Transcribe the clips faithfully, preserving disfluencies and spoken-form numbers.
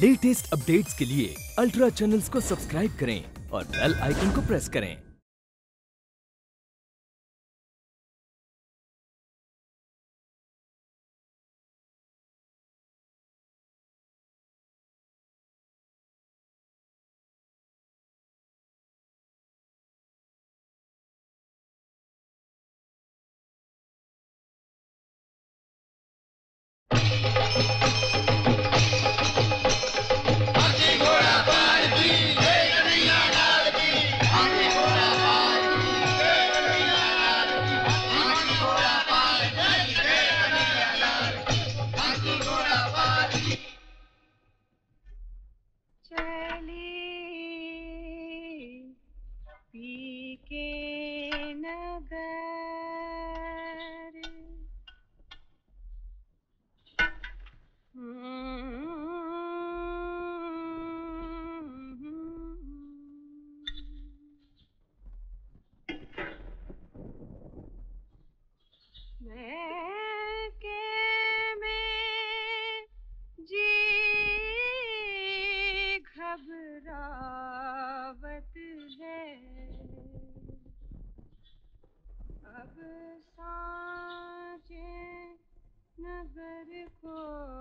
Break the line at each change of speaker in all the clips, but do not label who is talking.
Latest updates के लिए ultra channels को सब्सक्राइब करें और बेल आइकन को प्रेस करें।
घबरावत है अब साँचे नगर को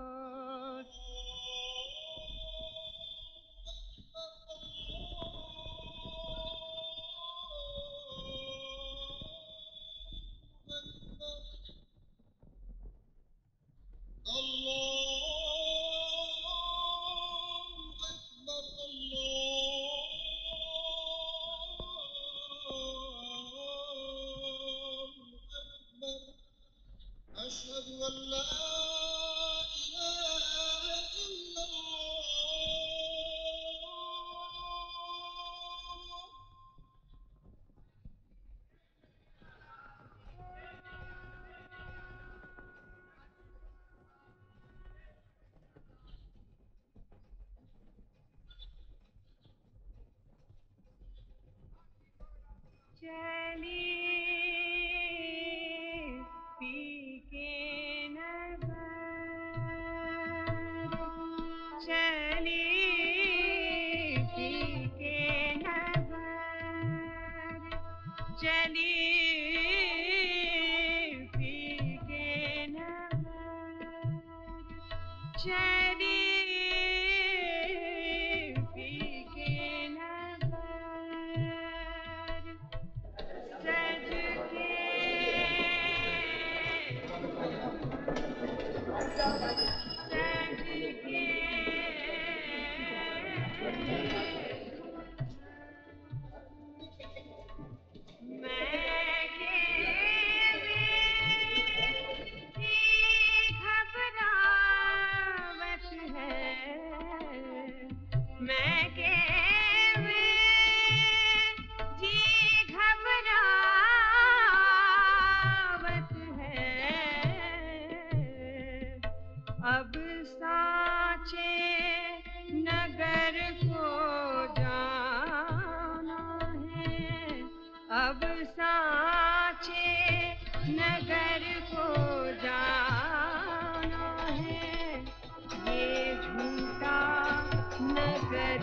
चली पी के नगर चली पी के नगर चली पी के नगर चली पी के नगर सज के सज के मैं के घबरावत है मैं के जी घबरावत है अब साँचे नगर को जाना है अब साँचे नगर को जाना है ये झूठा नगर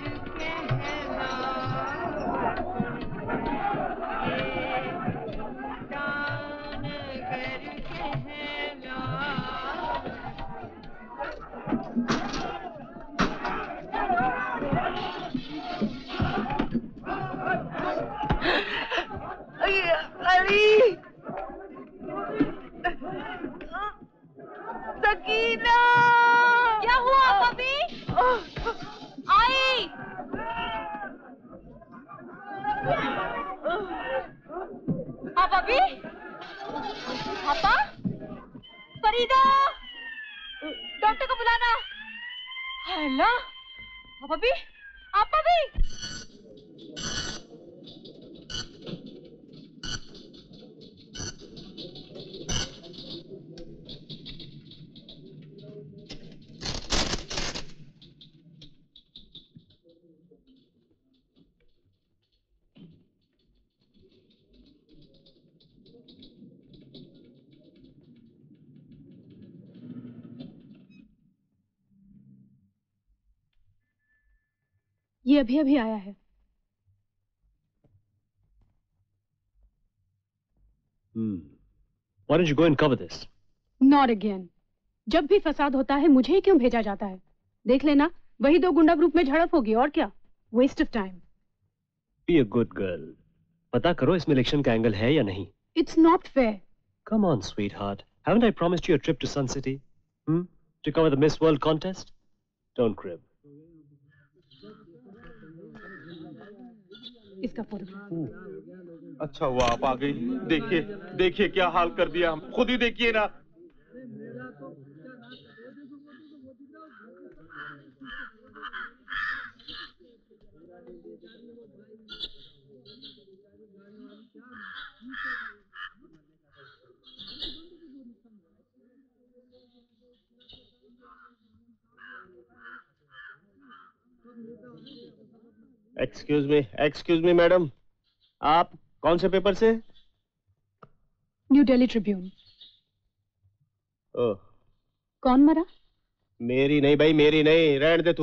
कहलावत है ये झूठा नगर कहलावत
अली सकीना
क्या हुआ भाभी? आई हाँ भाभी पापा फरीदा डॉक्टर को बुलाना हेलो हाँ भाभी आप भाभी
ये अभी अभी आया है।
Hmm. Why don't you go and cover this?
Not again. जब भी फसाद होता है मुझे ही क्यों भेजा जाता है? देख लेना, वही दो गुंडा ग्रुप में झड़प होगी और क्या? Waste of time.
Be a good girl. पता करो इसमें इलेक्शन का एंगल है या नहीं.
It's not fair.
Come on, sweetheart. Haven't I promised you a trip to Sun City? Hmm? To cover the Miss World contest? Don't crib.
इसका photograph.
अच्छा हुआ आप आ गई। देखिए देखिए क्या हाल कर दिया, हम खुद ही देखिए ना।
Excuse me excuse me madam, आप कौन से पेपर से?
New Delhi Tribune.
ओह,
कौन मरा?
मेरी नहीं भाई, मेरी नहीं, रहने दे तू।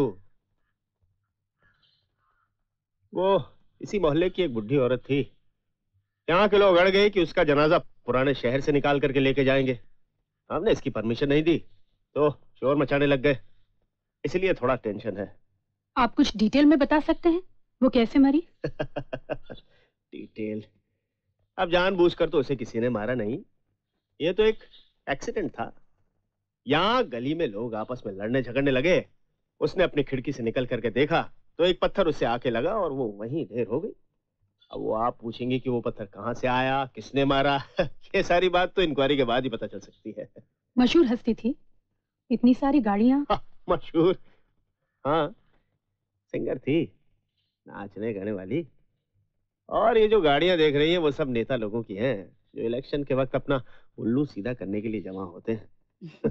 वो इसी मोहल्ले की एक बुढ़ी औरत थी, यहाँ के लोग अड़ गए कि उसका जनाजा पुराने शहर से निकाल करके लेके जाएंगे। हमने इसकी परमिशन नहीं दी तो शोर मचाने लग गए, इसलिए थोड़ा टेंशन है।
आप कुछ डिटेल में बता सकते हैं वो कैसे मरी?
डिटेल? अब जानबूझकर तो उसे किसी ने मारा नहीं, ये तो एक एक्सीडेंट था। यहाँ गली में लोग आपस में लड़ने झगड़ने लगे, उसने अपनी खिड़की से निकल करके देखा तो एक पत्थर उससे आके लगा और वो वहीं ढेर हो गई। अब वो आप पूछेंगे कि वो पत्थर कहाँ से आया, किसने मारा, ये सारी बात तो इंक्वायरी के बाद ही पता चल सकती है।
मशहूर हस्ती थी, इतनी सारी गाड़ियाँ।
हाँ, मशहूर, हाँ सिंगर थी, नाचने गाने वाली। और ये जो गाड़ियां देख रही हैं वो सब नेता लोगों की हैं, जो इलेक्शन के वक्त अपना उल्लू सीधा करने के लिए जमा होते हैं।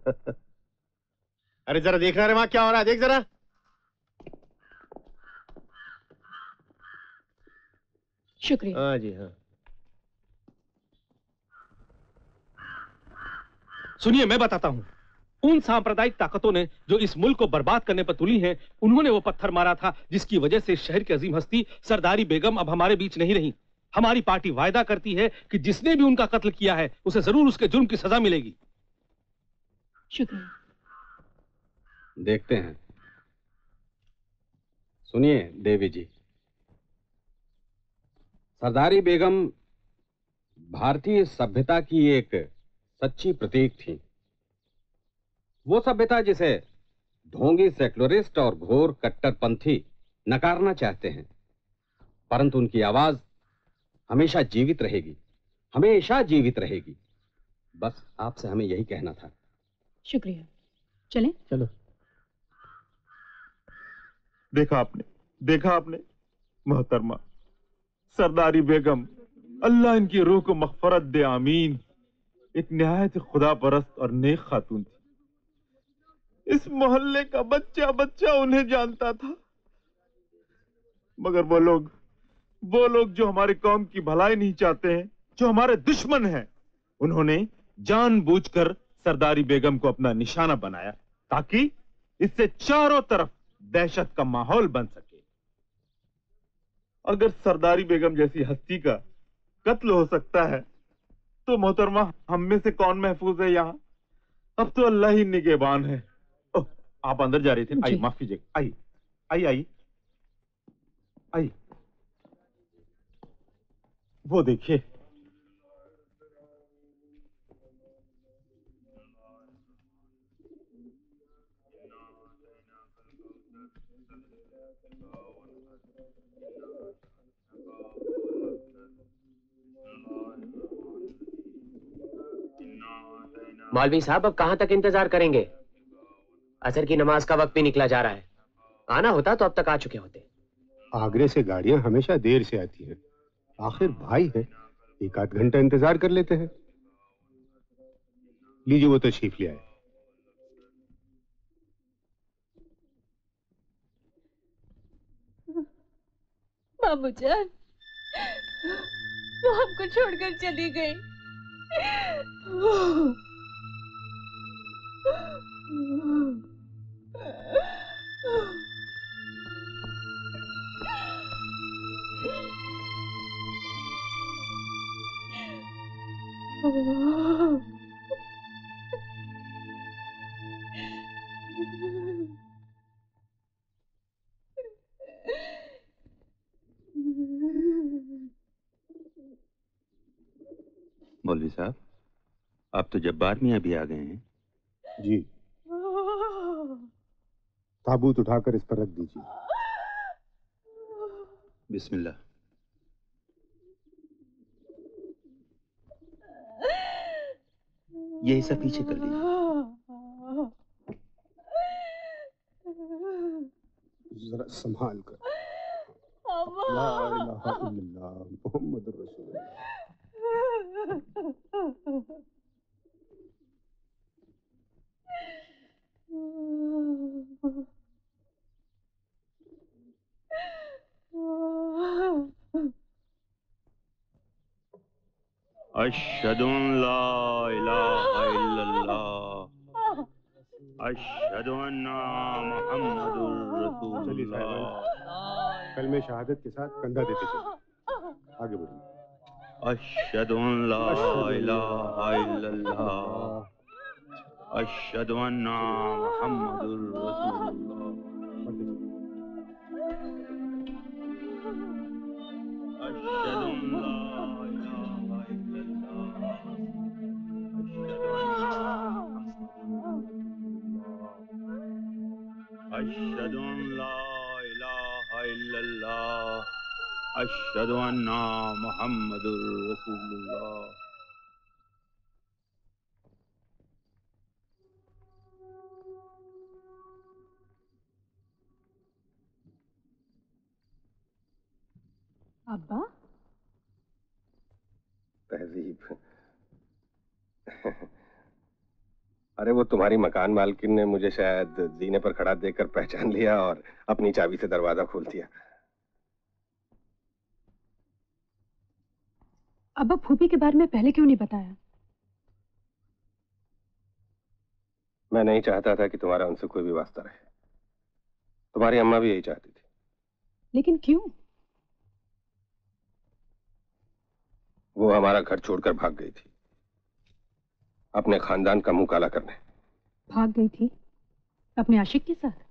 अरे जरा देखना रे वहां क्या हो रहा है, देख जरा।
शुक्रिया।
हाँ जी हाँ।
सुनिए मैं बताता हूँ, उन सांप्रदायिक ताकतों ने जो इस मुल्क को बर्बाद करने पर तुली हैं, उन्होंने वो पत्थर मारा था जिसकी वजह से शहर की अजीम हस्ती सरदारी बेगम अब हमारे बीच नहीं रही। हमारी पार्टी वायदा करती है कि जिसने भी उनका कत्ल किया है उसे जरूर उसके जुर्म की सजा मिलेगी।
शुक्रिया।
देखते हैं। सुनिए देवी जी, सरदारी बेगम भारतीय सभ्यता की एक सच्ची प्रतीक थी। वो सभ्यता जिसे ढोंगी सेक्युलरिस्ट और घोर कट्टरपंथी नकारना चाहते हैं, परंतु उनकी आवाज हमेशा जीवित रहेगी, हमेशा जीवित रहेगी। बस आपसे हमें यही कहना था।
शुक्रिया। चलें?
चलो।
देखा आपने, देखा आपने मोहतरमा सरदारी बेगम, अल्लाह इनकी रूह को मग़फ़रत दे, आमीन, एक निहायत खुदा परस्त और नेक खातून थी। इस मोहल्ले का बच्चा बच्चा उन्हें जानता था, मगर वो लोग वो लोग जो हमारी कौम की भलाई नहीं चाहते हैं, जो हमारे दुश्मन हैं, उन्होंने जानबूझकर सरदारी बेगम को अपना निशाना बनाया ताकि इससे चारों तरफ दहशत का माहौल बन सके। अगर सरदारी बेगम जैसी हस्ती का कत्ल हो सकता है तो मोहतरमा हम में से कौन महफूज है यहाँ? अब तो अल्लाह ही निगहबान है। ओह, आप अंदर जा रही थी, आई माफ कीजिएगा, आई आई आई आई वो देखिए,
मौलवी साहब अब कहां तक इंतजार करेंगे? असर की नमाज का वक्त भी निकला जा रहा है। आना होता तो अब तक आ चुके होते।
आगरे से गाड़ियां हमेशा देर से आती हैं। आखिर भाई है, एक आध घंटा इंतजार कर लेते हैं। लीजिए वो तशरीफ ले आए।
मामू जान, वो हमको छोड़कर चली गई।
मौलवी साहब, आप तो जब्बार मियां भी आ गए हैं।
जी, ताबूत उठाकर इस पर रख दीजिए।
बिस्मिल्लाह। ये हिस्सा पीछे कर लीजिए।
जरा संभाल कर। ला इलाहा इल्लल्लाह मुहम्मदुर रसूलुल्लाह।
अशहदु अल्ला इलाहा इल्लल्लाह, अशहदु अन्ना मुहम्मदुर रसूलुल्लाह।
कलमे शहादत के साथ कंधा देते चलिए। आगे बढ़िए।
अशहदु अल्ला इलाहा इल्लल्लाह, अशहदु अन्ना मुहम्मदुर रसूलुल्लाह। अशहदु अल्ला इलाहा इल्लल्लाह, अशहदु अन्ना अशहदु अन्ना मुहम्मदुर रसूलुल्लाह।
अब्बा,
तहजीब। अरे वो तुम्हारी मकान मालकिन ने मुझे शायद जीने पर खड़ा देखकर पहचान लिया और अपनी चाबी से दरवाजा खोल दिया।
अब्बा, फूफी के बारे में पहले क्यों नहीं बताया?
मैं नहीं चाहता था कि तुम्हारा उनसे कोई भी वास्ता रहे। तुम्हारी अम्मा भी यही चाहती थी।
लेकिन क्यों?
वो हमारा घर छोड़कर भाग गई थी, अपने खानदान का मुंह काला करने।
भाग गई थी अपने आशिक के साथ?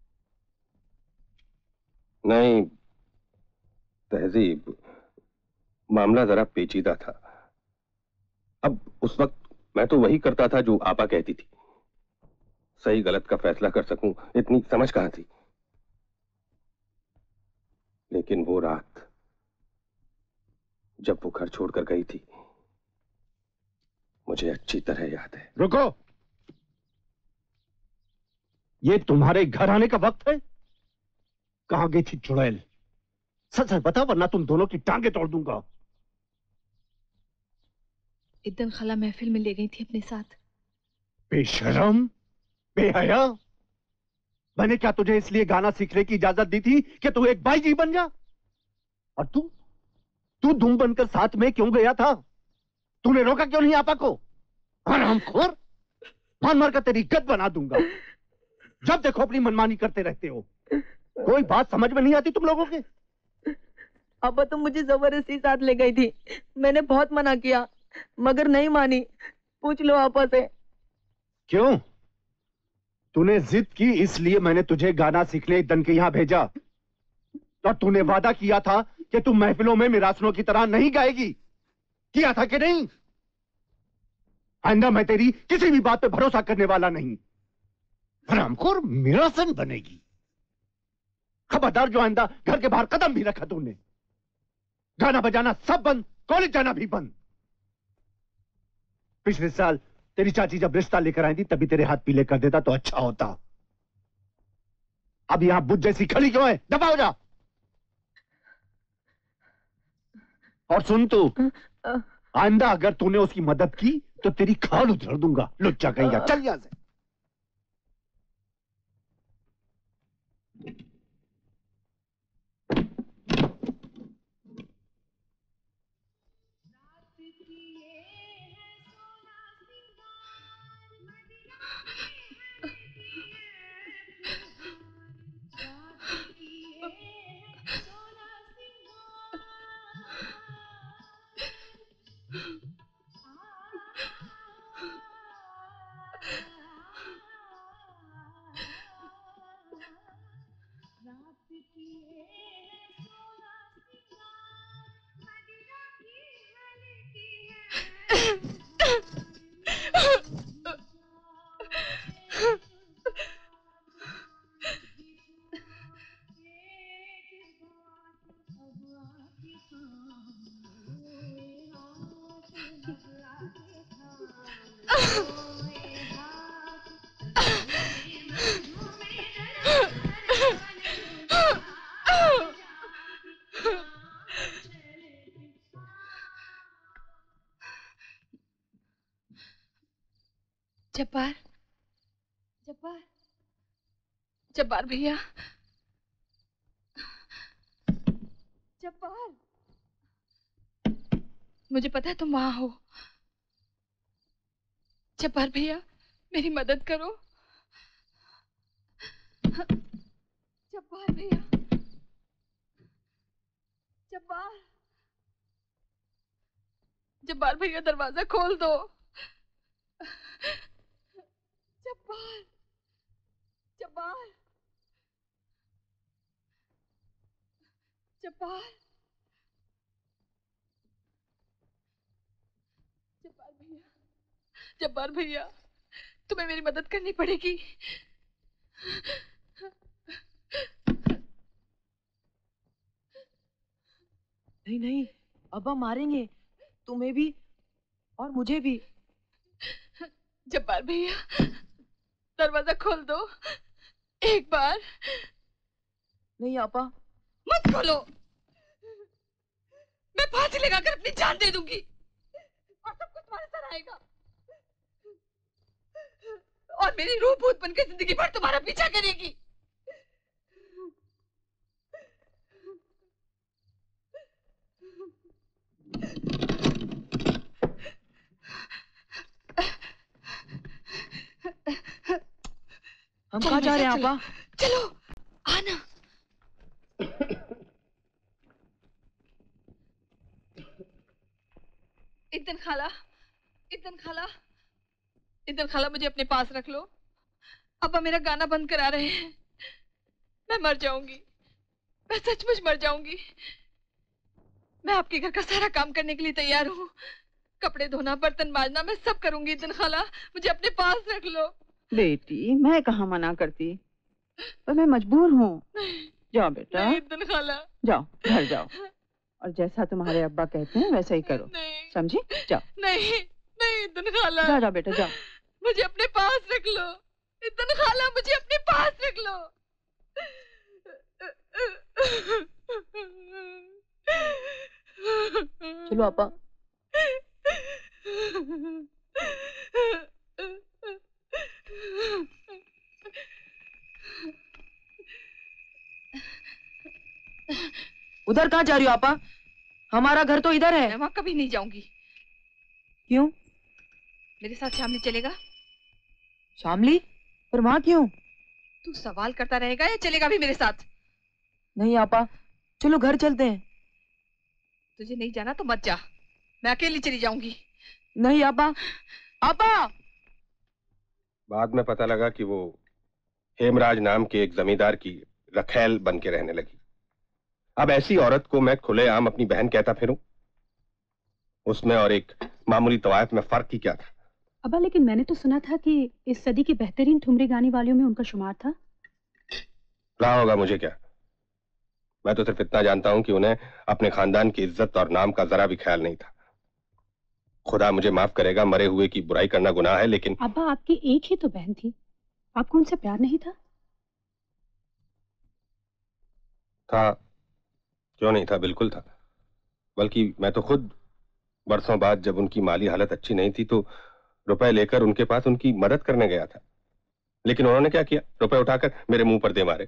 नहीं तहजीब, मामला जरा पेचीदा था। अब उस वक्त मैं तो वही करता था जो आपा कहती थी। सही गलत का फैसला कर सकूं इतनी समझ कहां थी। लेकिन वो रात जब वो घर छोड़कर गई थी, मुझे अच्छी तरह याद है।
रुको, ये तुम्हारे घर आने का वक्त है? कहां गई थी चुड़ैल? सच सच बता, वरना तुम दोनों की टांगे तोड़ दूंगा।
एक दिन खला महफिल में ले गई थी अपने साथ।
बेशरम, बेहया। मैंने क्या तुझे इसलिए गाना सीखने की इजाजत दी थी कि तू एक बाई जी बन जा? और तू तू धूम बनकर साथ में क्यों गया था? तूने रोका क्यों नहीं आपा को? हरामखोर, मार मार कर तेरी गद बना दूंगा। जब देखो अपनी मनमानी करते रहते हो। कोई बात समझ में नहीं आती तुम लोगों के?
अब तो मुझे जबरदस्ती साथ ले गई थी। मैंने बहुत मना किया मगर नहीं मानी। पूछ लो आपा से।
क्यों? तूने जिद की इसलिए मैंने तुझे गाना सीखने दन के यहां भेजा। और तूने वादा किया था कि तू महफिलों में मिरासनों की तरह नहीं गाएगी। किया था कि नहीं? आइंदा मैं तेरी किसी भी बात पे भरोसा करने वाला नहीं। हरामखोर, मिरासन बनेगी। खबरदार जो आइंदा घर के बाहर कदम भी रखा तूने। गाना बजाना सब बंद, कॉलेज जाना भी बंद। पिछले साल तेरी चाची जब रिश्ता लेकर आई थी तभी तेरे हाथ पीले कर देता तो अच्छा होता। अब यहां बुद्ध जैसी खड़ी क्यों है? दबा हो जा। और सुन तू, आइंदा अगर तूने उसकी मदद की तो तेरी खाल उधेड़ दूंगा। लुच्चा कहेगा। चल यहां से।
जब्बार, जब्बार, जब्बार भैया, जब्बार, मुझे पता है तुम वहां हो। जब्बार भैया, मेरी मदद करो। जब्बार भैया, जब्बार, जब्बार भैया दरवाजा खोल दो। जब्बार, जब्बार, जब्बार, जब्बार भैया, जब्बार भैया, तुम्हें मेरी मदद करनी पड़ेगी।
नहीं नहीं, अब्बा मारेंगे तुम्हें भी और मुझे भी।
जब्बार भैया, दरवाजा खोल दो एक बार।
नहीं आपा।
मत खोलो, मैं फांसी लगाकर अपनी जान दे दूंगी और सब कुछ तुम्हारे सर आएगा और मेरी रूह भूत बनकर जिंदगी भर तुम्हारा पीछा करेगी।
हम कहाँ जा रहे हैं आपा?
चलो आना। इतन खाला, इतन खाला, इतन खाला, मुझे अपने पास रख लो। अब्बा मेरा गाना बंद करा रहे हैं। मैं मर जाऊंगी, मैं सचमुच मर जाऊंगी। मैं आपके घर का सारा काम करने के लिए तैयार हूँ। कपड़े धोना, बर्तन मांजना, मैं सब करूंगी। इतन खाला, मुझे अपने पास रख लो।
बेटी, मैं कहाँ मना करती, पर मैं मजबूर हूँ। जाओ बेटा,
नहीं, इतन खाला,
जाओ घर जाओ और जैसा तुम्हारे अब्बा कहते हैं वैसा ही करो, समझी? जाओ।
नहीं नहीं इतन खाला,
जाओ जाओ बेटा जाओ।
मुझे अपने पास रख लो। इतन खाला, मुझे अपने पास रख लो।
चलो आपा। उधर कहाँ जा रही हो आपा? हमारा घर तो इधर है।
मैं वहां कभी नहीं जाऊंगी।
क्यों?
मेरे साथ शामली चलेगा?
शामली? पर वहां क्यों?
तू सवाल करता रहेगा या चलेगा भी मेरे साथ?
नहीं आपा, चलो घर चलते हैं।
तुझे नहीं जाना तो मत जा, मैं अकेली चली जाऊंगी।
नहीं आपा, आपा।
बाद में पता लगा कि वो हेमराज नाम के एक जमींदार की रखैल बन के रहने लगी। अब ऐसी औरत को मैं खुलेआम अपनी बहन कहता फिरूं? उसमें और एक मामूली तवायफ में फर्क ही क्या था?
अब्बा, लेकिन मैंने तो सुना था कि इस सदी के बेहतरीन ठुमरी गाने वालों में उनका शुमार था।
रहा होगा, मुझे क्या। मैं तो सिर्फ इतना जानता हूं कि उन्हें अपने खानदान की इज्जत और नाम का जरा भी ख्याल नहीं था। खुदा मुझे माफ करेगा, मरे हुए की बुराई करना गुनाह है, लेकिन
अब्बा, आपकी एक ही तो बहन थी, आपको उनसे प्यार नहीं था?
था, क्यों नहीं था, बिल्कुल था। बल्कि मैं तो खुद बरसों बाद जब उनकी माली हालत अच्छी नहीं थी तो रुपए लेकर उनके पास उनकी मदद करने गया था। लेकिन उन्होंने क्या किया? रुपए उठाकर मेरे मुंह पर दे मारे।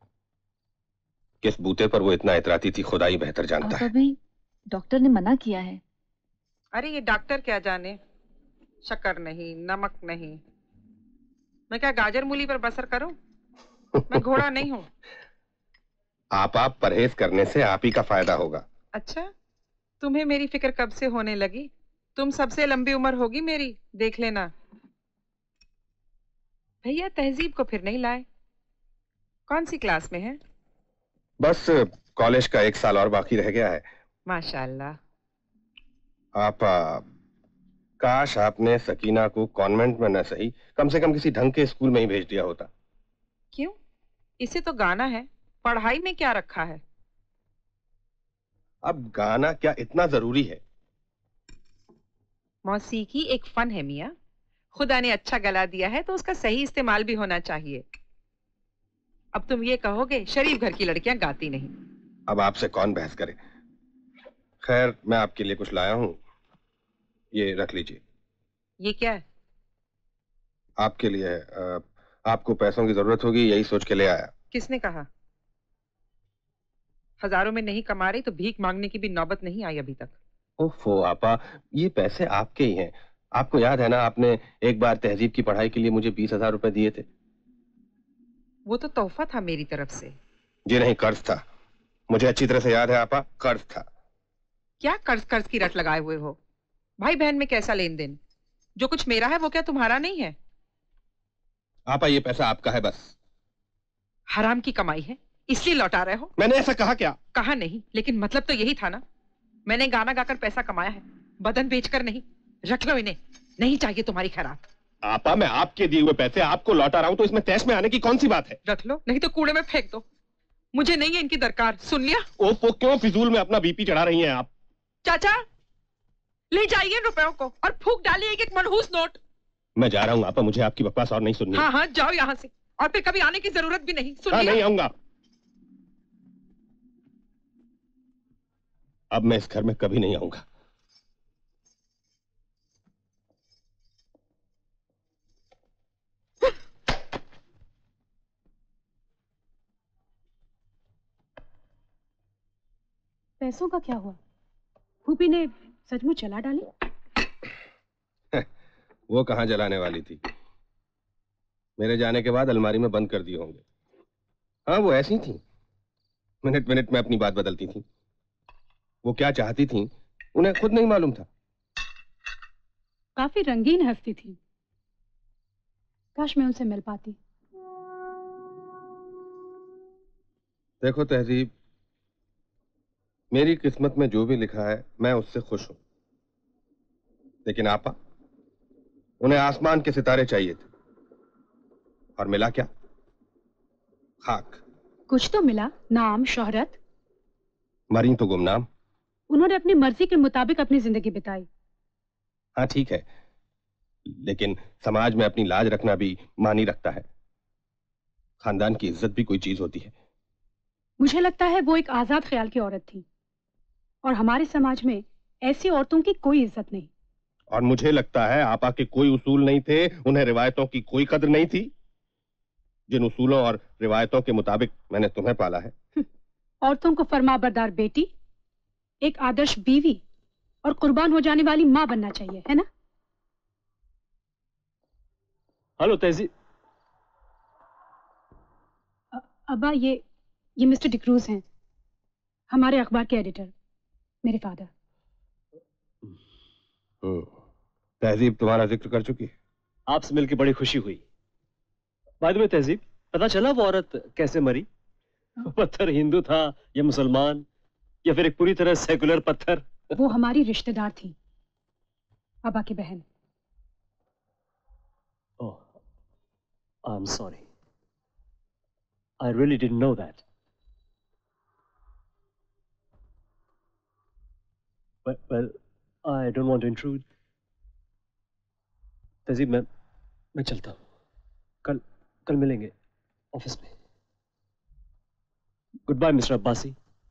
किस बूते पर वो इतना इतराती थी, खुदा ही बेहतर जानता है।
भाई, डॉक्टर ने मना किया है।
अरे ये डॉक्टर क्या जाने, शक्कर नहीं, नमक नहीं। मैं क्या गाजर मूली पर बसर करूं? मैं घोड़ा नहीं हूं।
आप आप परहेज करने से आप ही का फायदा होगा।
अच्छा, तुम्हें मेरी फिक्र कब से होने लगी? तुम सबसे लंबी उम्र होगी मेरी, देख लेना। भैया तहजीब को फिर नहीं लाए? कौन सी क्लास में है?
बस कॉलेज का एक साल और बाकी रह गया है।
माशाल्लाह।
आप आ, काश आपने सकीना को कॉन्वेंट में न सही, कम से कम किसी ढंग के स्कूल में ही भेज दिया होता।
क्यों? इसे तो गाना है, पढ़ाई में क्या रखा है?
अब गाना क्या इतना जरूरी है?
मौसीकी एक फन है मियाँ। खुदा ने अच्छा गला दिया है तो उसका सही इस्तेमाल भी होना चाहिए। अब तुम ये कहोगे शरीफ घर की लड़कियां गाती नहीं।
अब आपसे कौन बहस करे। खैर, मैं आपके लिए कुछ लाया हूं, ये रख लीजिए।
ये क्या है?
आपके लिए है। आ, आपको पैसों की जरूरत होगी, यही सोच के ले आया।
किसने कहा? हजारों में नहीं कमा रही तो भीख मांगने की भी नौबत नहीं आई अभी तक।
ओफो आपा, ये पैसे आपके ही हैं। आपको याद है ना, आपने एक बार तहजीब की पढ़ाई के लिए मुझे बीस हजार रुपए दिए थे।
वो तो तोहफा था मेरी तरफ से।
जी नहीं, कर्ज था। मुझे अच्छी तरह से याद है आपा, कर्ज था।
क्या कर्ज कर्ज की रट लगाए हुए हो? भाई बहन में कैसा लेन देन? जो कुछ मेरा है वो क्या तुम्हारा नहीं है?
आपा ये पैसा आपका है बस।
हराम की कमाई है इसलिए लौटा रहे हो?
मैंने ऐसा कहा क्या?
कहा नहीं, लेकिन मतलब तो यही था ना। मैंने गाना गाकर पैसा कमाया है, बदन बेचकर नहीं। रख लो इन्हें, नहीं चाहिए तुम्हारी खैरात।
आपा मैं आपके दिए हुए पैसे आपको लौटा रहा हूं, तो इसमें तैश में आने की कौन सी बात है?
रख लो, नहीं तो कूड़े में फेंक दो। मुझे नहीं है इनकी दरकार, सुन लिया?
ओफो, क्यों फिजूल में अपना बीपी चढ़ा रही हैं आप?
चाचा ले जाइए रुपयों को और फूंक डालिए एक एक मनहूस नोट।
मैं जा रहा हूँ आपा, मुझे आपकी बकवास और नहीं सुननी।
हाँ हाँ जाओ यहाँ से, और फिर कभी आने की जरूरत भी नहीं। सुन
हाँ,
लिया?
नहीं आऊंगा। अब मैं इस घर में कभी नहीं आऊंगा।
पैसों का क्या हुआ? फूफी ने सचमुच जला डाली?
वो कहाँ जलाने वाली थी, मेरे जाने के बाद अलमारी में बंद कर दिए होंगे। हाँ वो ऐसी थी, मिनट मिनट में अपनी बात बदलती थी। वो क्या चाहती थी उन्हें खुद नहीं मालूम था।
काफी रंगीन हस्ती थी, काश मैं उनसे मिल पाती।
देखो तहजीब, मेरी किस्मत में जो भी लिखा है मैं उससे खुश हूं, लेकिन आपा, उन्हें आसमान के सितारे चाहिए थे और मिला क्या? खाक।
कुछ तो मिला, नाम, शोहरत।
मरी तो गुमनाम।
उन्होंने अपनी मर्जी के मुताबिक अपनी जिंदगी बिताई।
हाँ ठीक है, लेकिन समाज में अपनी लाज रखना भी मानी रखता है। खानदान की इज्जत भी कोई चीज होती है।
मुझे लगता है वो एक आजाद ख्याल की औरत थी, और हमारे समाज में ऐसी औरतों की कोई इज्जत नहीं।
और मुझे लगता है आपा के कोई उसूल नहीं थे, उन्हें रिवायतों की कोई कदर नहीं थी, जिन उसूलों और रिवायतों के मुताबिक मैंने तुम्हें पाला है।
औरतों को फरमाबरदार बेटी, एक आदर्श बीवी और कुर्बान हो जाने वाली माँ बनना चाहिए, है ना?
हेलो तहजीब।
अब्बा, ये ये मिस्टर डिक्रूज हैं, हमारे अखबार के एडिटर, मेरे फादर।
तहजीब तुम्हारा जिक्र कर चुकी है।
आपसे मिलकर बड़ी खुशी हुई। बाय द वे तहजीब, पता चला वो औरत कैसे मरी? पत्थर हिंदू था या मुसलमान, या फिर एक पूरी तरह सेकुलर पत्थर?
वो हमारी रिश्तेदार थी, अब्बा की बहन।
Oh, I am sorry, I really didn't know that. Well, well, I don't want to intrude. तहजीब, मैं मैं चलता हूँ। कल कल मिलेंगे ऑफिस में। Good bye mister Abbasi.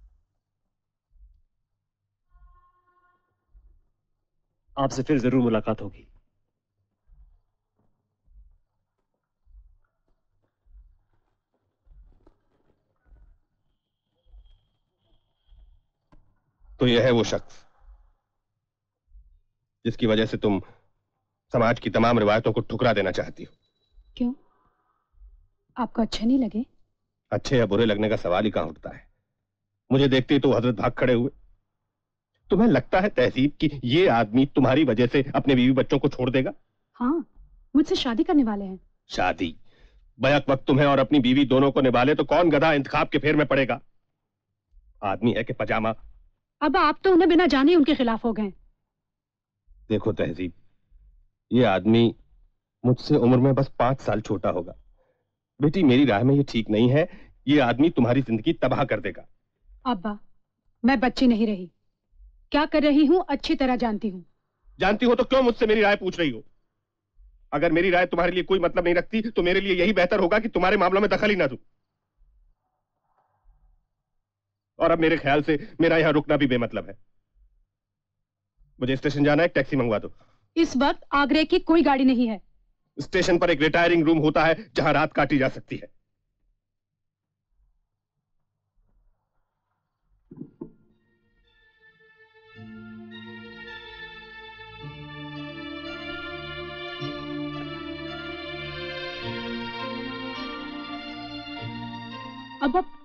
आपसे फिर जरूर मुलाकात होगी।
तो यह है वो शख्स जिसकी वजह से तुम समाज की तमाम रिवायतों को ठुकरा देना चाहती हो।
क्यों? आपको अच्छा नहीं लगे?
अच्छे या बुरे लगने का सवाल ही कहां उठता है। मुझे देखते ही तो हजरत भाग खड़े हुए। तुम्हें लगता है तहजीब कि ये आदमी तुम्हारी वजह से अपने बीवी बच्चों को छोड़ देगा?
हाँ, मुझसे शादी करने वाले हैं।
शादी? बैक वक्त तुम्हें और अपनी बीवी दोनों को निभाले तो कौन गधा इंतखाब के फेर में पड़ेगा? आदमी है कि पजामा?
अब आप तो उन्हें बिना जाने उनके खिलाफ हो गए।
देखो तहजीब, ये आदमी मुझसे उम्र में बस पांच साल छोटा होगा। बेटी मेरी राय में ये ठीक नहीं है। ये आदमी तुम्हारी जिंदगी तबाह कर देगा।
अब्बा, मैं बच्ची नहीं रही, क्या कर रही हूँ अच्छी तरह जानती हूँ।
जानती हो तो क्यों मुझसे मेरी राय पूछ रही हो? अगर मेरी राय तुम्हारे लिए कोई मतलब नहीं रखती तो मेरे लिए यही बेहतर होगा कि तुम्हारे मामलों में दखल ही ना दूं। और अब मेरे ख्याल से मेरा यहां रुकना भी बेमतलब है। मुझे स्टेशन जाना है, एक टैक्सी मंगवा दो।
इस वक्त आगरे की कोई गाड़ी नहीं है।
स्टेशन पर एक रिटायरिंग रूम होता है जहां रात काटी जा सकती है।
अब अब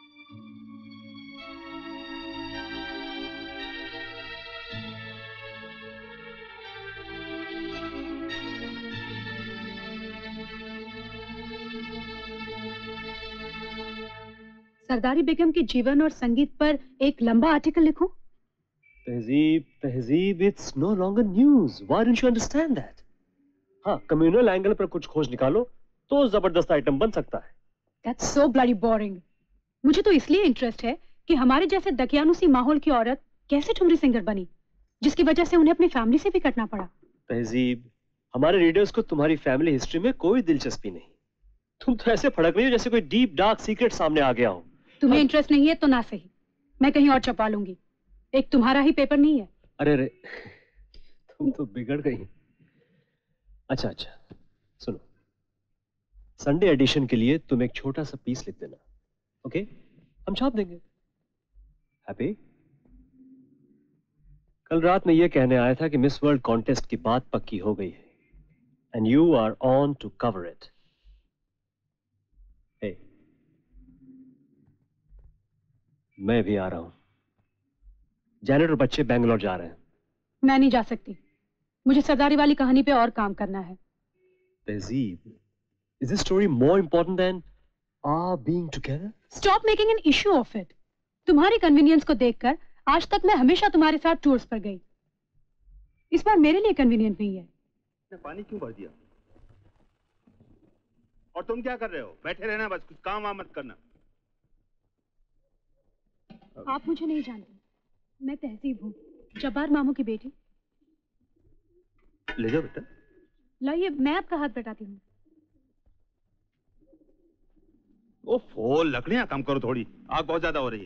सरदारी बेगम के जीवन और संगीत पर एक लंबा आर्टिकल लिखूं?
Tehzeeb Tehzeeb it's no longer news, why don't you understand that? हाँ, कम्युनल एंगल पर कुछ खोज निकालो तो जबरदस्त आइटम बन सकता है।
That's so bloody boring. मुझे तो इसलिए इंटरेस्ट है कि हमारे जैसे दकियानुसी माहौल की औरत कैसे ठुमरी सिंगर बनी, जिसकी वजह से उन्हें अपनी फैमिली से भी कटना पड़ा।
तहजीब, हमारे रीडर्स को तुम्हारी फैमिली हिस्ट्री में कोई दिलचस्पी नहीं। तुम तो ऐसे फड़क रही हो जैसे कोई डीप डार्क सीक्रेट सामने आ गया हो।
तुम्हें इंटरेस्ट नहीं है तो ना सही, मैं कहीं और छपा लूंगी। एक तुम्हारा ही पेपर नहीं है।
अरे अरे, तुम तो बिगड़ गई। अच्छा अच्छा, सुनो, संडे एडिशन के लिए तुम एक छोटा सा पीस लिख देना, ओके? हम छाप देंगे। हैप्पी? कल रात में यह कहने आया था कि मिस वर्ल्ड कॉन्टेस्ट की बात पक्की हो गई है and you are on to cover it. Hey, मैं भी आ रहा हूं। जैनेट और बच्चे बेंगलोर जा रहे हैं।
मैं नहीं जा सकती, मुझे सरदारी वाली कहानी पे और काम करना है।
तहजीब, is this story more important than our being together?
Stop making an issue of it. तुम्हारी कन्वीनियंस को देखकर आज तक मैं हमेशा तुम्हारे साथ टूर्स पर गई। इस बार मेरे लिए कन्वीनियंट नहीं है।
पानी क्यों भर दिया? और तुम क्या कर रहे हो? बैठे रहना बस, कुछ काम वाम मत करना।
आप मुझे नहीं जानते, मैं तहजीब हूँ, जब्बार मामू की बेटी।
ले जाओ बेटा।
लाइए, मैं आपका हाथ बटाती हूँ।
ओफो, लकड़ियां कम करो थोड़ी, आग बहुत ज्यादा हो रही है।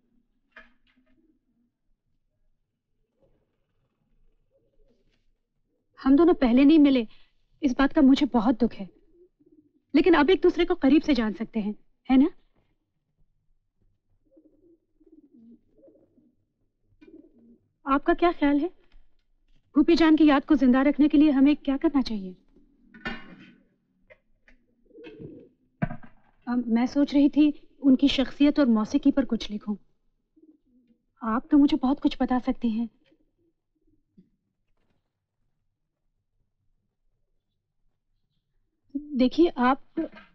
हम दोनों पहले नहीं मिले, इस बात का मुझे बहुत दुख है, लेकिन अब एक दूसरे को करीब से जान सकते हैं, है ना? आपका क्या ख्याल है? भूपी जान की याद को जिंदा रखने के लिए हमें क्या करना चाहिए? अब मैं सोच रही थी उनकी शख्सियत और मौसीकी पर कुछ लिखूं। आप तो मुझे बहुत कुछ बता सकती हैं। देखिए, आप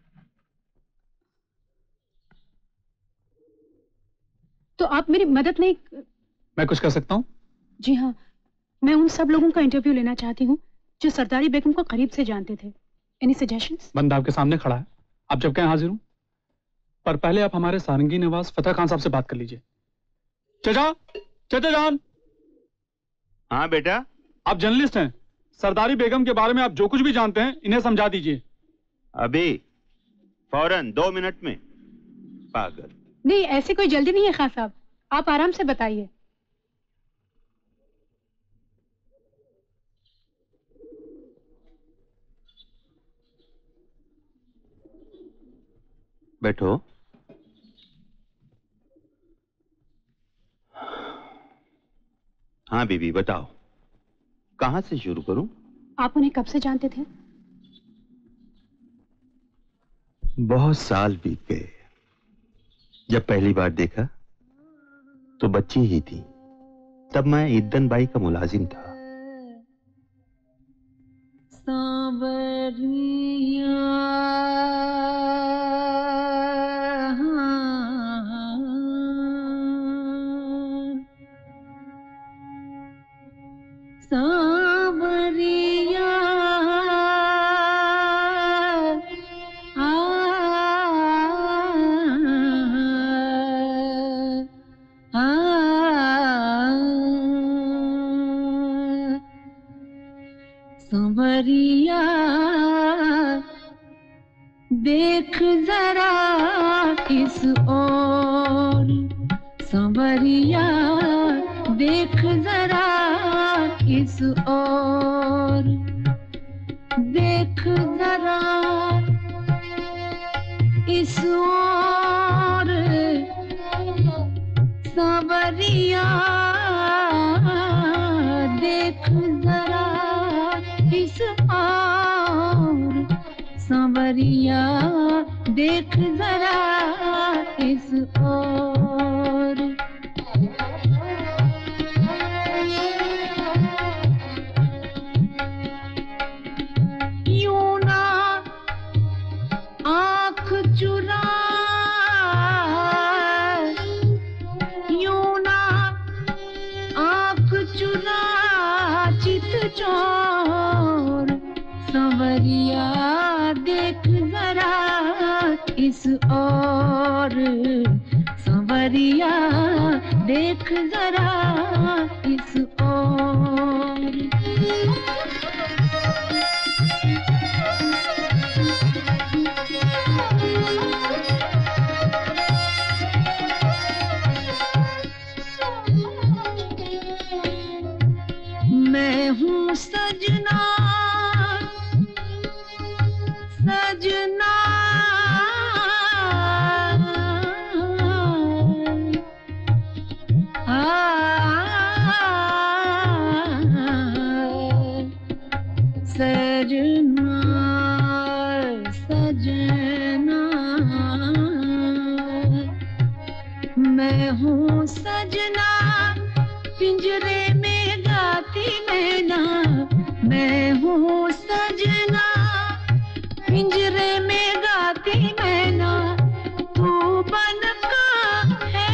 तो आप मेरी मदद नहीं।
मैं कुछ कर सकता हूँ?
जी हाँ, मैं उन सब लोगों का इंटरव्यू लेना चाहती हूँ जो सरदारी बेगम को करीब से जानते थे। Any suggestions?
बंदा आपके सामने खड़ा है, आप जब कहें हाजिर हूँ। पर पहले आप हमारे सारंगी नवाज फतेह खान साहब से बात कर लीजिए। चाचा, चाचा जान।
हाँ बेटा।
आप जर्नलिस्ट हैं, सरदारी बेगम के बारे में आप जो कुछ भी जानते हैं इन्हें समझा दीजिए।
अभी, फौरन, दो मिनट में। पागल।
नहीं, ऐसी कोई जल्दी नहीं है खान साहब, आप आराम से बताइए।
बैठो। हाँ बीबी, बताओ, कहां से शुरू करूं?
आप उन्हें कब से जानते थे?
बहुत साल बीत गए। जब पहली बार देखा तो बच्ची ही थी, तब मैं ईदन बाई का मुलाजिम था।
सांवरिया सांवरिया देख जरा इस ओर, सांवरिया देख जरा इस ओर, देख इस ओर सांवरिया देख जरा इस ओर सांवरिया देख जरा इस ओर यूं ना आँख चुरा यूं ना आँख चुरा चित चोर सांवरिया देख जरा इस ओर सांवरिया देख जरा इस ओर मैं हूँ सजना सजना सजना सजना मैं हूँ सजना पिंजरे में गाती मैना मैं हूँ सजना पिंजरे में गाती मैना तू बन का है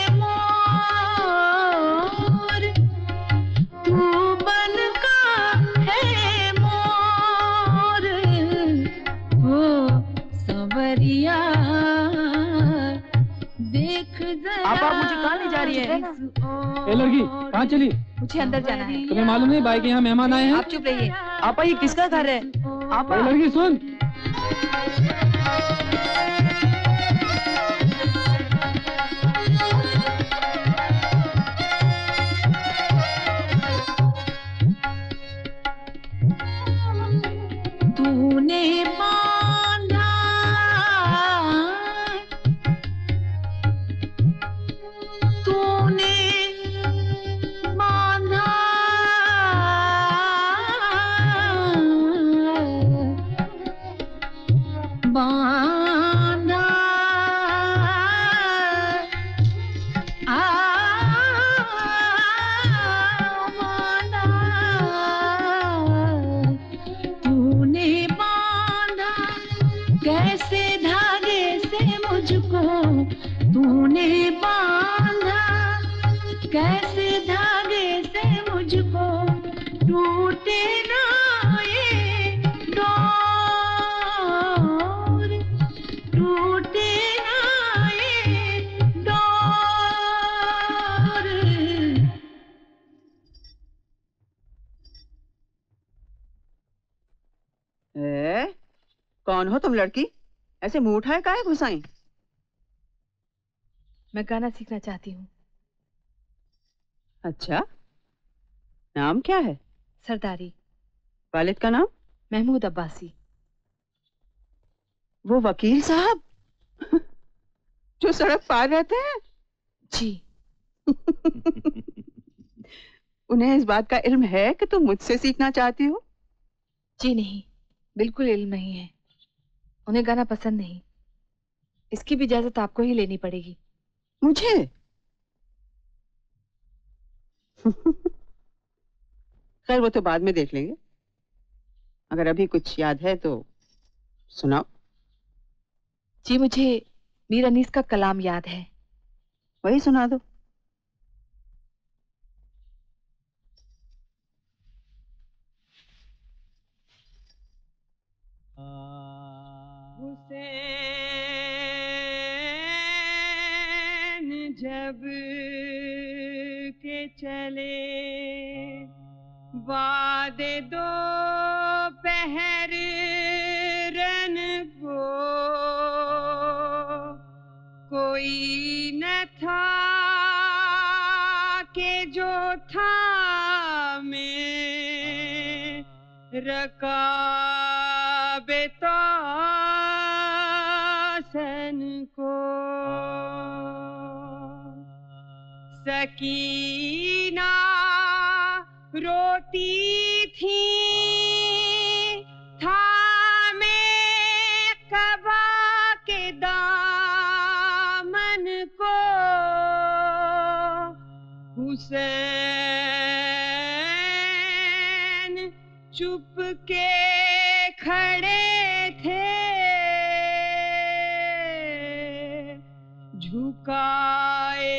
मोर तू बन का है मोर ओ सांवरिया देख जरा
आप आप मुझे कहाँ ले जा रही है?
ए लड़की कहाँ चली?
मुझे अंदर जाना है।
तुम्हें मालूम नहीं बाई के यहाँ मेहमान आए हैं?
आप चुप रहिए।
आपा ये किसका घर है? आपा
ए लड़की सुन
तूने बांधा तूने बांधा बांधा आ बांधा तूने बांधा कैसे धागे से मुझको तूने बांधा कैसे धागे से मुझको टूटे ना ये डोर टूटे ना ये डोर
ए, कौन हो तुम लड़की? ऐसे मुंह उठाए काहे घुसाई?
मैं गाना सीखना चाहती हूँ।
अच्छा, नाम क्या है?
सरदारी।
वालिद का नाम?
महमूद अब्बासी।
वो वकील साहब जो सड़क पार रहते हैं?
जी।
उन्हें इस बात का इल्म है कि तुम मुझसे सीखना चाहती हो?
जी नहीं, बिल्कुल इल्म नहीं है। उन्हें गाना पसंद नहीं। इसकी भी इजाजत आपको ही लेनी पड़ेगी।
मुझे? खैर वो तो बाद में देख लेंगे। अगर अभी कुछ याद है तो सुनाओ।
जी मुझे मीर अनीस का कलाम याद है।
वही सुना दो।
हुसैन जब के चले वादे दो पहर रन को कोई न था के जो था में रकाबे तो से गर्दन को सकीना रोती थी थामे कबा के दामन को हुसैन चुप के खड़े थे झुकाए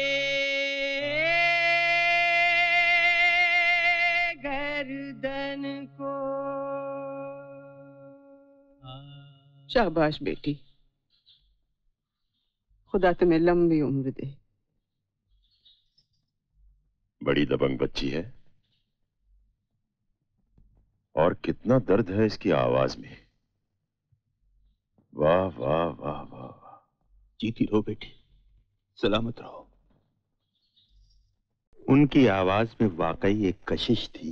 गर्दन को।
शाबाश बेटी, खुदा तुम्हें लंबी उम्र दे।
बड़ी दबंग बच्ची है और कितना दर्द है इसकी आवाज में। वाह वाह वाह वाह वाह।
जीती रहो बेटी, सलामत रहो। उनकी आवाज में वाकई एक कशिश थी।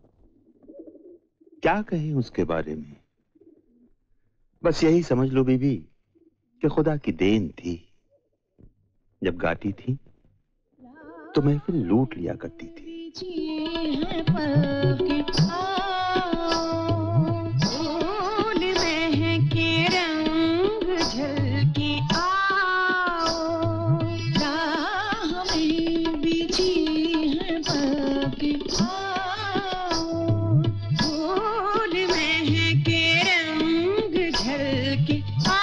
क्या कहें उसके बारे में, बस यही समझ लो बीबी कि खुदा की देन थी। जब गाती थी तो महफिल लूट लिया करती थी।
फूल महके रंग झलके आओ राह में बिछी है पलके आओ। फूल महके रंग झलके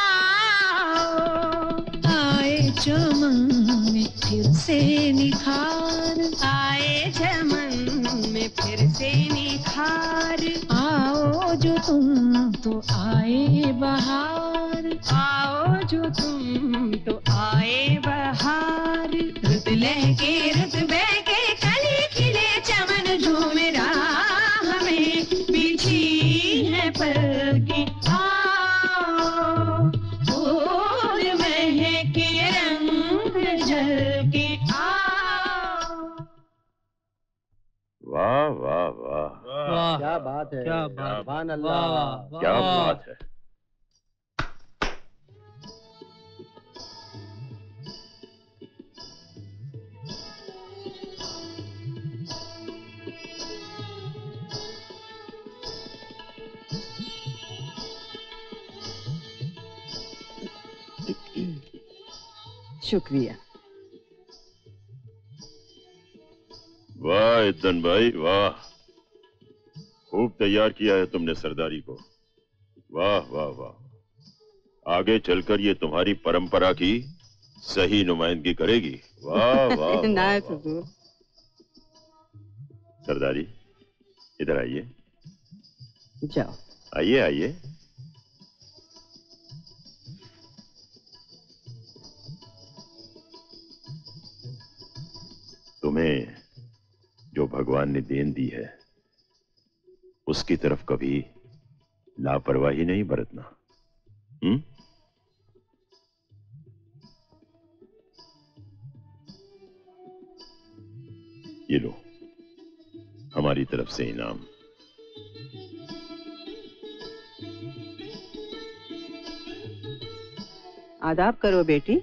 आओ आए चमन में फिर से निखार आए चमन में फिर से निखार। आओ जो तुम तो आए बहार आओ जो तुम तो आए बहार। रुत लहके रुत बहके कली खिले चमन झूम राह में बिछी है पलके आओ। फूल महके रंग झलके आओ।
वाह वाह वाह,
क्या बात है,
क्या बात,
सुभान अल्लाह,
क्या बात है।
शुक्रिया।
वाह इद्दन भाई वाह, खूब तैयार किया है तुमने सरदारी को। वाह वाह वाह, आगे चलकर ये तुम्हारी परंपरा की सही नुमाइंदगी करेगी। वाह वाह
नायत हुजूर।
सरदारी इधर आइए,
जाओ
आइए आइए। तुम्हें जो भगवान ने देन दी है उसकी तरफ कभी लापरवाही नहीं बरतना। हम्म? ये लो हमारी तरफ से इनाम।
आदाब करो बेटी।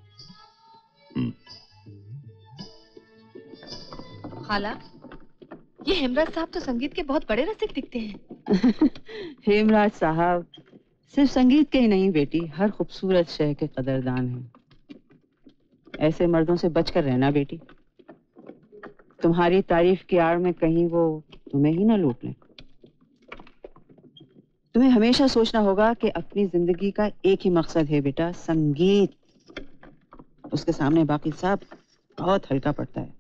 खाला, ये हेमराज साहब तो संगीत के बहुत बड़े रसिक दिखते हैं।
हेमराज साहब सिर्फ संगीत के ही नहीं बेटी, हर खूबसूरत शय के कदरदान हैं। ऐसे मर्दों से बचकर रहना बेटी, तुम्हारी तारीफ की आड़ में कहीं वो तुम्हें ही ना लूट लें। तुम्हें हमेशा सोचना होगा कि अपनी जिंदगी का एक ही मकसद है बेटा, संगीत। उसके सामने बाकी सब बहुत हल्का पड़ता है।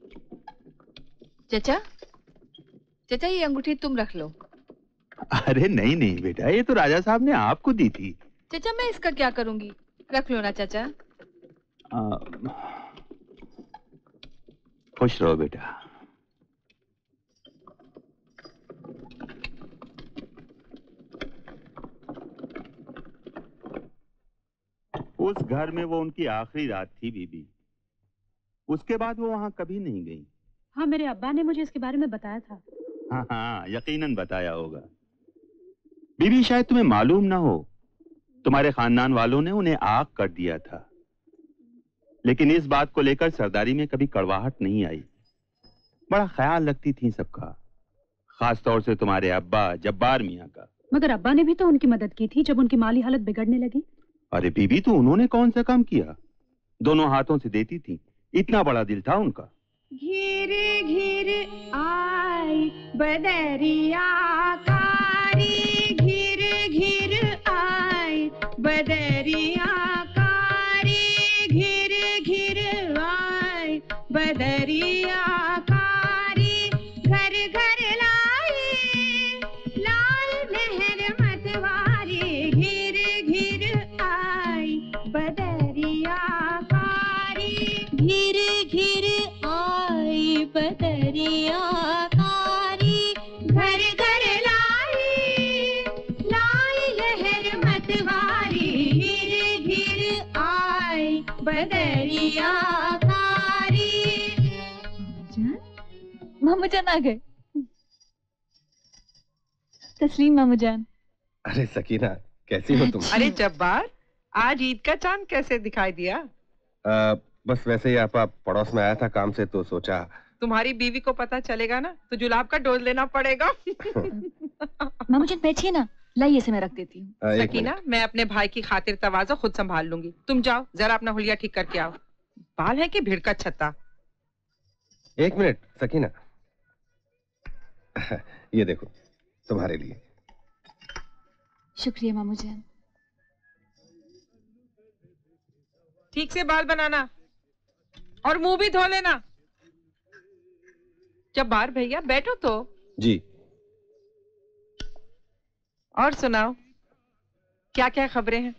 चचा, चचा ये अंगूठी तुम रख लो।
अरे नहीं नहीं बेटा, ये तो राजा साहब ने आपको दी थी।
चचा मैं इसका क्या करूंगी, रख लो ना चचा।
आ, खुश रहो बेटा। उस घर में वो उनकी आखिरी रात थी बीबी, उसके बाद वो वहां कभी नहीं गई।
हाँ, मेरे अब्बा ने मुझे इसके बारे में बताया था।
हाँ हाँ, यकीनन बताया होगा। बीबी शायद तुम्हें मालूम ना हो, तुम्हारे खानदान वालों ने उन्हें आग कर दिया था, लेकिन इस बात को लेकर सरदारी में कभी कड़वाहट नहीं आई। बड़ा ख्याल रखती थी सबका, खास तौर से तुम्हारे अब्बा जब्बार मियाँ का।
मगर अब्बा ने भी तो उनकी मदद की थी जब उनकी माली हालत बिगड़ने लगी।
अरे बीबी, तो उन्होंने कौन सा काम किया, दोनों हाथों से देती थी, इतना बड़ा दिल था उनका।
घिर घिर आई बदरिया कारी, घिर घिर आई बदरिया कारी, घिर घिर आई बदरिया कारी, घर घर लाई लाल लहर मतवारी, घिर घिर आई बदरिया कारी, घिर घिर आई बदरिया कारी, घर घर लाई लाई लहर मतवारी, घिर घिर आई बदरिया कारी।
मामू जान आ गए। तस्लीम मामू जान।
अरे सकीना, कैसी हो तुम?
अरे जब्बार, आज ईद का चांद कैसे दिखाई दिया?
आ, बस वैसे ही आपा पड़ोस में आया था काम से, तो सोचा।
तुम्हारी बीवी को पता चलेगा ना तो जुलाब का डोज लेना पड़ेगा।
मामू जान बैठिए ना, लाइए से मैं रख देती हूँ।
सकीना, मैं अपने भाई की खातिर तवाज़ो खुद संभाल लूंगी, तुम जाओ जरा अपना हुलिया ठीक करके आओ। बाल है कि भीड़ का छत्ता?
एक मिनट सकीना, ये देखो तुम्हारे लिए।
शुक्रिया मामू जान।
ठीक से बाल बनाना और मुंह भी धो लेना। जब्बार भैया बैठो तो।
जी।
और सुनाओ, क्या क्या खबरें हैं?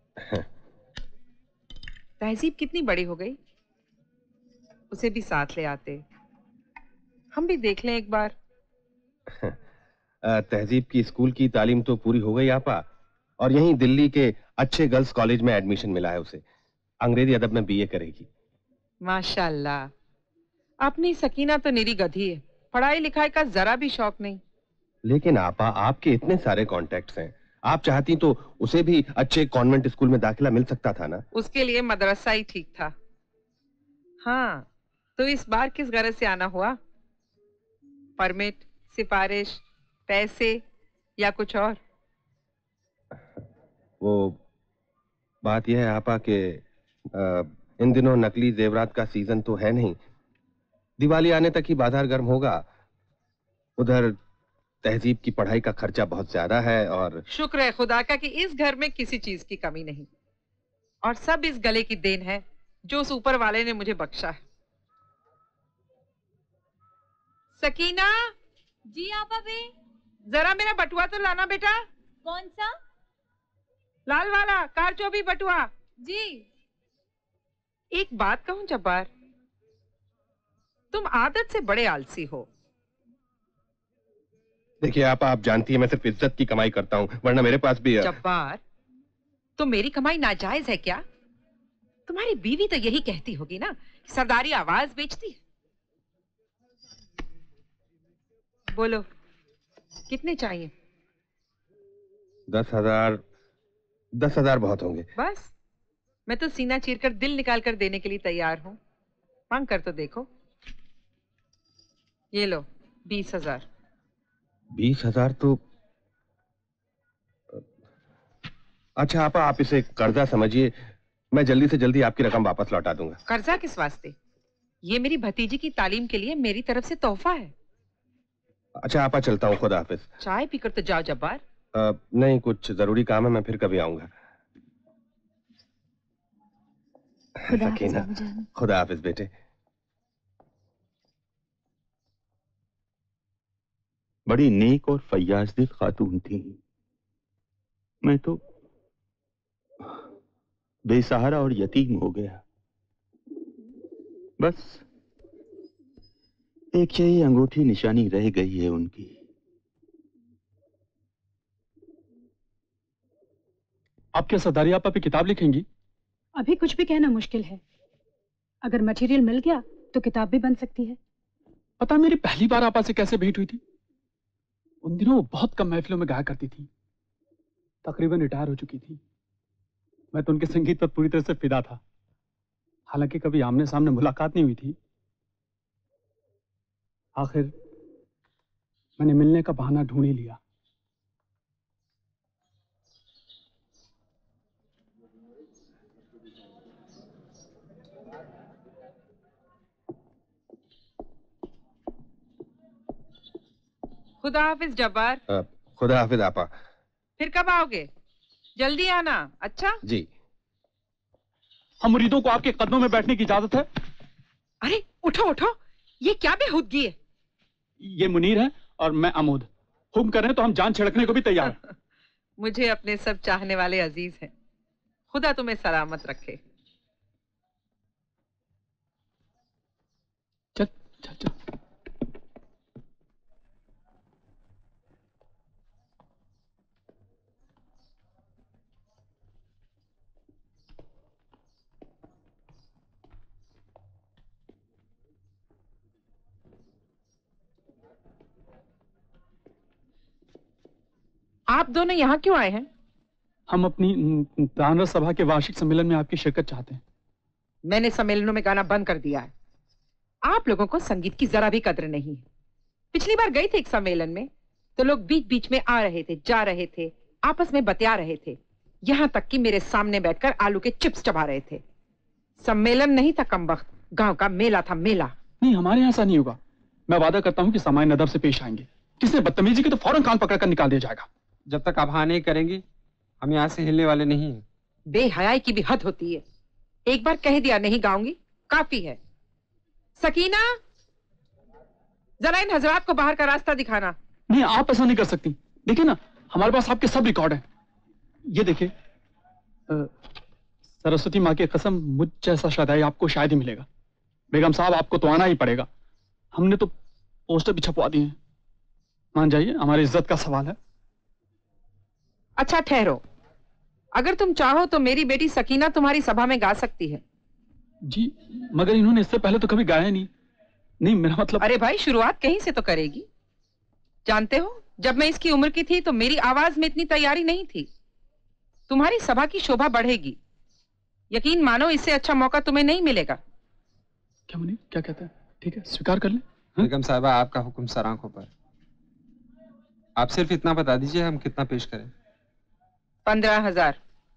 तहजीब कितनी बड़ी हो गई, उसे भी साथ ले आते, हम भी देख लें एक बार।
तहजीब की स्कूल की तालीम तो पूरी हो गई आपा, और यहीं दिल्ली के अच्छे गर्ल्स कॉलेज में एडमिशन मिला है उसे। अंग्रेजी अदब में बीए करेगी।
माशाल्लाह। अपनी सकीना तो निरी गधी है, पढ़ाई लिखाई का जरा भी शौक नहीं।
लेकिन आपा, आपके इतने सारे कॉन्टेक्ट्स हैं, आप चाहती तो उसे भी अच्छे कॉन्वेंट स्कूल में दाखिला मिल सकता था ना।
उसके लिए मदरसा ही ठीक था। हाँ, तो इस बार किस गरज से आना हुआ? परमिट, सिफारिश, पैसे या कुछ और?
वो बात यह है आपा के इन दिनों नकली जेवरात का सीजन तो है नहीं, दिवाली आने तक ही बाजार गर्म होगा। उधर तहजीब की पढ़ाई का खर्चा बहुत ज्यादा है, और
शुक्र है खुदा का कि इस घर में किसी चीज की कमी नहीं, और सब इस गले की देन है जो उस ऊपर वाले ने मुझे बख्शा है। सकीना।
जी आपा भी।
जरा मेरा बटुआ तो लाना बेटा।
कौन सा?
लाल वाला कार चौबी बटुआ।
जी।
एक बात कहूं जब्बार, तुम आदत से बड़े आलसी हो।
देखिए आप आप जानती है मैं सिर्फ इज्जत की कमाई करता हूँ, वरना मेरे पास भी।
जब्बार, तो मेरी कमाई नाजायज है क्या? तुम्हारी बीवी तो यही कहती होगी ना कि सरदारी आवाज बेचती है। बोलो कितने चाहिए?
दस हजार दस हजार बहुत होंगे।
बस, मैं तो सीना चीरकर दिल निकाल कर देने के लिए तैयार हूँ। मांग कर तो देखो। ये लो बीस हजार।
बीस हजार तो अच्छा आपा, आप इसे कर्जा समझिए, मैं जल्दी से जल्दी आपकी रकम वापस लौटा दूंगा।
कर्जा किस वास्ते? ये मेरी भतीजी की तालीम के लिए मेरी तरफ से तोहफा है।
अच्छा आपा, चलता हूँ, खुदा हाफिज।
चाय पीकर तो जाओ जब्बार।
आ, नहीं, कुछ जरूरी काम है, मैं फिर कभी आऊंगा। सकीना, खुदा हाफिज बेटे।
बड़ी नेक और फैयाज दिल खातून थी, मैं तो बेसहारा और यतीम हो गया। बस एक यही अंगूठी निशानी रह गई है उनकी।
आप क्या सरदारी आपा पे किताब लिखेंगी?
अभी कुछ भी कहना मुश्किल है, अगर मटेरियल मिल गया तो किताब भी बन सकती है।
पता मेरी पहली बार आपा से कैसे भेंट हुई थी? उन दिनों वो बहुत कम महफिलों में गाया करती थी, तकरीबन रिटायर हो चुकी थी। मैं तो उनके संगीत पर पूरी तरह से फिदा था। हालांकि कभी आमने सामने मुलाकात नहीं हुई थी। आखिर मैंने मिलने का बहाना ढूंढ ही लिया।
खुदा हाफिज जब्बार।
खुदा हाफिज आपा।
फिर कब आओगे? जल्दी आना। अच्छा
जी।
हम मुरीदों को आपके कदमों में बैठने की इजाजत है?
अरे उठो उठो, ये क्या बेहूदगी है?
ये मुनीर है और मैं अमोद। हुक्म करें तो हम जान छिड़कने को भी तैयार हैं।
मुझे अपने सब चाहने वाले अजीज हैं। खुदा तुम्हें सलामत रखे।
चल चल चल।
आप दोनों यहाँ क्यों आए हैं?
हम अपनी तानर सभा के वार्षिक सम्मेलन में आपकी शिरकत चाहते हैं।
मैंने सम्मेलनों में गाना बंद कर दिया है। आप लोगों को संगीत की जरा भी कद्र नहीं है। पिछली बार गई थी एक सम्मेलन में तो लोग बीच बीच में आ रहे थे, जा रहे थे, आपस में बतिया रहे थे, यहाँ तक कि मेरे सामने बैठकर आलू के चिप्स चबा रहे थे। सम्मेलन नहीं था कमबख्त, गांव का मेला था, मेला।
नहीं, हमारे यहाँ ऐसा नहीं होगा। मैं वादा करता हूँ कि सामान्य अदब से पेश आएंगे। किसने बदतमीजी की तो फौरन कान पकड़कर निकाल दिया जाएगा।
जब तक आप हाँ नहीं करेंगी हम यहाँ से हिलने वाले नहीं हैं।
बेहयाई की भी हद होती है। एक बार कह दिया नहीं गाऊंगी, काफी है। सकीना, जरा इन हजरात को बाहर का रास्ता दिखाना।
नहीं, आप ऐसा नहीं कर सकती। देखिए ना, हमारे पास आपके सब रिकॉर्ड हैं। ये देखिए, सरस्वती माँ की कसम, मुझ जैसा शादाई आपको शायद ही मिलेगा। बेगम साहब, आपको तो आना ही पड़ेगा। हमने तो पोस्टर भी छपवा दिए हैं। मान जाइए, हमारी इज्जत का सवाल है।
अच्छा ठहरो, अगर तुम चाहो तो मेरी बेटी सकीना तुम्हारी सभा में गा सकती है।
जी, मगर इन्होंने इससे पहले तो कभी गाया नहीं। नहीं, मेरा मतलब।
अरे भाई, शुरुआत कहीं से तो करेगी। जानते हो, जब मैं इसकी उम्र की थी तो मेरी आवाज में इतनी तैयारी नहीं थी। तुम्हारी सभा की शोभा बढ़ेगी, यकीन मानो, इससे अच्छा मौका तुम्हें नहीं मिलेगा।
क्या मुनीर, क्या कहता है? ठीक है, स्वीकार कर ले।
बेगम साहिबा, आपका हुक्म सर आंखों पर। आप सिर्फ इतना बता दीजिए हम कितना पेश करें।
पंद्रह हजार।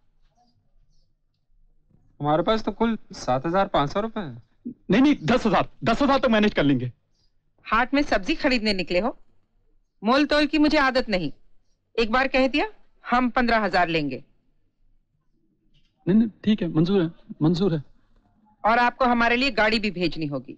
हमारे पास तो कुल सात हजार पाँच सौ रुपए है।
नहीं नहीं, दस हजार दस हजार तो मैनेज कर लेंगे।
हाट में सब्जी खरीदने निकले हो? मोल तोल की मुझे आदत नहीं। एक बार कह दिया, हम पंद्रह हजार लेंगे।
नहीं नहीं, ठीक है, मंजूर है, मंजूर है।
और आपको हमारे लिए गाड़ी भी भेजनी होगी।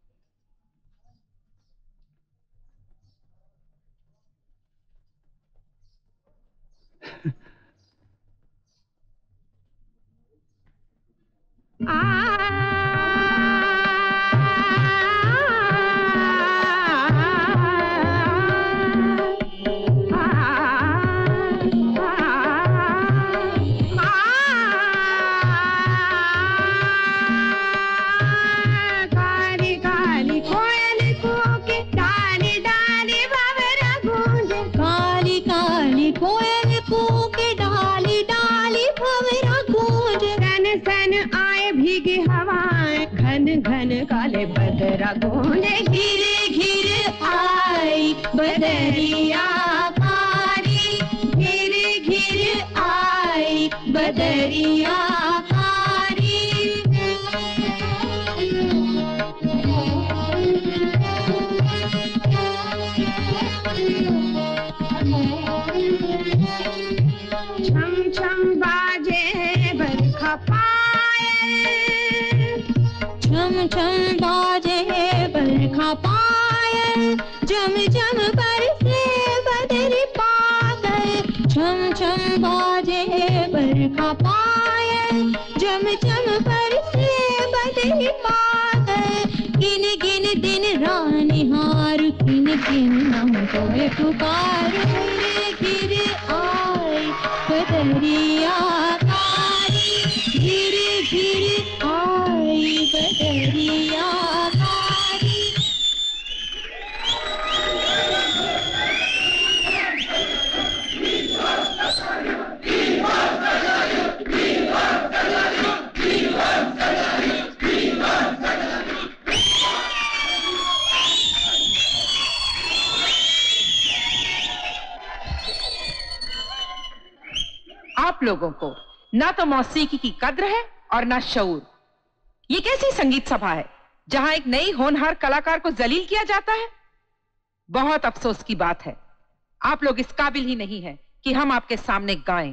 घन काले बदरा गूंजे, घिर घिर आई बदरिया कारी, घिर घिर आई बदरिया कारी। छम छम बाजे बरखा पायल, छम छम बाजे बरखा पायल, जम जम बरसे बदरी पागल, छम छम बाजे बरखा पायल, जम जम बरसे बदरी पागल। गिन गिन दिन रानिहार, किन किन नाम तुम्हें पुकारो, गिर आई बदरिया कारी, गिर गिर आई बदरिया कारी।
Viva
आप लोगों को ना तो मौसीकी की कद्र है और ना शऊर। ये कैसी संगीत सभा है जहां एक नई होनहार कलाकार को जलील किया जाता है? बहुत अफसोस की बात है, आप लोग इस काबिल ही नहीं है कि हम आपके सामने गाएं।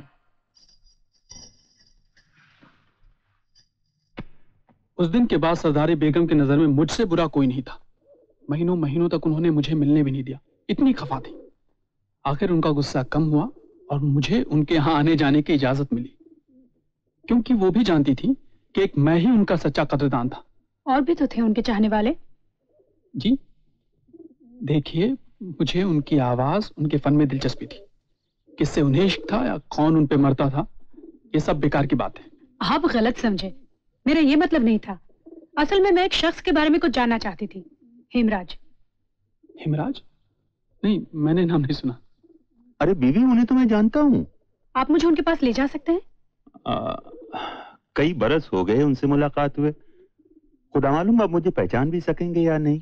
उस दिन के बाद सरदारी बेगम की नजर में मुझसे बुरा कोई नहीं था। महीनों महीनों तक उन्होंने मुझे मिलने भी नहीं दिया, इतनी खफा थी। आखिर उनका गुस्सा कम हुआ और मुझे उनके यहां आने जाने की इजाजत मिली, क्योंकि वो भी जानती थी कि एक मैं ही उनका सच्चा कदरदान था।
और भी तो थे उनके चाहने वाले।
जी देखिए, मुझे उनकी आवाज, उनके फन में दिलचस्पी थी। किससे उन्हें इश्क था या कौन उन पे मरता था, ये सब बेकार की बात है।
आप गलत समझे, मेरा ये मतलब नहीं था। असल में मैं एक शख्स के बारे में कुछ जानना चाहती थी, हेमराज।
हेमराज? नहीं, मैंने नाम नहीं सुना।
अरे बीवी, उन्हें तो मैं जानता हूँ।
आप मुझे उनके पास ले जा सकते हैं?
आ, कई बरस हो गए उनसे मुलाकात हुए, खुदा मालूम अब मुझे पहचान भी सकेंगे या नहीं।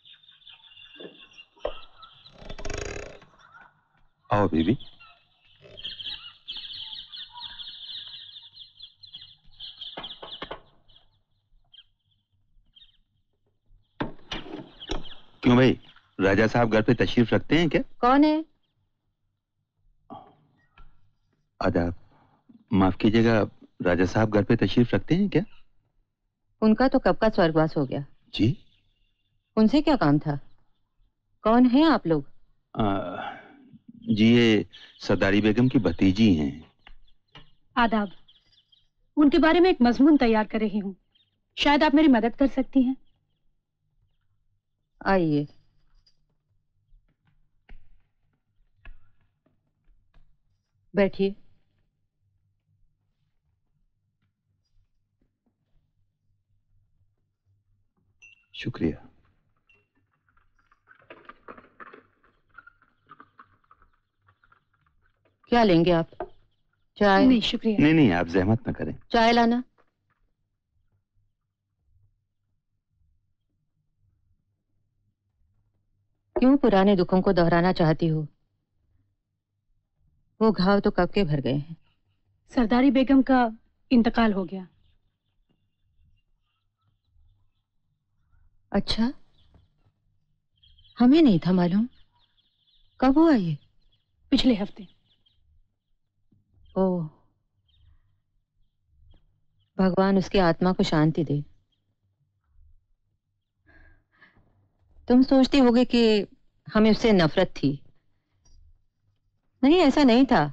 आओ बीवी। क्यों भाई, राजा साहब घर पे तशरीफ रखते हैं क्या?
कौन है?
आदाब, माफ कीजिएगा, राजा साहब घर पे तशरीफ रखते हैं क्या?
उनका तो कब का स्वर्गवास हो गया।
जी?
उनसे क्या काम था? कौन है आप लोग?
आ, जी ये सरदारी बेगम की भतीजी हैं।
आदाब, उनके बारे में एक मजमून तैयार कर रही हूँ, शायद आप मेरी मदद कर सकती हैं।
आइए। बैठिए।
शुक्रिया।
क्या लेंगे आप? चाय?
नहीं शुक्रिया।
नहीं नहीं, आप जहमत न करें।
चाय लाना। क्यों पुराने दुखों को दोहराना चाहती हो? वो घाव तो कब के भर गए हैं।
सरदारी बेगम का इंतकाल हो गया।
अच्छा, हमें नहीं था मालूम। कब हुआ ये?
पिछले हफ्ते।
ओह, भगवान उसकी आत्मा को शांति दे। तुम सोचती होगे कि हमें उससे नफरत थी। नहीं, ऐसा नहीं था।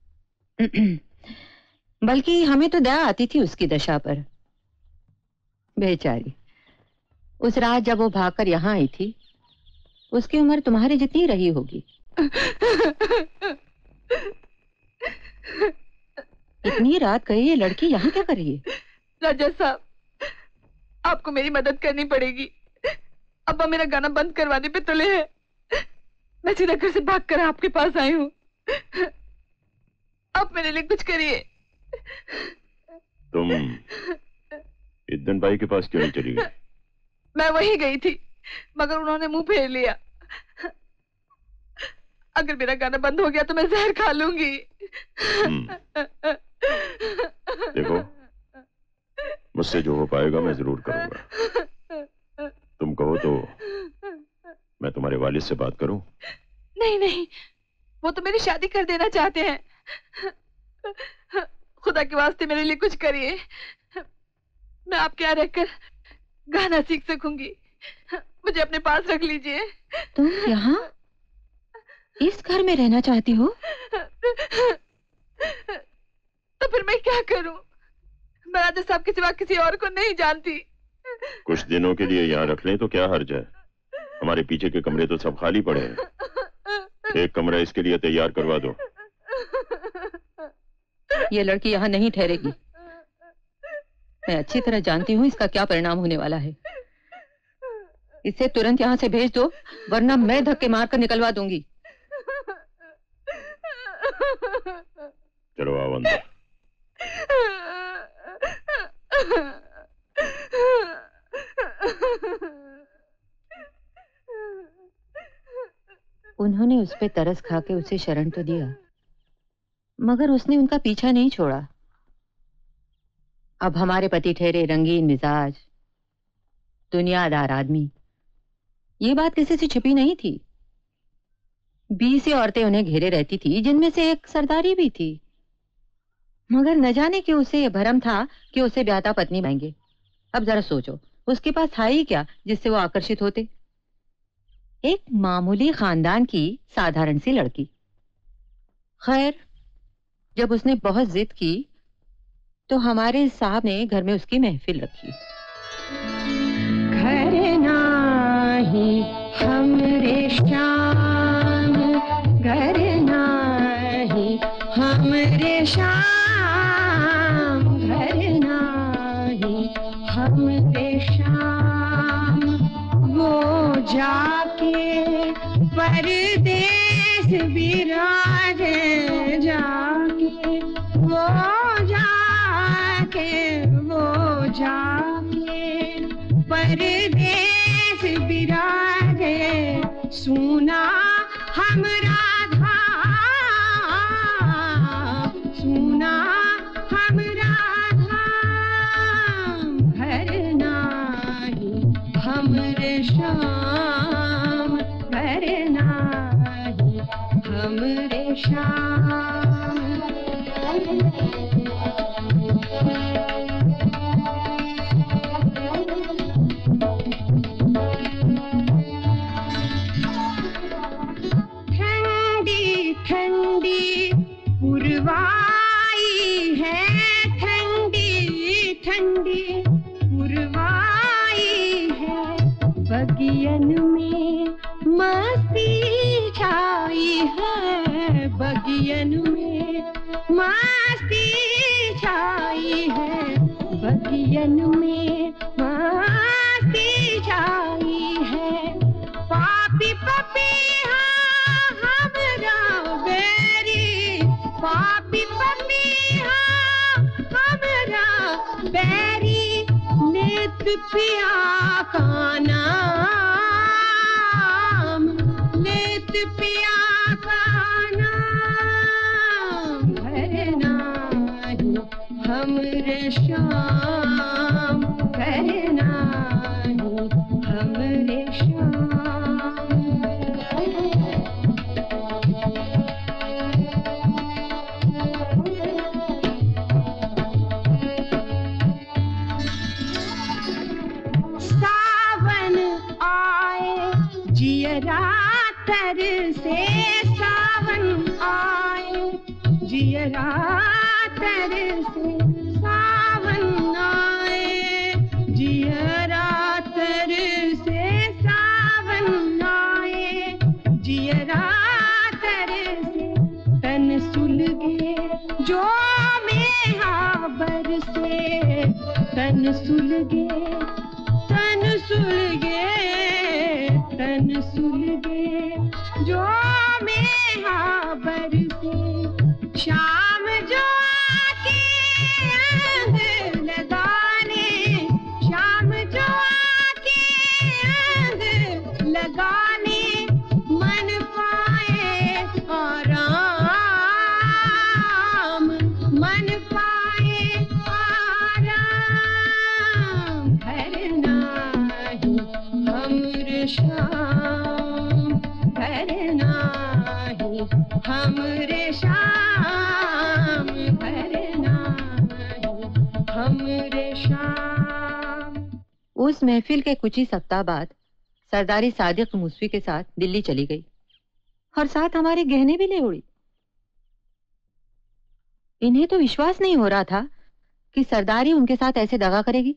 बल्कि हमें तो दया आती थी उसकी दशा पर। बेचारी, उस रात जब वो भागकर यहाँ आई थी, उसकी उम्र तुम्हारी जितनी रही होगी। इतनी रात गई ये लड़की यहाँ क्या कर रही है?
राजा साहब, आपको मेरी मदद करनी पड़ेगी। अब्बा मेरा गाना बंद करवाने पे तुले हैं। मैं सीधा घर से भागकर आपके पास आई हूँ। आप मेरे लिए कुछ करिए।
तुम इद्दन भाई के पास क्यों नहीं चली गई?
मैं वहीं गई थी, मगर उन्होंने मुंह फेर लिया। अगर मेरा गाना बंद हो गया तो मैं जहर खा लूंगी।
देखो, मुझसे जो हो पाएगा मैं जरूर करूंगा। तुम कहो तो मैं तुम्हारे वालिद से बात करूं?
नहीं नहीं, वो तो मेरी शादी कर देना चाहते हैं। खुदा के वास्ते मेरे लिए कुछ करिए। मैं आपके यहाँ रहकर गाना सीख सकूंगी। मुझे अपने पास रख लीजिए।
तुम यहाँ इस घर में रहना चाहती हो?
तो फिर मैं क्या करूं? मैं राजा साहब के सिवा किसी और को नहीं जानती।
कुछ दिनों के लिए यहाँ रख लें तो क्या हर्ज है? हमारे पीछे के कमरे तो सब खाली पड़े हैं। एक कमरा इसके लिए तैयार करवा दो।
ये लड़की यहाँ नहीं ठहरेगी। मैं अच्छी तरह जानती हूँ इसका क्या परिणाम होने वाला है। इसे तुरंत यहाँ से भेज दो, वरना मैं धक्के मारकर निकलवा दूंगी।
चलो आओ अंदर।
उन्होंने उस पे तरस खा के उसे शरण तो दिया, मगर उसने उनका पीछा नहीं छोड़ा। अब हमारे पति ठहरे रंगीन मिजाज, दुनियादार आदमी। ये बात किसी से छिपी नहीं थी। बीस औरतें उन्हें घेरे रहती थी, जिनमें से एक सरदारी भी थी। मगर न जाने क्यों उसे यह भरम था कि उसे ब्याहता पत्नी पाएंगे। अब जरा सोचो, उसके पास था ही क्या जिससे वो आकर्षित होते? एक मामूली खानदान की साधारण सी लड़की। खैर, जब उसने बहुत जिद की तो हमारे साहब ने घर में उसकी महफिल रखी।
घर नाही हमरे श्याम, घर नाही हमरे श्याम, घर नाही हमरे श्याम। वो जाके परदेस बिराजे, जाके वो जाके वो जाके परदेस बिराजे। सुना हमरा धाम, सुना हमरा धाम। घर नाही हमरे श्याम, घर नाही हमरे श्याम। ठंडी ठंडी पुरवाई है, ठंडी ठंडी पुरवाई है। बगियन में मस्ती छाई है, बगियन में मस्ती छाई है, बगियन में मस्ती छाई है। पापी पपीहा हमरा बेरी, पापी पपीहा हमरा बेरी। नेत पिया का नाम, नेत पिया का नाम। घर नाही हमरे श्याम, घर नाही हमरे श्याम। सावन आए जियरा तर से, सावन आए जियरा तर से। सावन आए जियरा तर से, सावन आए जियरा तर से। तन सुलगे जो मेहा बरसे, तन सुलगे, तन सुलगे, तन सुलगे जो मेहा बरसे। शाम जो आके अंग लगाने, शाम जो आके अंग लगाने। मन पाए आराम, मन पाए आराम। घर नाही हमरे श्याम, घर नाही हमरे श्याम, घर नाही हमरे श्याम।
उस महफिल के कुछ ही सप्ताह बाद सरदारी सादिक मूसवी के साथ दिल्ली चली गई और साथ हमारे गहने भी ले उड़ी। इन्हें तो विश्वास नहीं हो रहा था कि सरदारी उनके साथ ऐसे दगा करेगी।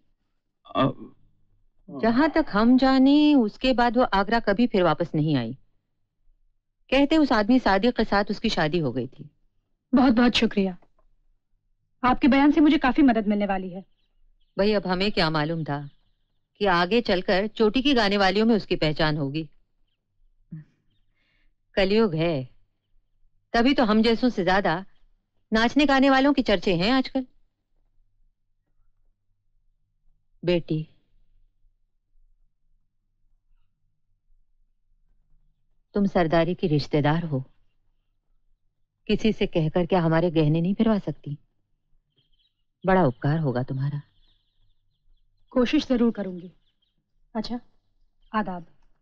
जहां तक हम जाने उसके बाद वो आगरा कभी फिर वापस नहीं आई। कहते उस आदमी सादिक के साथ उसकी शादी हो गई थी।
बहुत बहुत शुक्रिया, आपके बयान से मुझे काफी मदद मिलने वाली है।
भाई अब हमें क्या मालूम था कि आगे चलकर चोटी की गाने वालियों में उसकी पहचान होगी। कलयुग है, तभी तो हम जैसों से ज्यादा नाचने गाने वालों के चर्चे हैं आजकल। बेटी, तुम सरदारी की रिश्तेदार हो, किसी से कहकर क्या हमारे गहने नहीं फिरवा सकती? बड़ा उपकार होगा तुम्हारा।
कोशिश जरूर करूंगी। अच्छा, आदाब।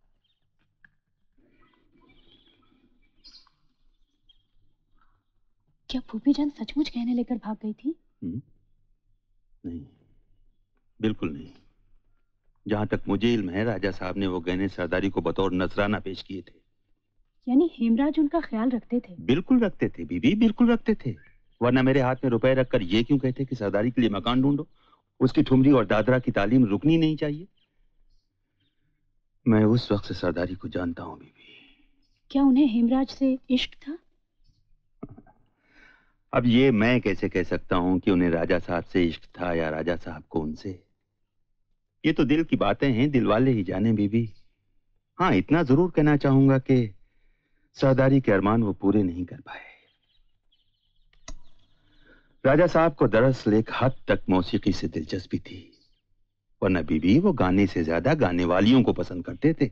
क्या फूफी जान सचमुच गहने लेकर भाग गई थी?
नहीं, बिल्कुल नहीं। जहां तक मुझे इल्म है, राजा साहब ने वो गहने सरदारी को बतौर नजराना पेश किए थे।
यानी हेमराज उनका ख्याल रखते थे?
बिल्कुल रखते थे बीबी, बिल्कुल रखते थे। वरना मेरे हाथ में रुपए रखकर ये क्यों कहते कि सरदारी के लिए मकान ढूंढो, उसकी ठुमरी और दादरा की तालीम रुकनी नहीं चाहिए। मैं उस वक्त से सरदारी को जानता हूँ बीबी।
क्या उन्हें हेमराज से इश्क था?
अब ये मैं कैसे कह सकता हूँ कि उन्हें राजा साहब से इश्क था या राजा साहब को उनसे। ये तो दिल की बातें हैं, दिल वाले ही जाने बीबी। हाँ, इतना जरूर कहना चाहूंगा कि सरदारी के अरमान वो पूरे नहीं कर पाए। राजा साहब को दरअसल एक हद तक मौसीकी से दिलचस्पी थी, वरना बीबी वो गाने से ज्यादा गाने वालियों को पसंद करते थे।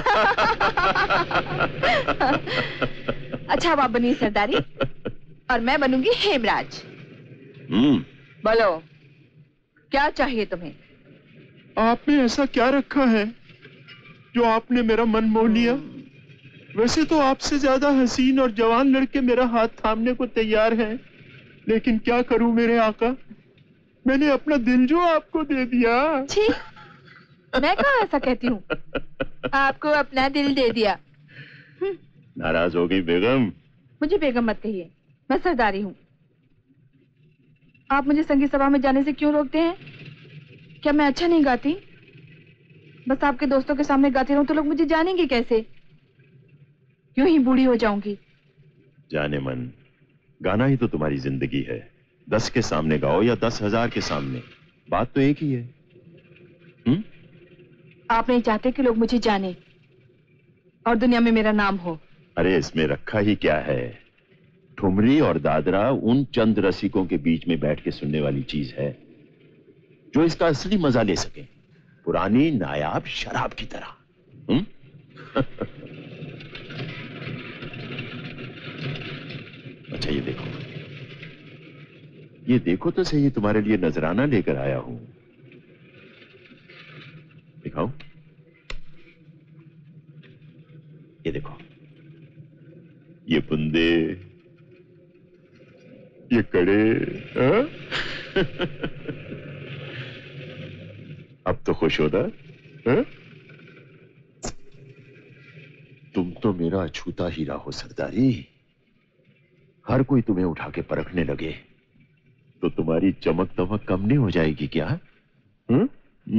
अच्छा, अब आप बनिए सरदारी और मैं बनूंगी हेमराज।
हम्म।
बोलो, क्या चाहिए तुम्हें?
आपने ऐसा क्या रखा है जो आपने मेरा मन मोह लिया? वैसे तो आपसे ज्यादा हसीन और जवान लड़के मेरा हाथ थामने को तैयार हैं, लेकिन क्या करूं मेरे आका, मैंने अपना दिल जो आपको दे दिया।
छी, मैं कहाँ ऐसा कहती हूँ? आपको अपना दिल दे दिया।
नाराज हो गई बेगम?
मुझे बेगम मत कहिए, मैं सरदारी हूँ। आप मुझे संगीत सभा में जाने से क्यों रोकते हैं? क्या मैं अच्छा नहीं गाती? बस आपके दोस्तों के सामने गाती रहूं तो लोग मुझे जानेंगे कैसे? यूं ही बूढ़ी हो जाऊंगी।
जाने मन, गाना ही तो तुम्हारी जिंदगी है। दस के सामने गाओ या दस हजार के सामने, बात तो एक ही है। हुँ?
आप नहीं चाहते कि लोग मुझे जाने और दुनिया में मेरा नाम हो?
अरे इसमें रखा ही क्या है? ठुमरी और दादरा उन चंद रसिकों के बीच में बैठ के सुनने वाली चीज है जो इसका असली मजा ले सके, पुरानी नायाब शराब की तरह। हुँ? अच्छा ये देखो, ये देखो तो सही, तुम्हारे लिए नजराना लेकर आया हूं। दिखाओ, ये देखो, ये बुंदे, ये कड़े। अब तो खुश हो ना? हाँ? तुम तो मेरा अछूता हीरा हो सरदारी। हर कोई तुम्हें उठा के परखने लगे तो तुम्हारी चमक दमक कम नहीं हो जाएगी क्या? हुँ?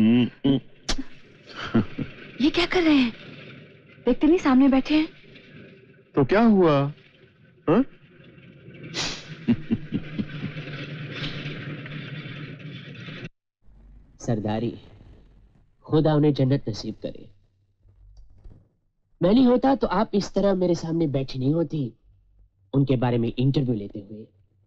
ये क्या कर रहे हैं? देखते नहीं सामने बैठे हैं?
तो क्या हुआ? हाँ?
सरदारी, खुदा उन्हें जन्नत नसीब करे। मैं नहीं होता तो आप इस तरह मेरे सामने बैठी नहीं होती, उनके बारे में इंटरव्यू लेते हुए।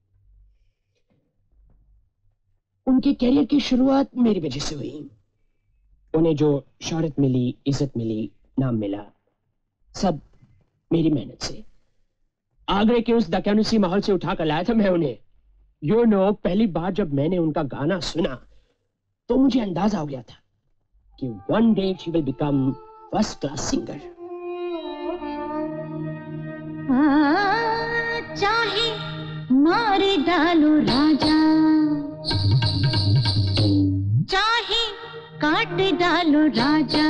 उनके करियर की शुरुआत मेरी वजह से हुई। उन्हें जो शोहरत मिली, इज्जत मिली, नाम मिला, सब मेरी मेहनत से। आगरे के उस दकियानुसी माहौल से उठाकर लाया था मैं उन्हें। यू नो, पहली बार जब मैंने उनका गाना सुना तो मुझे अंदाजा हो गया था कि one day she will become first class singer.
चाहे मार डालो राजा, चाहे काट डालो राजा,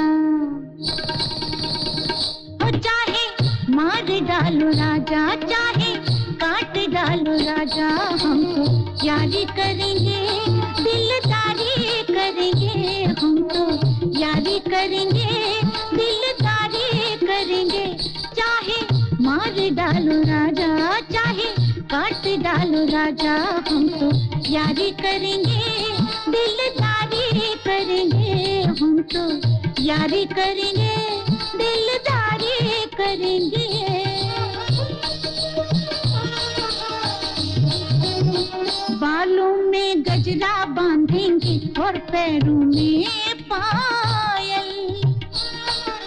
हो चाहे मार डालो राजा, चाहे काट डालो राजा, हम तो यारी करेंगे, दिलदारी करेंगे, हम तो यारी करेंगे, दिलदारी करेंगे, चाहे मार डालो राजा, चाहे काट डालो राजा, हम तो यारी करेंगे, दिलदारी करेंगे, हम तो यारी करेंगे, दिलदारी करेंगे। बालों में गजरा बांधेंगे और पैरों में पायल,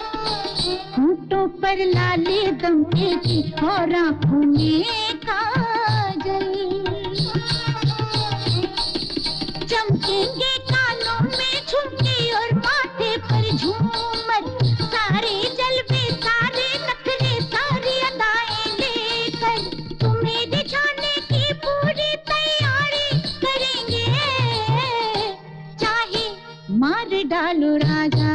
होंठों पर लाली दमकेगी और आंखों में काजल, डालो राजा,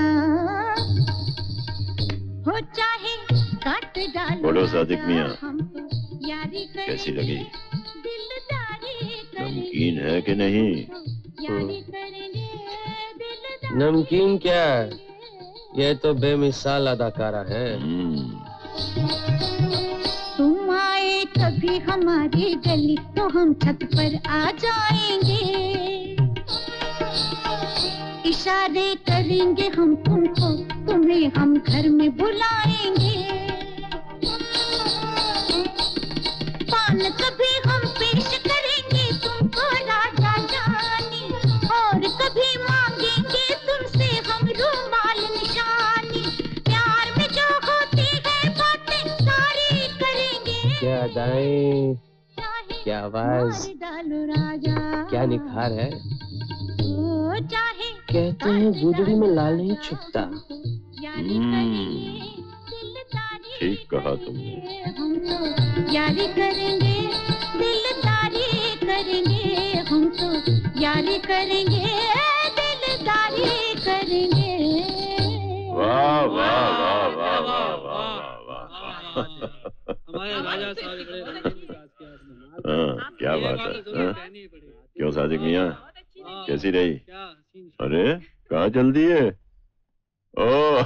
हो चाहे काट डालो।
बोलो सादिक मियां,
यारी
कैसी लगी?
दिलदारी
नमकीन है कि नहीं?
नमकीन क्या है, ये तो बेमिसाल अदाकारा है।
तुम आए कभी हमारी गली तो हम छत पर आ जाएंगे, इशारे करेंगे हम तुमको, तुम्हें हम घर में बुलाएंगे। पान कभी हम पेश करेंगे तुमको राजा जानी, और कभी मांगेंगे तुमसे हम रुमाल निशानी। प्यार में जो होती है बातें सारी करेंगे।
क्या अदाएं, क्या आवाज,
डालो राजा,
क्या निखार है।
ओ चाहे
कहते हैं गुदड़ी में लाल नहीं छुपता।
ठीक कहा तुमने।
हम तो यारी करेंगे, दिलदारी करेंगे, हम तो यारी करेंगे, दिलदारी करेंगे।
वाह वाह वाह वाह वाह वाह वाह।
हमारे राजा साहब बड़े रंगीन मिजाज के आदमी।
हाँ, क्या बात है। हाँ? क्यों सादिक मियां, कैसी रही? अरे कहाँ चल दी है? ओ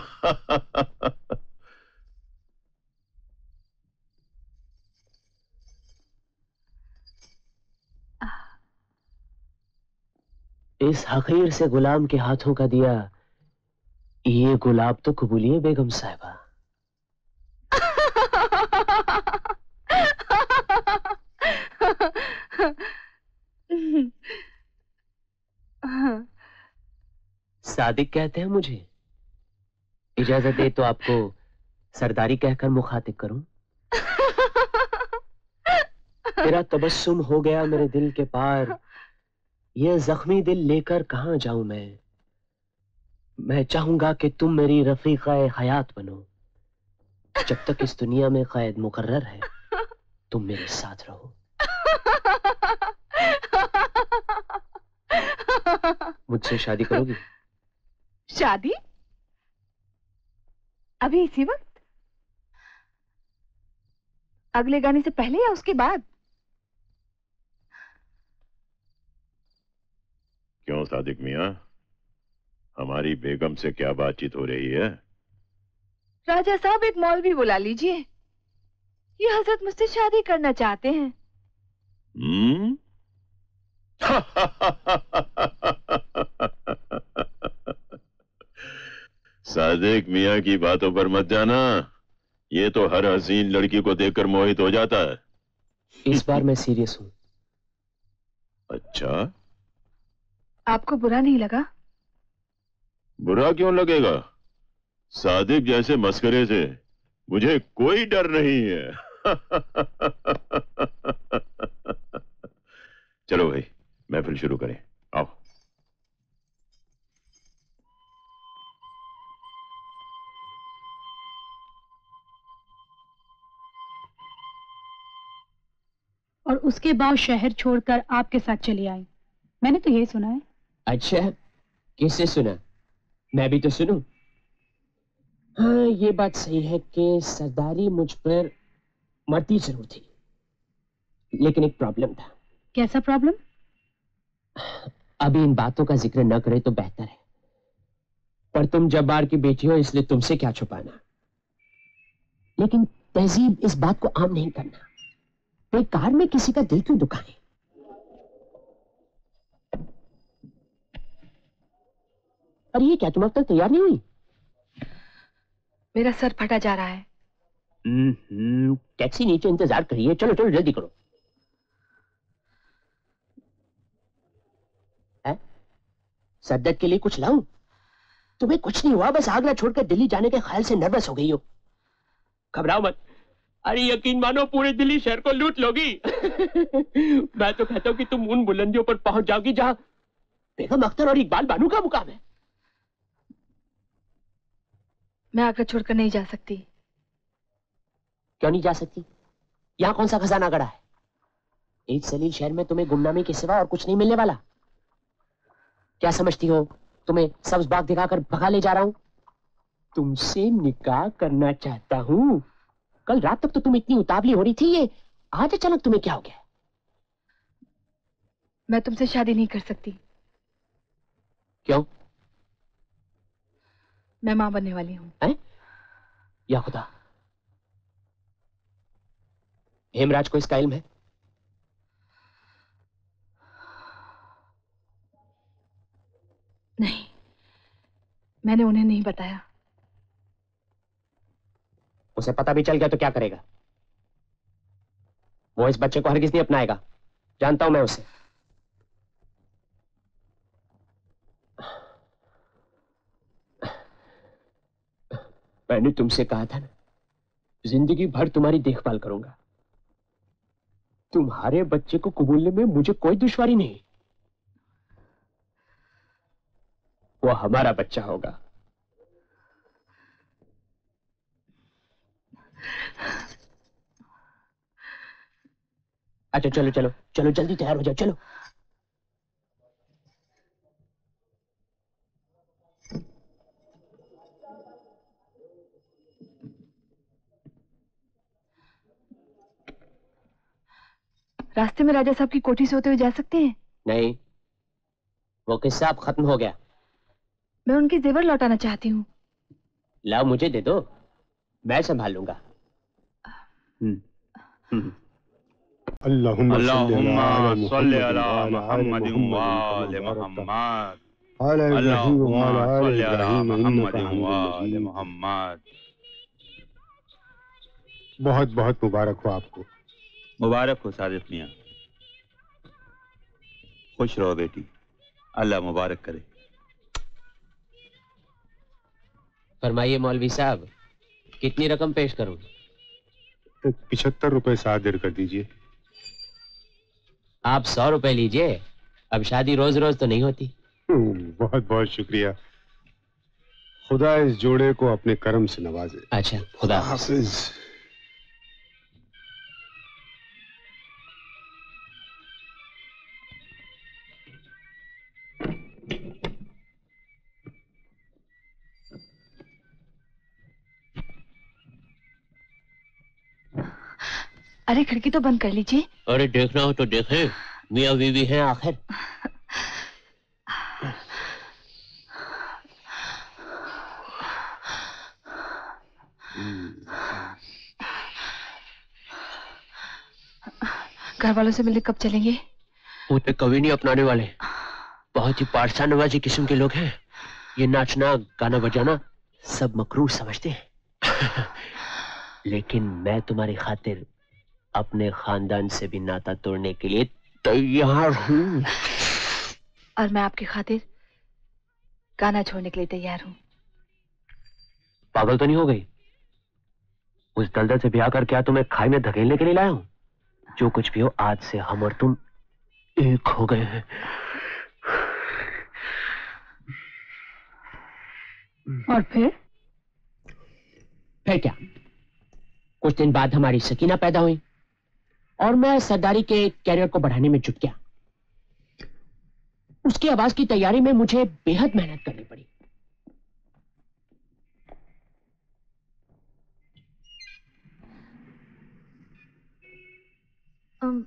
इस हकीर से गुलाम के हाथों का दिया ये गुलाब तो कबूलिए बेगम साहिबा। सादिक कहते हैं मुझे, इजाजत दे तो आपको सरदारी कहकर मुखातिब करूं। तेरा तबस्सुम हो गया मेरे दिल के पार, ये जख्मी दिल लेकर कहां जाऊं मैं। मैं चाहूंगा कि तुम मेरी रफीका हयात बनो, जब तक इस दुनिया में कैद मुकर्रर है तुम मेरे साथ रहो। मुझसे शादी करोगी?
शादी? अभी इसी वक्त? अगले गाने से पहले या उसके बाद?
क्यों सादिक मियां, हमारी बेगम से क्या बातचीत हो रही है?
राजा साहब एक मौलवी बुला लीजिए, ये हजरत मुझसे शादी करना चाहते हैं।
हम्म? सादिक मियां की बातों पर मत जाना, ये तो हर हसीन लड़की को देखकर मोहित हो जाता है।
इस बार मैं सीरियस हूं।
अच्छा,
आपको बुरा नहीं लगा?
बुरा क्यों लगेगा? सादिक जैसे मस्करे से मुझे कोई डर नहीं है। चलो भाई, महफिल शुरू करें, आओ।
और उसके बाद शहर छोड़कर आपके साथ चली आई, मैंने तो यही सुना है।
अच्छा, किससे सुना? मैं भी तो सुनूं। हाँ, ये बात सही है कि सरदारी मुझ पर मरती जरूर थी, लेकिन एक प्रॉब्लम था।
कैसा प्रॉब्लम?
अभी इन बातों का जिक्र न करे तो बेहतर है, पर तुम जब्बार की बेटी हो इसलिए तुमसे क्या छुपाना। लेकिन तहजीब इस बात को आम नहीं करना, बेकार में किसी का दिल क्यों दुखाए। अरे ये क्या, तुम अब तक तैयार नहीं हुई?
मेरा सर फटा जा रहा है।
हम्म, टैक्सी नीचे इंतजार करिए, चलो चलो जल्दी करो। है? सद्दत के लिए कुछ लाऊं? तुम्हें कुछ नहीं हुआ, बस आगरा छोड़कर दिल्ली जाने के ख्याल से नर्वस हो गई हो। घबराओ मत। अरे यकीन मानो पूरे दिल्ली शहर को लूट लोगी। मैं तो कहता हूं कि तुम उन बुलंदियों पर पहुंच जाओगी जहां बेगम अख्तर और इकबाल बानू का मुकाम है।
मैं आगरा छोड़कर नहीं जा सकती।
क्यों नहीं जा सकती? यहां कौन सा खजाना गड़ा है? इस जलील शहर में तुम्हें गुमनामी के सिवा और कुछ नहीं मिलने वाला। क्या समझती हो तुम्हें सब्ज बाग दिखाकर भगा ले जा रहा हूं? तुमसे निकाह करना चाहता हूं। कल रात तक तो तुम इतनी उतावली हो रही थी, ये आज अचानक तुम्हें क्या हो गया?
मैं तुमसे शादी नहीं कर सकती।
क्यों?
मैं मां बनने वाली हूं।
हैं? या खुदा, हेमराज को इसका इल्म है?
नहीं, मैंने उन्हें नहीं बताया।
उसे पता भी चल गया तो क्या करेगा? वो इस बच्चे को हरगिज नहीं अपनाएगा, जानता हूं मैं उसे। मैंने तुमसे कहा था ना, जिंदगी भर तुम्हारी देखभाल करूंगा। तुम्हारे बच्चे को कबूलने में मुझे कोई दुश्वारी नहीं। वो हमारा बच्चा होगा। अच्छा चलो चलो चलो, जल्दी तैयार हो जाओ, चलो।
रास्ते में राजा साहब की कोठी से होते हुए जा सकते हैं?
नहीं, वो किस्सा अब खत्म हो गया।
मैं उनके जेवर लौटाना चाहती हूँ।
लाओ, मुझे दे दो, मैं संभाल लूंगा। हम्म हम्म
अल्लाहुम्मा
सल्ली अला मुहम्मद व आले मुहम्मद।
अल्लाहुम्मा
सल्ली अला मुहम्मद व आले मुहम्मद।
बहुत बहुत मुबारक हो आपको।
मुबारक हो सादिक मियां। खुश रहो बेटी, अल्लाह मुबारक करे।
फरमाइए मौलवी साहब, कितनी रकम पेश करूं?
पिछहत्तर रुपए सादिर कर दीजिए।
आप सौ रुपए लीजिए, अब शादी रोज रोज तो नहीं होती।
बहुत बहुत शुक्रिया, खुदा इस जोड़े को अपने करम से नवाजे।
अच्छा, खुदा
हाफिज।
अरे खिड़की तो बंद कर लीजिए।
अरे देखना हो तो देखें, मियां बीवी हैं आखिर।
घर वालों से मिलने कब चलेंगे?
वो तो कभी नहीं अपनाने वाले, बहुत ही पारसा नवाजी किस्म के लोग हैं। ये नाचना गाना बजाना सब मकरूह समझते हैं। लेकिन मैं तुम्हारी खातिर अपने खानदान से भी नाता तोड़ने के लिए तैयार हूँ।
और मैं आपकी खातिर गाना छोड़ने के लिए तैयार हूँ।
पागल तो नहीं हो गई? उस दलदल से ब्याह कर क्या तुम्हें खाई में धकेलने के लिए लाया हूँ? जो कुछ भी हो, आज से हम और तुम एक हो गए हैं।
और फिर?
फिर क्या? कुछ दिन बाद हमारी सकीना पैदा हुई और मैं सरदारी के कैरियर को बढ़ाने में जुट गया। उसकी आवाज की तैयारी में मुझे बेहद मेहनत करनी पड़ी।
um,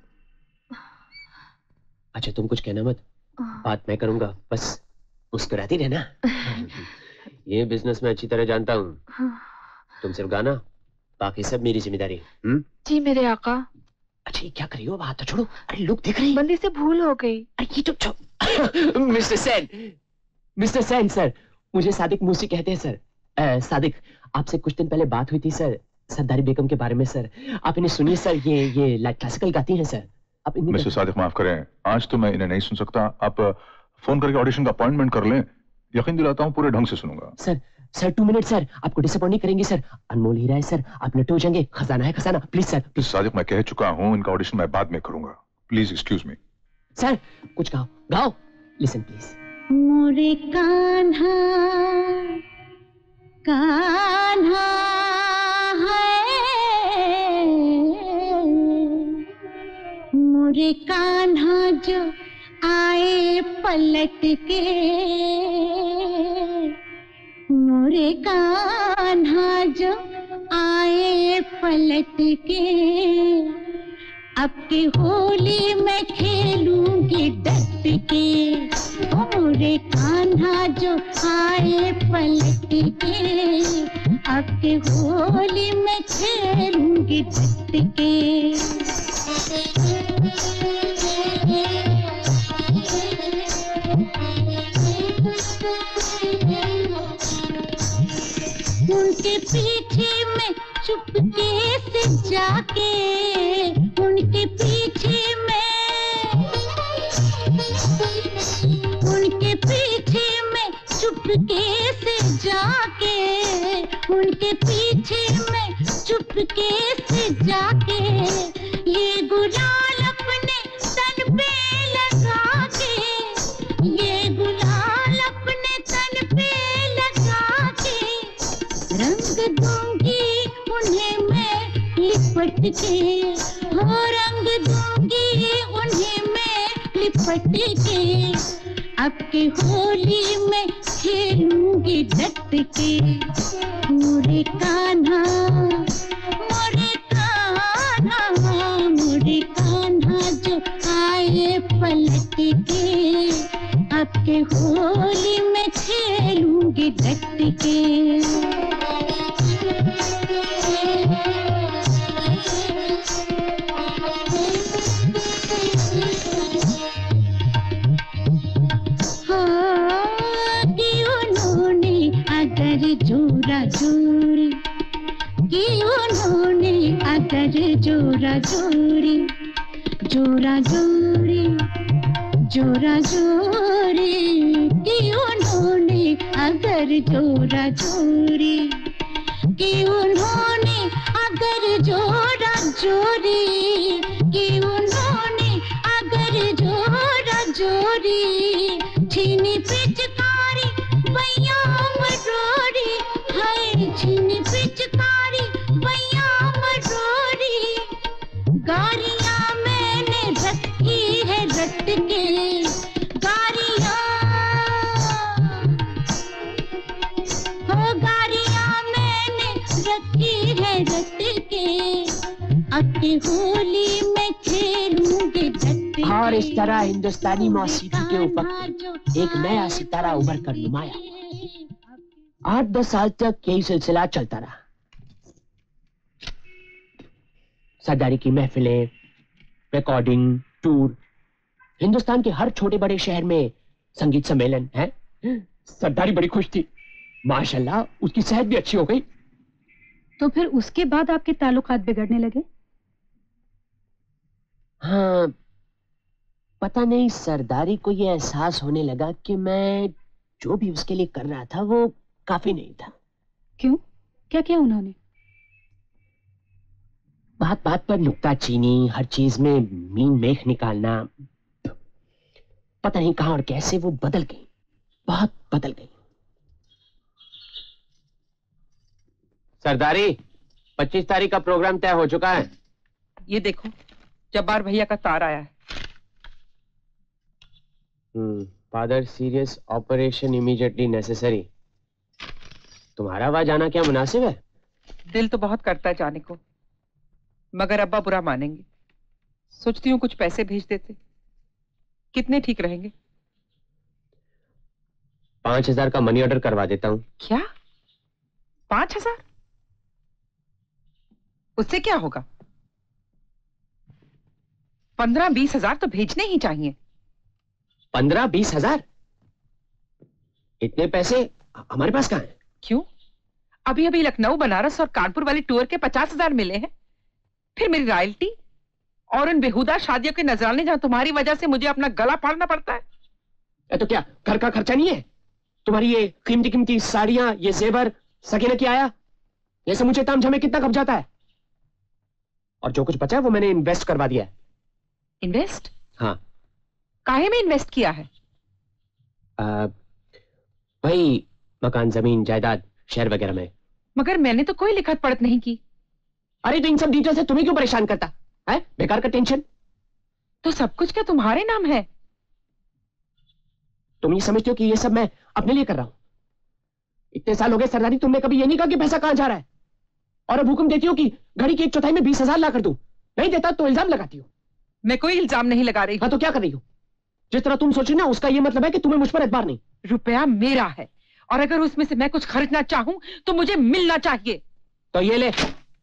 अच्छा तुम कुछ कहना मत, बात मैं करूंगा, बस मुस्कुराती रहना। ये बिजनेस मैं अच्छी तरह जानता हूँ। तुम सिर्फ गाना, बाकी सब मेरी जिम्मेदारी। हम्म?
जी मेरे आका।
अच्छा ये क्या करी हो? बात तो छोड़ो। अरे लोग देख रहे हैं।
बंदी से भूल हो गई।
अरे ये तो mister Sen, mister Sen sir, मुझे सादिक मुझसे कहते हैं सर। आ, सादिक, आपसे कुछ दिन पहले बात हुई थी सर, सरदारी बेगम के बारे में सर। आप इन्हें सुनिए सर, ये ये लाइट क्लासिकल गाती हैं सर। आप इन्हें
मिस्टर सादिक माफ करें, आज तो मैं इन्हें नहीं सुन सकता। आप फोन करके ऑडिशन का अपॉइंटमेंट कर लें, यकीन दिलाता हूँ पूरे ढंग से सुनूंगा।
Sir sir two minute sir, आपको डिसअपॉइंट नहीं करेंगे सर। अनमोल हीरा है सर, आप नट हो जाएंगे। खजाना है खजाना, प्लीज सर।
प्लीज सादिक, मैं कह चुका हूँ इनका ऑडिशन मैं बाद में करूंगा। Please excuse me.
सर कुछ गाओ गाओ, लिसन प्लीज।
मोरे कान्हा कान्हा है, मोरे कान्हा जो आए आए पलट के, मोरे कान्हा जो आए पलट के, अब के होली में खेलूंगी डट के, मोरे कान्हा जो आए पलट के, अब के होली में खेलूंगी डट के। उनके पीछे में चुपके से जाके, उनके पीछे में, उनके पीछे में चुपके से जाके, उनके पीछे में चुपके से जाके, ये गुलाल अपने तन पे लगा के, ये गुलाल अपने तन पे लगा के, रंग दूंगी उन्हें मैं लिपट के, हो रंग दूंगी उन्हें मैं लिपट के, अब के होली में खेलूंगी डट के, मोरे कान्हा, मोरे कान्हा, मोरे कान्हा जो आए पलट के, अब के होली में खेलूंगी डट के। जोरा जोरी कि उन्होंने अगर जोरा जोरी, जोरा जोरी, जोरा जोरी कि उन्होंने अगर जोरा जोरी, कि उन्होंने अगर जोरा जोरी, कि उन्होंने अगर जोरा जोरी, छीनी पिचकारी भैया मरोड़ी, हाय छीनी पिचकारी भैया मरोड़ी, गारियां मैंने रखी है रट के, गारियां, हो गारियां मैंने रखी है रट के, अब के होली में खेलूंगी डट के।
और इस तरह हिंदुस्तानी मौसीकी के ऊपर एक नया सितारा उभर कर नुमाया। आठ दस साल तक यही सिलसिला चलता रहा। सरदारी की महफिलें, रिकॉर्डिंग, टूर, हिंदुस्तान के हर छोटे बड़े शहर में संगीत सम्मेलन है। सरदारी बड़ी खुश थी, माशाल्लाह उसकी सेहत भी अच्छी हो गई।
तो फिर उसके बाद आपके ताल्लुकात बिगड़ने लगे?
हाँ, पता नहीं सरदारी को यह एहसास होने लगा कि मैं जो भी उसके लिए कर रहा था वो काफी नहीं था।
क्यों? क्या किया उन्होंने?
बात बात पर नुक्ताचीनी, हर चीज में मीन मेख निकालना, पता नहीं कहां और कैसे वो बदल गई, बहुत बदल गई।
सरदारी, पच्चीस तारीख का प्रोग्राम तय हो चुका है।
ये देखो, जब्बार भैया का तार आया है।
Hmm, father serious operation immediately necessary. तुम्हारा वहां जाना क्या मुनासिब है?
दिल तो बहुत करता है जाने को, मगर अब्बा बुरा मानेंगे। सोचती हूँ कुछ पैसे भेज देते। कितने ठीक रहेंगे?
पांच हजार का मनी ऑर्डर करवा देता हूँ।
क्या? पांच हजार? उससे क्या होगा? पंद्रह बीस हजार तो भेजने ही चाहिए।
पंद्रह बीस हजार? इतने पैसे हमारे पास कहाँ हैं?
क्यों? अभी अभी लखनऊ, बनारस और कानपुर वाली टूर के पचास हजार मिले हैं। फिर मेरी रॉयल्टी और उन बेहुदा शादियों के नजराने जहां तुम्हारी वजह से मुझे अपना गला फाड़ना पड़ता है।
ए तो क्या घर का खर्चा नहीं है? तुम्हारी ये कीमती कीमती साड़ियां, ये जेवर, सकीना की आया, ये सब मुझे तामझाम में कितना खप जाता है। और जो कुछ बचा है वो मैंने इन्वेस्ट करवा दिया है।
इन्वेस्ट?
हाँ।
काहे में इन्वेस्ट किया है?
आ, भाई मकान, जमीन, जायदाद, शहर वगैरह में।
मगर मैंने तो कोई लिखत पढ़त नहीं की।
अरे तो इन सब डिटेल से तुम्हें क्यों परेशान करता है? बेकार का टेंशन।
तो सब कुछ क्या तुम्हारे नाम है?
तुम ये समझते हो कि ये सब मैं अपने लिए कर रहा हूं? इतने साल हो गए सरदारी, तुमने कभी ये नहीं कहा कि पैसा कहां जा रहा है, और अब हुक्म देती हो कि घड़ी की एक चौथाई में बीस हजार ला कर दूं। नहीं देता तो इल्जाम लगाती हो।
मैं कोई इल्जाम नहीं लगा रही।
हाँ तो क्या कर रही हो? जिस तरह तुम सोच रही ना, उसका ये मतलब है कि तुम्हें मुझ पर एतबार नहीं।
रुपया मेरा है, और अगर उसमें से मैं कुछ खरीदना चाहूं तो मुझे मिलना चाहिए।
तो ये ले।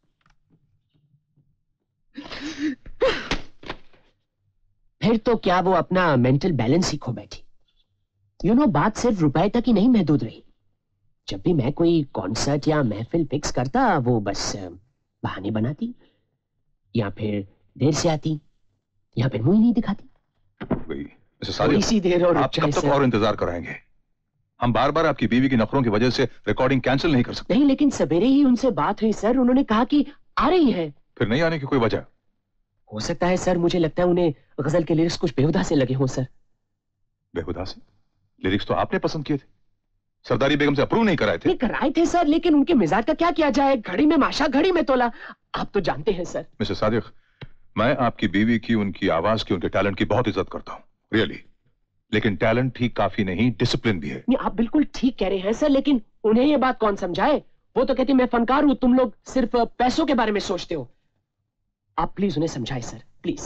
फिर तो क्या वो अपना मेंटल बैलेंस ही खो बैठी। यू नो, बात सिर्फ रुपए तक ही नहीं महदूद रही। जब भी मैं कोई कॉन्सर्ट या महफिल फिक्स करता, वो बस बहाने बनाती, या फिर देर से आती, या फिर मुंह ही नहीं दिखाती।
थोड़ी
सी देर और
आप कब तक और इंतजार कराएंगे? हम बार बार आपकी बीवी की नखरों की वजह से रिकॉर्डिंग कैंसिल नहीं कर सकते।
नहीं, लेकिन सवेरे ही उनसे बात हुई सर, उन्होंने कहा कि आ रही है।
फिर नहीं आने की कोई वजह?
हो सकता है सर, मुझे लगता है उन्हें गजल के लिरिक्स कुछ बेहुदा से लगे हों सर।
बेहुदा से? लिरिक्स तो आपने पसंद किए थे, सरदारी बेगम से अप्रूव नहीं कराए थे।
नहीं कराए थे सर, लेकिन उनके मिजाज का क्या किया जाए, घड़ी में माशा घड़ी में तोला, आप तो जानते हैं सर।
मिस्टर सादिक, मैं आपकी बीवी की, उनकी आवाज की, उनके टैलेंट की बहुत इज्जत करता हूँ, रियली। लेकिन टैलेंट ही काफी नहीं, डिसिप्लिन भी है।
नहीं, आप बिल्कुल ठीक कह रहे हैं सर, लेकिन उन्हें ये बात कौन समझाए? वो तो कहती मैं फनकार हूं, तुम लोग सिर्फ पैसों के बारे में सोचते हो। आप प्लीज उन्हें समझाए सर, प्लीज।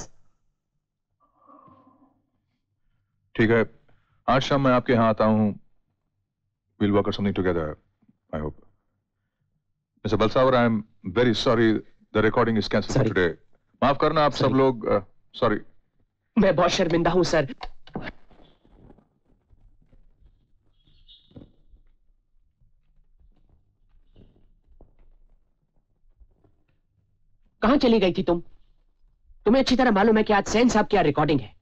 ठीक है, आज शाम मैं आपके यहाँ आता हूँ। We'll work on something together, I hope. Mister Balsawar, I am very sorry the recording is cancelled for today. माफ करना आप सब लोग, सॉरी।
मैं बहुत शर्मिंदा हूं सर। कहां चली गई थी तुम? तुम्हें अच्छी तरह मालूम है कि आज सैन साहब की यहाँ रिकॉर्डिंग है।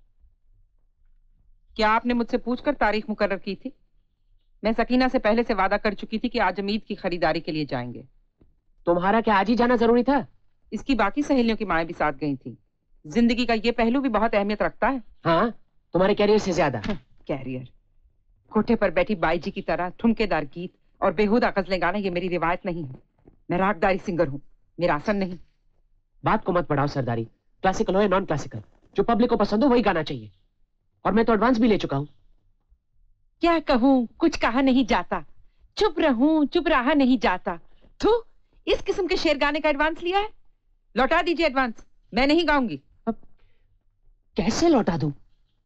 क्या आपने मुझसे पूछकर तारीख मुकर्रर की थी? मैं सकीना से पहले से वादा कर चुकी थी कि आज अमीद की खरीदारी के लिए जाएंगे।
तुम्हारा क्या आज ही जाना जरूरी था?
इसकी बाकी सहेलियों की माएं भी साथ गई थी। जिंदगी का ये पहलू भी बहुत अहमियत रखता है।
हाँ, तुम्हारे कैरियर से ज्यादा।
कैरियर? कोठे पर बैठी बाई जी की तरह ठुमकेदार गीत और बेहुदा गजलें गाना ये मेरी रिवायत नहीं है। मैं रागदारी सिंगर हूँ, मेरा आसन नहीं।
बात को मत बढ़ाओ सरदारी, क्लासिकल हो या नॉन क्लासिकल, जो पब्लिक को पसंद हो वही गाना चाहिए। और मैं तो एडवांस भी ले चुका हूँ।
क्या कहूँ, कुछ कहा नहीं जाता, चुप रहूं चुप रहा नहीं जाता। थू, इस किस्म के शेर गाने का एडवांस लिया है? लौटा दीजिए एडवांस, मैं नहीं गाऊंगी।
कैसे लौटा दूं?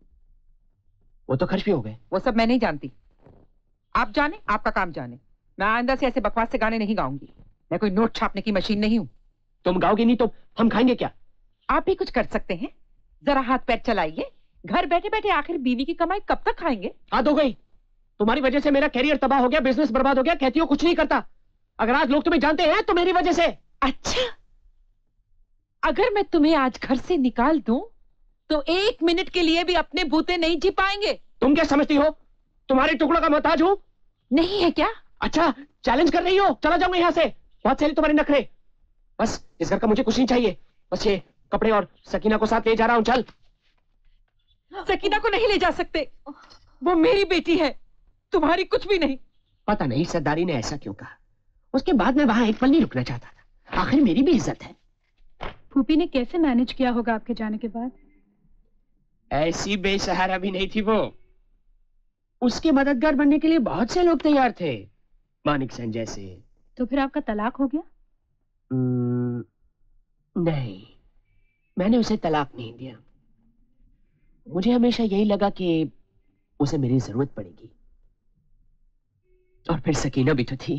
वो तो खर्च भी हो गए।
वो सब मैं नहीं जानती, आप जाने, आपका काम जाने। मैं आइंदा से ऐसे बकवास से गाने नहीं गाऊंगी। मैं कोई नोट छापने की मशीन नहीं हूँ।
तुम गाओगे नहीं तो हम खाएंगे क्या?
आप भी कुछ कर सकते हैं, जरा हाथ पैर चलाइए। घर बैठे बैठे आखिर बीवी की कमाई कब तक खाएंगे?
हाथ हो गई, तुम्हारी वजह से मेरा कैरियर तबाह हो गया, बिजनेस बर्बाद हो गया। कहती हो कुछ नहीं करता। अगर आज लोग तुम्हें जानते हैं तो मेरी वजह से।
अच्छा, अगर मैं तुम्हें आज घर से निकाल दूं तो एक मिनट के लिए भी अपने बूते नहीं जी पाएंगे।
तुम क्या समझती हो, तुम्हारे टुकड़ों का मोहताज हूं?
नहीं है क्या?
अच्छा, चैलेंज कर रही हो? चला जाऊंगा यहाँ से। बहुत सारे तुम्हारे नखरे। बस इस घर का मुझे कुछ नहीं चाहिए, बस ये कपड़े और सकीना को साथ ले जा रहा हूं। चल।
सकीना को नहीं ले जा सकते, वो मेरी बेटी है, तुम्हारी कुछ भी नहीं।
पता नहीं सरदारी ने ऐसा क्यों कहा। उसके बाद मैं वहां एक पल नहीं रुकना चाहता था। आखिर मेरी भी इज्जत है।
फूफी ने कैसे मैनेज किया होगा आपके जाने के बाद?
ऐसी बेसहारा भी नहीं थी वो। उसके मददगार बनने के लिए बहुत से लोग तैयार थे, मानिक सेन जैसे।
तो फिर आपका तलाक हो गया?
न, नहीं, मैंने उसे तलाक नहीं दिया। मुझे हमेशा यही लगा कि उसे मेरी जरूरत पड़ेगी। और फिर सकीना भी तो थी।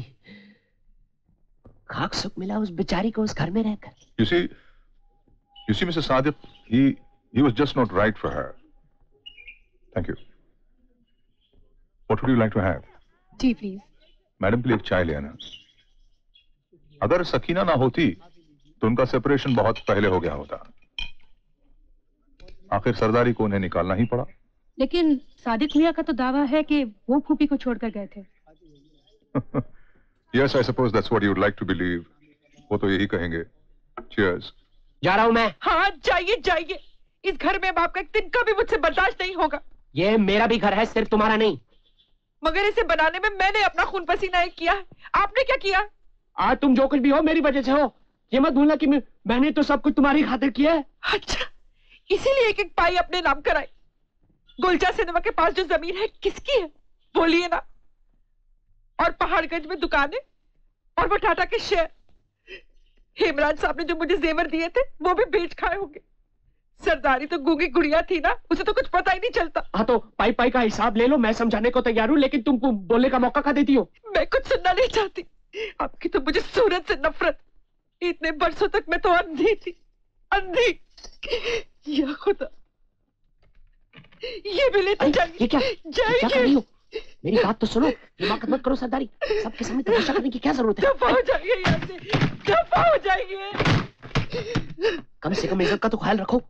खाक सुख मिला उस बेचारी को उस घर में रहकर।
You see, you see, Mister Sadiq, he he was just not right for her. Thank you. What would you like to have?
जी प्लीज।
मैडम के लिए एक चाय ले आना। अगर सकीना ना होती तो उनका सेपरेशन बहुत पहले हो गया होता। आखिर सरदारी को उन्हें निकालना ही पड़ा।
लेकिन सादिक मियां का तो दावा है कि वो फूफी को छोड़कर गए थे।
Yes, I suppose that's what you'd like to believe. वो तो यही कहेंगे। Cheers.
जा रहा हूं मैं।
हाँ, जाइए जाइए। इस घर में बाप का एक दिन का भी मुझसे बर्दाश्त नहीं होगा।
ये मेरा भी घर है, सिर्फ तुम्हारा नहीं।
मगर इसे बनाने में मैंने अपना खून पसीना एक किया है। आपने क्या किया?
आज तुम जो कुछ भी हो मेरी वजह से हो। ये मत भूलना कि मैं, मैंने तो सब कुछ तुम्हारी खातिर किया है।
अच्छा, इसीलिए एक एक पाई अपने नाम कराई। गोलचा सिनेमा के पास जो जमीन है किसकी है बोलिए ना। और पहाड़गंज में दुकानें और वो टाटा के शेयर। हेमराज साहब ने जो मुझे जेवर दिए थे वो भी बेच खाए होंगे। सरदारी तो गूंगी गुड़िया थी ना, उसे तो कुछ पता ही नहीं चलता।
हाँ तो पाई पाई का हिसाब ले लो, मैं समझाने को तैयार हूँ, लेकिन तुम बोलने का मौका कहाँ देती हो?
मैं कुछ सुनना नहीं चाहती। आपकी तो मुझे सूरत से नफरत। इतने बरसों तक मैं तो अंधी थी, अंधी। या खुदा, ये भी लेते जाएंगे।
क्या क्या कर रही हो? मेरी बात तो सुनो, हिमाकत मत करो सरदारी। सबके सामने तमाशा करने की क्या जरूरत है?
दफा हो जाइए यहाँ से, दफा हो जाइए।
कम से कम इज्जत का तो ख्याल रखो।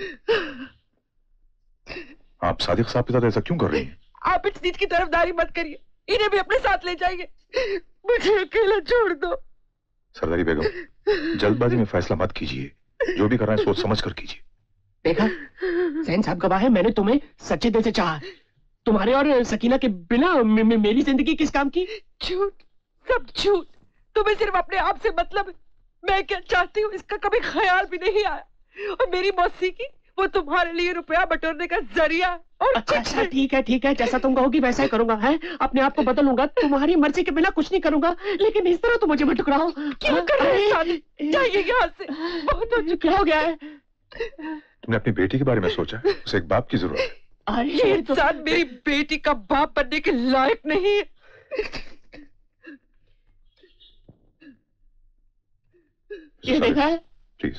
आप सादिक साहब के साथ ऐसा क्यों कर रही हैं?
आप इस चीज की तरफदारी मत करिए, इन्हें भी अपने साथ ले जाइए। मुझे अकेला छोड़ दो।
सरदारी बेगम, जल्दबाजी में फैसला मत कीजिए, जो भी कर रहे हैं सोच समझ कर कीजिए।
देखा, सैन साहब गवाह है, मैंने तुम्हें सच्चे दिल से चाहा। तुम्हारे और सकीना के बिना मे, मे, मेरी जिंदगी किस काम की?
झूठ, सब झूठ। तुम्हें सिर्फ अपने आप से मतलब है। मैं क्या चाहती हूँ इसका कभी ख्याल भी नहीं आया। और मेरी मौसीकी वो तुम्हारे लिए रुपया बटोरने का जरिया। और
अच्छा अच्छा ठीक है ठीक है, जैसा तुम कहोगी वैसा ही करूंगा। है अपने आप को बदलूंगा, तुम्हारी मर्जी के बिना कुछ नहीं करूंगा, लेकिन इस तरह तो मुझे मत टुकराओ।
क्यों कर रहे हैं शादी? जाइए यहाँ से, बहुत हो चुका।
क्या हो गया है?
तुमने अपनी बेटी के बारे में सोचा? उसे एक बाप की जरूरत है।
ये इंसान मेरी बेटी का बाप बनने के लायक नहीं है।
ये देखा है?
Please.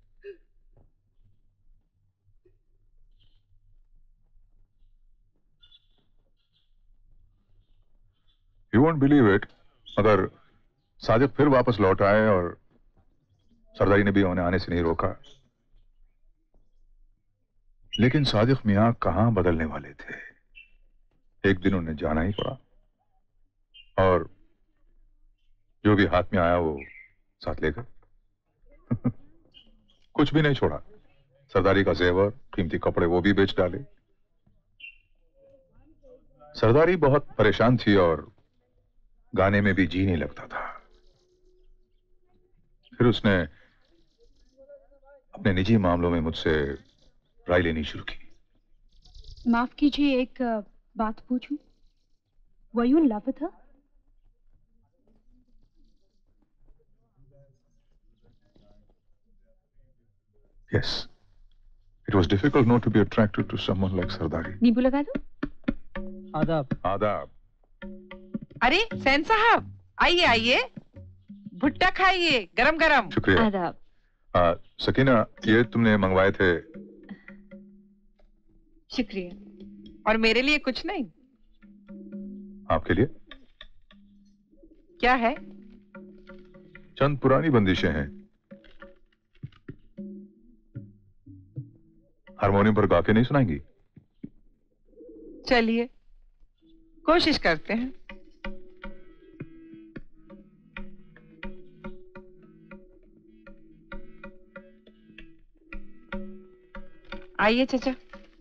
You won't believe it, मगर सादिक फिर वापस लौट आए और सरदारी ने भी उन्हें आने से नहीं रोका। लेकिन सादिक मियां कहां बदलने वाले थे, एक दिन उन्हें जाना ही पड़ा और जो भी हाथ में आया वो साथ ले गए। कुछ भी नहीं छोड़ा। सरदारी का जेवर, कीमती कपड़े वो भी बेच डाले। सरदारी बहुत परेशान थी और गाने में भी जी नहीं लगता था। फिर उसने अपने निजी मामलों में मुझसे राय लेनी शुरू की।
माफ कीजिए, एक बात पूछूं? Were you in love with her?
Yes. It was difficult not to be attracted to someone like Sardari.
नींबू लगा दो।
आदाब। आदाब।
अरे सैन साहब, आइए आइए, भुट्टा खाइए, गरम गरम।
शुक्रिया।
आदाब।
आ, सकीना, ये तुमने मंगवाए थे?
शुक्रिया। और मेरे लिए कुछ नहीं?
आपके लिए
क्या है?
चंद पुरानी बंदिशें हैं। हारमोनियम पर गा के नहीं सुनाएंगी?
चलिए कोशिश करते हैं। आइए चाचा।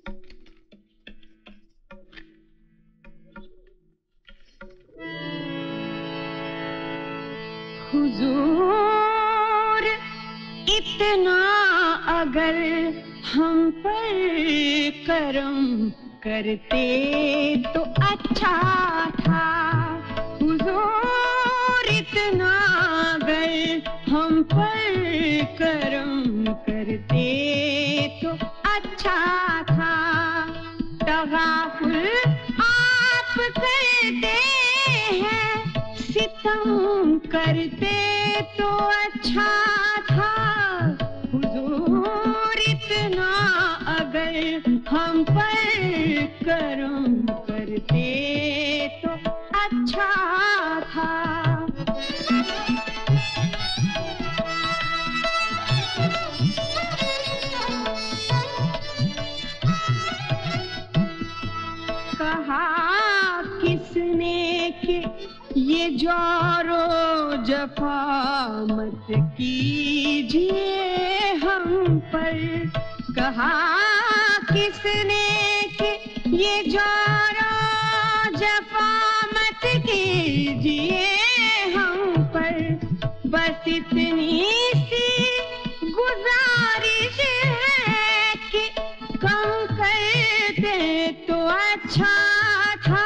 हुजूर इतना अगर हम पर करम करते तो अच्छा था। हुजूर इतना अगर हम पर करम करते तो अच्छा था। तगाफुल आप करते हैं, सितम करते तो अच्छा था। हुजूर इतना अगर हम पर करम करते तो अच्छा था। कहा किसने कि ये जोरो जफा मत कीजिए हम पर। कहा किसने कि ये जोरो जफा मत कीजिए हम पर। बस इतनी सी गुजारिश है कि कम कर दे अच्छा था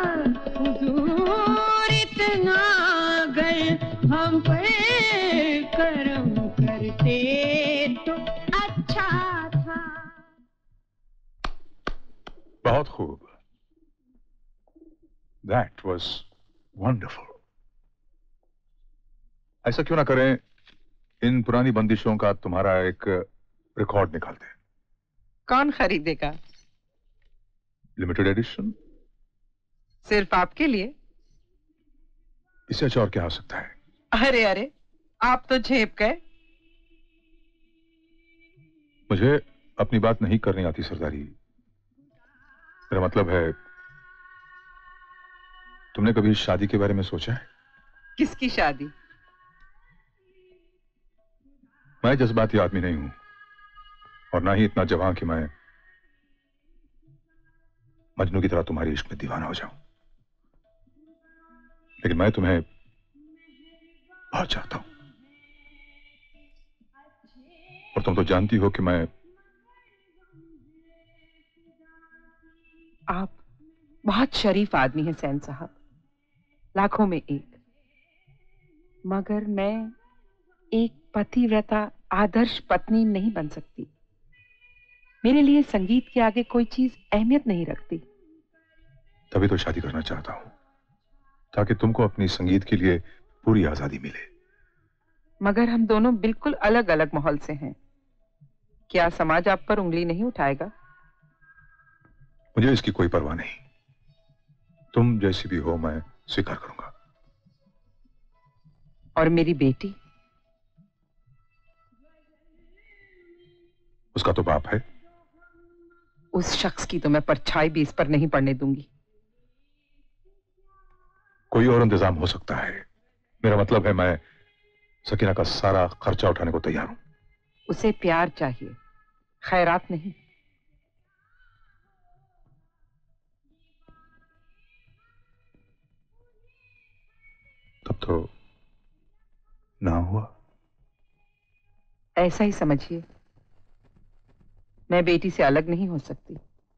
हुजूर इतना अगर हम पर करम करते तो अच्छा था।
बहुत खूब। That was wonderful. ऐसा क्यों ना करें, इन पुरानी बंदिशों का तुम्हारा एक रिकॉर्ड निकालते हैं।
कौन खरीदेगा?
Limited edition.
सिर्फ आपके लिए?
इससे अच्छा और क्या हो सकता है?
अरे अरे, आप तो झेप गए।
मुझे अपनी बात नहीं करनी आती सरदारी। मेरा मतलब है, तुमने कभी शादी के बारे में सोचा है?
किसकी शादी?
मैं जज्बाती आदमी नहीं हूं और ना ही इतना जवान कि मैं मजनू की तरह तुम्हारे इश्क में दीवाना हो जाऊं, लेकिन मैं तुम्हें बहुत चाहता हूं और तुम तो जानती हो कि मैं
आप बहुत शरीफ आदमी हैं सैन साहब, लाखों में एक। मगर मैं एक पतिव्रता आदर्श पत्नी नहीं बन सकती। मेरे लिए संगीत के आगे कोई चीज अहमियत नहीं रखती।
तभी तो शादी करना चाहता हूं, ताकि तुमको अपनी संगीत के लिए पूरी आजादी मिले।
मगर हम दोनों बिल्कुल अलग अलग माहौल से हैं। क्या समाज आप पर उंगली नहीं उठाएगा?
मुझे इसकी कोई परवाह नहीं। तुम जैसी भी हो मैं स्वीकार करूंगा।
और मेरी बेटी?
उसका तो बाप है।
उस शख्स की तो मैं परछाई भी इस पर नहीं पड़ने दूंगी।
कोई और इंतजाम हो सकता है। मेरा मतलब है, मैं सकीना का सारा खर्चा उठाने को तैयार हूं।
उसे प्यार चाहिए, खैरात नहीं।
तब तो ना हुआ।
ऐसा ही समझिए, मैं बेटी से अलग नहीं हो सकती।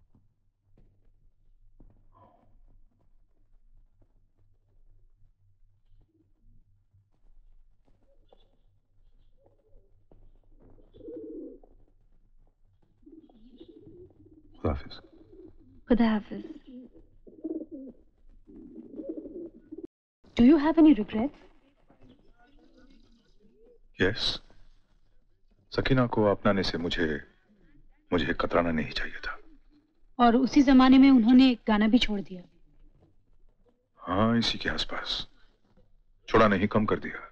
खुदा हाफिज।
खुदा हाफिज। Do you have any regrets?
Yes. Sakina को अपनाने से मुझे मुझे कतराना नहीं चाहिए था।
और उसी जमाने में उन्होंने गाना भी छोड़ दिया।
हाँ, इसी के आसपास। छोड़ा नहीं, कम कर दिया।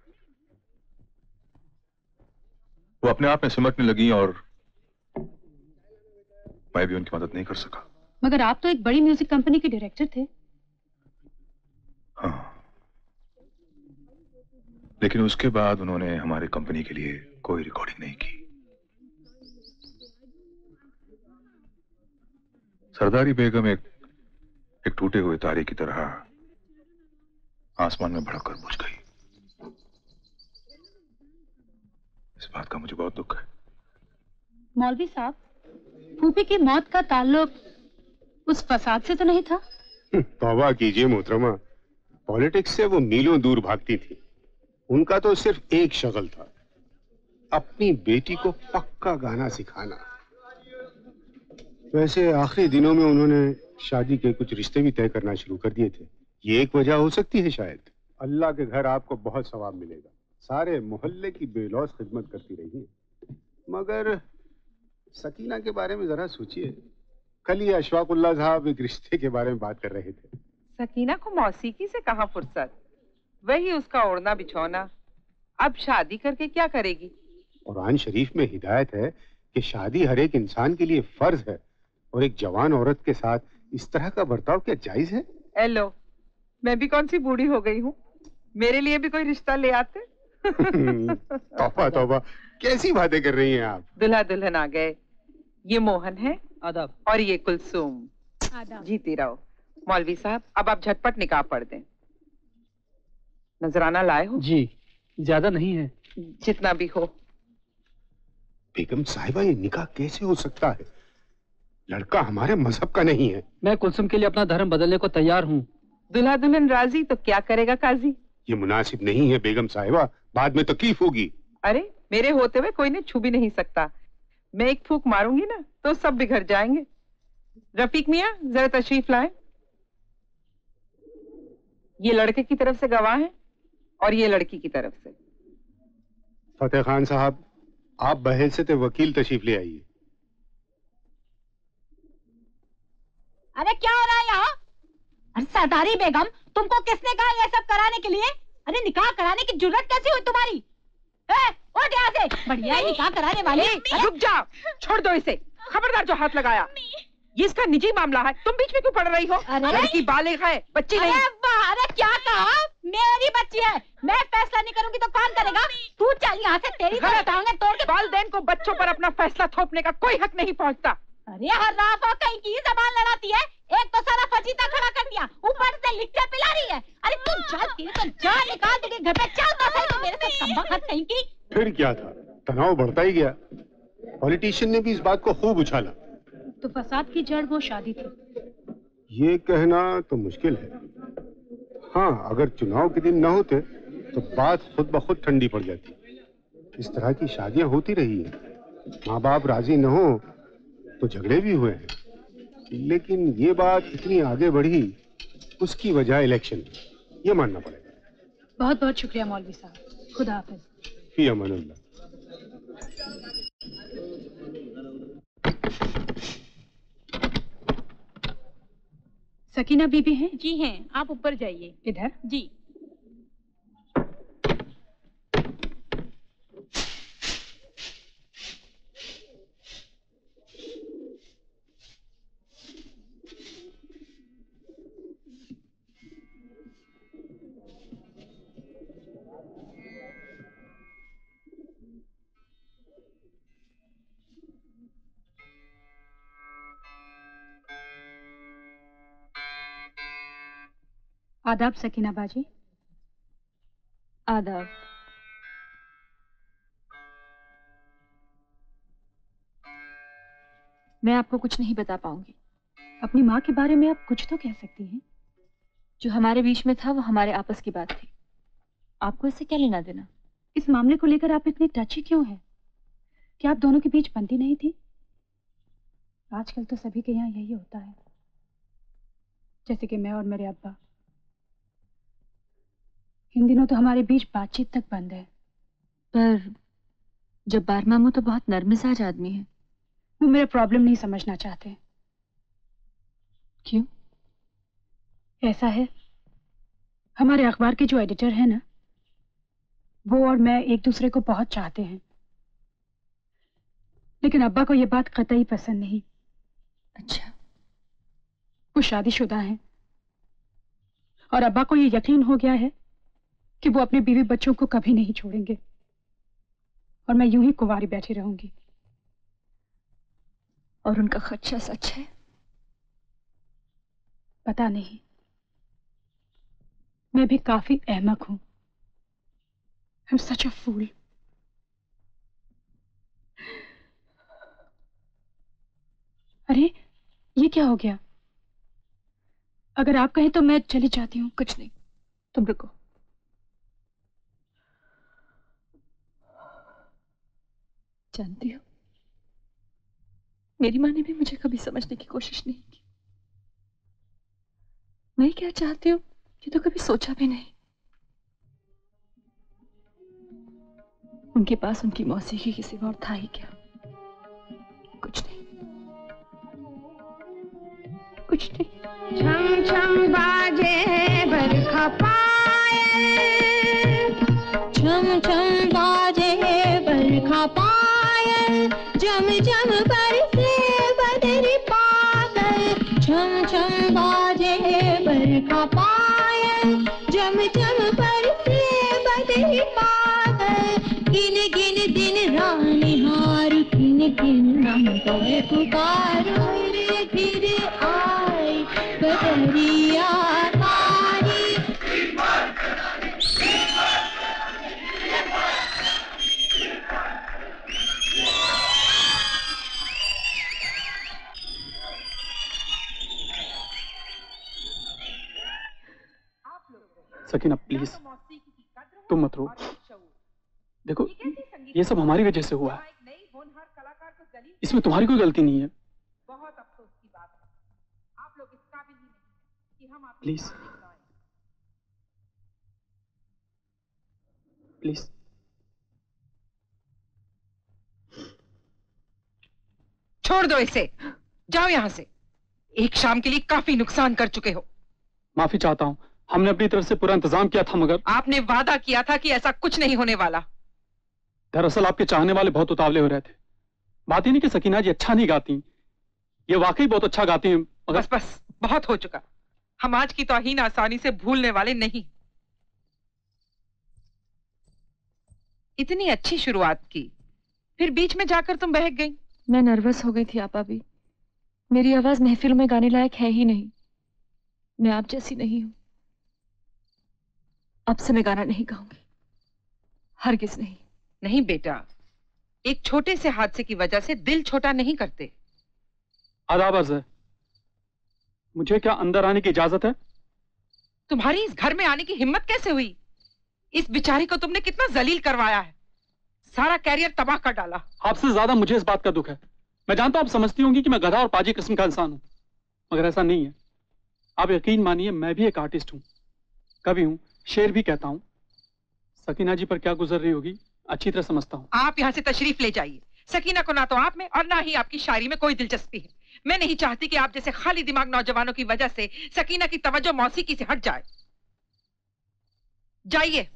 वो अपने आप में सिमटने लगी और मैं भी उनकी मदद नहीं कर सका।
मगर आप तो एक बड़ी म्यूजिक कंपनी के डायरेक्टर थे।
हाँ, लेकिन उसके बाद उन्होंने हमारे कंपनी के लिए कोई रिकॉर्डिंग नहीं की। सरदारी बेगम एक एक टूटे हुए तारे की तरह आसमान में भड़क कर बुझ गई। इस बात का मुझे बहुत दुख है।
मौलवी साहब, फूफी की मौत का ताल्लुक उस फसाद से तो नहीं था?
तौबा कीजिए मोहतरमा, पॉलिटिक्स से वो मीलों दूर भागती थी। उनका तो सिर्फ एक शगल था, अपनी बेटी को पक्का गाना सिखाना। वैसे आखिरी दिनों में उन्होंने शादी के कुछ रिश्ते भी तय करना शुरू कर दिए थे। ये एक वजह हो सकती है शायद। अल्लाह के घर आपको बहुत सवाब मिलेगा। सारे मोहल्ले की बेलौस खिदमत करती रही है। मगर सकीना के बारे में जरा सोचिए। कल ही अशफाकुल्लाह साहब एक रिश्ते के बारे में बात कर रहे थे।
सकीना को मौसीकी से कहाँ फुर्सत, वही उसका ओढ़ना बिछौना। अब शादी करके क्या करेगी?
कुरान शरीफ में हिदायत है कि शादी हर एक इंसान के लिए फर्ज है, और एक जवान औरत के साथ इस तरह का बर्ताव क्या जायज है?
एलो, मैं भी कौन सी बूढ़ी हो गई हूँ, मेरे लिए भी कोई रिश्ता ले आते।
तौबा तौबा, कैसी बातें कर रही हैं आप?
दुल्हा दुल्हन आ गए। ये मोहन है
आदाब,
और ये कुलसुम।
आदाब।
जीती रहो। मौलवी साहब, अब आप झटपट निकाह पढ़ दें। नजराना लाए हो?
जी, ज्यादा नहीं है।
जितना भी हो।
बेगम साहिबा, ये निकाह कैसे हो सकता है?
लड़का हमारे मजहब का नहीं है।
मैं कुलसुम के लिए अपना धर्म बदलने को तैयार हूँ।
दुल्हा दुल्हन राजी तो क्या करेगा काजी?
ये मुनासिब नहीं है बेगम साहिबा, बाद में तकलीफ होगी।
अरे मेरे होते हुए कोई ने छू भी नहीं सकता। मैं एक फूंक मारूंगी ना तो सब बिखर जाएंगे। रफीक मियाँ जरा तशरीफ लाएं। ये लड़के की तरफ से गवाह हैं और ये लड़की की तरफ से।
फतेह खान साहब, आप बहैसियत वकील तशरीफ ले आइए।
अरे क्या हो रहा है यहाँ? अरे सरदारी बेगम, तुमको किसने कहा ये सब कराने के लिए? अरे निकाह कराने की जुर्रत कैसी हुई तुम्हारी? ए, उठ यहाँ से। बढ़िया है निकाह कराने वाली।
रुक जाओ, छोड़ दो इसे। खबरदार जो हाथ लगाया। ये इसका निजी मामला है, तुम बीच में क्यों पड़ रही हो? लड़की बालिग है, बच्ची नहीं।
अरे वाह, अरे क्या कहा? मेरी बच्ची है, मैं फैसला नहीं करूंगी तो कौन करेगा? तू चल यहाँ से, तेरी तो टांगे तोड़ के।
वालिदैन को बच्चों पर अपना फैसला थोपने का कोई हक नहीं पहुँचता।
अरे हर राफा कहीं की जबान लड़ाती है। एक तो सारा फजीता खड़ा कर दिया, ऊपर से लिखकर पिला रही है। अरे तुम चल, तेरी तो जान निकाल देगी घर पे। चल तो सही, तो मेरे से कमबख्त कहीं की।
फिर क्या था, तनाव बढ़ता ही गया। पॉलिटिशियन ने भी इस बात को खूब उछाला।
तो फसाद की जड़ वो शादी थी।
ये कहना तो मुश्किल है। हाँ, अगर चुनाव के दिन न होते तो बात खुद ब खुद ठंडी पड़ जाती। इस तरह की शादियां होती रही है। माँ बाप राजी न हो तो झगड़े भी हुए हैं, लेकिन ये बात इतनी आगे बढ़ी, उसकी वजह इलेक्शन, ये मानना पड़ेगा।
बहुत बहुत शुक्रिया मौलवी साहब, खुदा हाफिज।
फी अमानुल्लाह।
सकीना बीबी हैं?
जी हैं, आप ऊपर जाइए।
इधर?
जी।
आदाब सकीना बाजी।
आदाब। मैं आपको कुछ नहीं बता पाऊंगी।
अपनी माँ के बारे में आप कुछ तो कह सकती हैं।
जो हमारे बीच में था वो हमारे आपस की बात थी। आपको इससे क्या लेना देना?
इस मामले को लेकर आप इतनी टची क्यों हैं? क्या आप दोनों के बीच बनती नहीं थी? आजकल तो सभी के यहाँ यही होता है, जैसे कि मैं और मेरे अब्बा। इन दिनों तो हमारे बीच बातचीत तक बंद है।
पर जब्बार मामू तो बहुत नरमिजाज आदमी है।
वो मेरा प्रॉब्लम नहीं समझना चाहते।
क्यों?
ऐसा है, हमारे अखबार के जो एडिटर हैं ना, वो और मैं एक दूसरे को बहुत चाहते हैं, लेकिन अब्बा को ये बात कतई पसंद नहीं।
अच्छा।
वो शादीशुदा हैं और अब्बा को ये यकीन हो गया है कि वो अपने बीवी बच्चों को कभी नहीं छोड़ेंगे और मैं यूं ही कुंवारी बैठी रहूंगी।
और उनका खदशा सच है?
पता नहीं, मैं भी काफी अहमक हूं। I'm such a fool. अरे ये क्या हो गया? अगर आप कहें तो मैं चली जाती हूँ।
कुछ नहीं, तुम रुको। जानती हो, मेरी माँ ने भी मुझे कभी समझने की कोशिश नहीं की। मैं क्या चाहती हूँ ये तो कभी सोचा भी नहीं। उनके पास उनकी मौसीकी के सिवा और था ही क्या? कुछ नहीं, कुछ नहीं।
छम छम बाजे बरखा पायल, छम छम बाजे बरखा पायल, जम जम बरसे बदरी पागल, छम छम बाजे बरखा पायल, जम जम बरसे बदरी पागल, गिन गिन दिन रानी हार, गिन गिन नाम गए पुकारो, रे गिर आई बदरिया तारी।
सकीना प्लीज, तुम मत रो। देखो ये सब हमारी वजह से हुआ है, इसमें तुम्हारी कोई गलती नहीं है।
बहुत अफसोस की बात है, आप लोग इस काबिल ही नहीं कि हम
प्लीज प्लीज।
छोड़ दो इसे, जाओ यहां से। एक शाम के लिए काफी नुकसान कर चुके हो।
माफी चाहता हूँ, हमने अपनी तरफ से पूरा इंतजाम किया था, मगर
आपने वादा किया था कि ऐसा कुछ नहीं होने वाला।
दरअसल आपके चाहने वाले बहुत उतावले हो रहे थे। बात ही नहीं कि सकीना जी अच्छा नहीं गाती, ये वाकई बहुत अच्छा गाती हैं, मगर...
बस बस बहुत हो चुका। हम आज की तौहीन आसानी से भूलने वाले नहीं। इतनी अच्छी शुरुआत की, फिर बीच में जाकर तुम बहक गई।
मैं नर्वस हो गई थी आपा भी। मेरी आवाज महफिल में गाने लायक है ही नहीं। मैं आप जैसी नहीं हूं। अब से मैं गाना नहीं गाऊंगी, हरगिज नहीं।
नहीं बेटा, एक छोटे से हादसे की वजह से दिल छोटा नहीं करते।
आदाब अर्ज़ है, मुझे क्या अंदर आने की इजाजत है?
तुम्हारी इस घर में आने की हिम्मत कैसे हुई? इस बेचारी को तुमने कितना जलील करवाया है, सारा कैरियर तबाह कर डाला।
आपसे ज्यादा मुझे इस बात का दुख है। मैं जानता हूं आप समझती होंगी कि मैं गधा और पाजी किस्म का इंसान हूं, मगर ऐसा नहीं है। आप यकीन मानिए, मैं भी एक आर्टिस्ट हूं, कवि हूं, शेर भी कहता हूं। सकीना जी पर क्या गुजर रही होगी अच्छी तरह समझता हूं।
आप यहाँ से तशरीफ ले जाइए। सकीना को ना तो आप में और ना ही आपकी शायरी में कोई दिलचस्पी है। मैं नहीं चाहती कि आप जैसे खाली दिमाग नौजवानों की वजह से सकीना की तवज्जो मौसीकी से हट जाए। जाइए।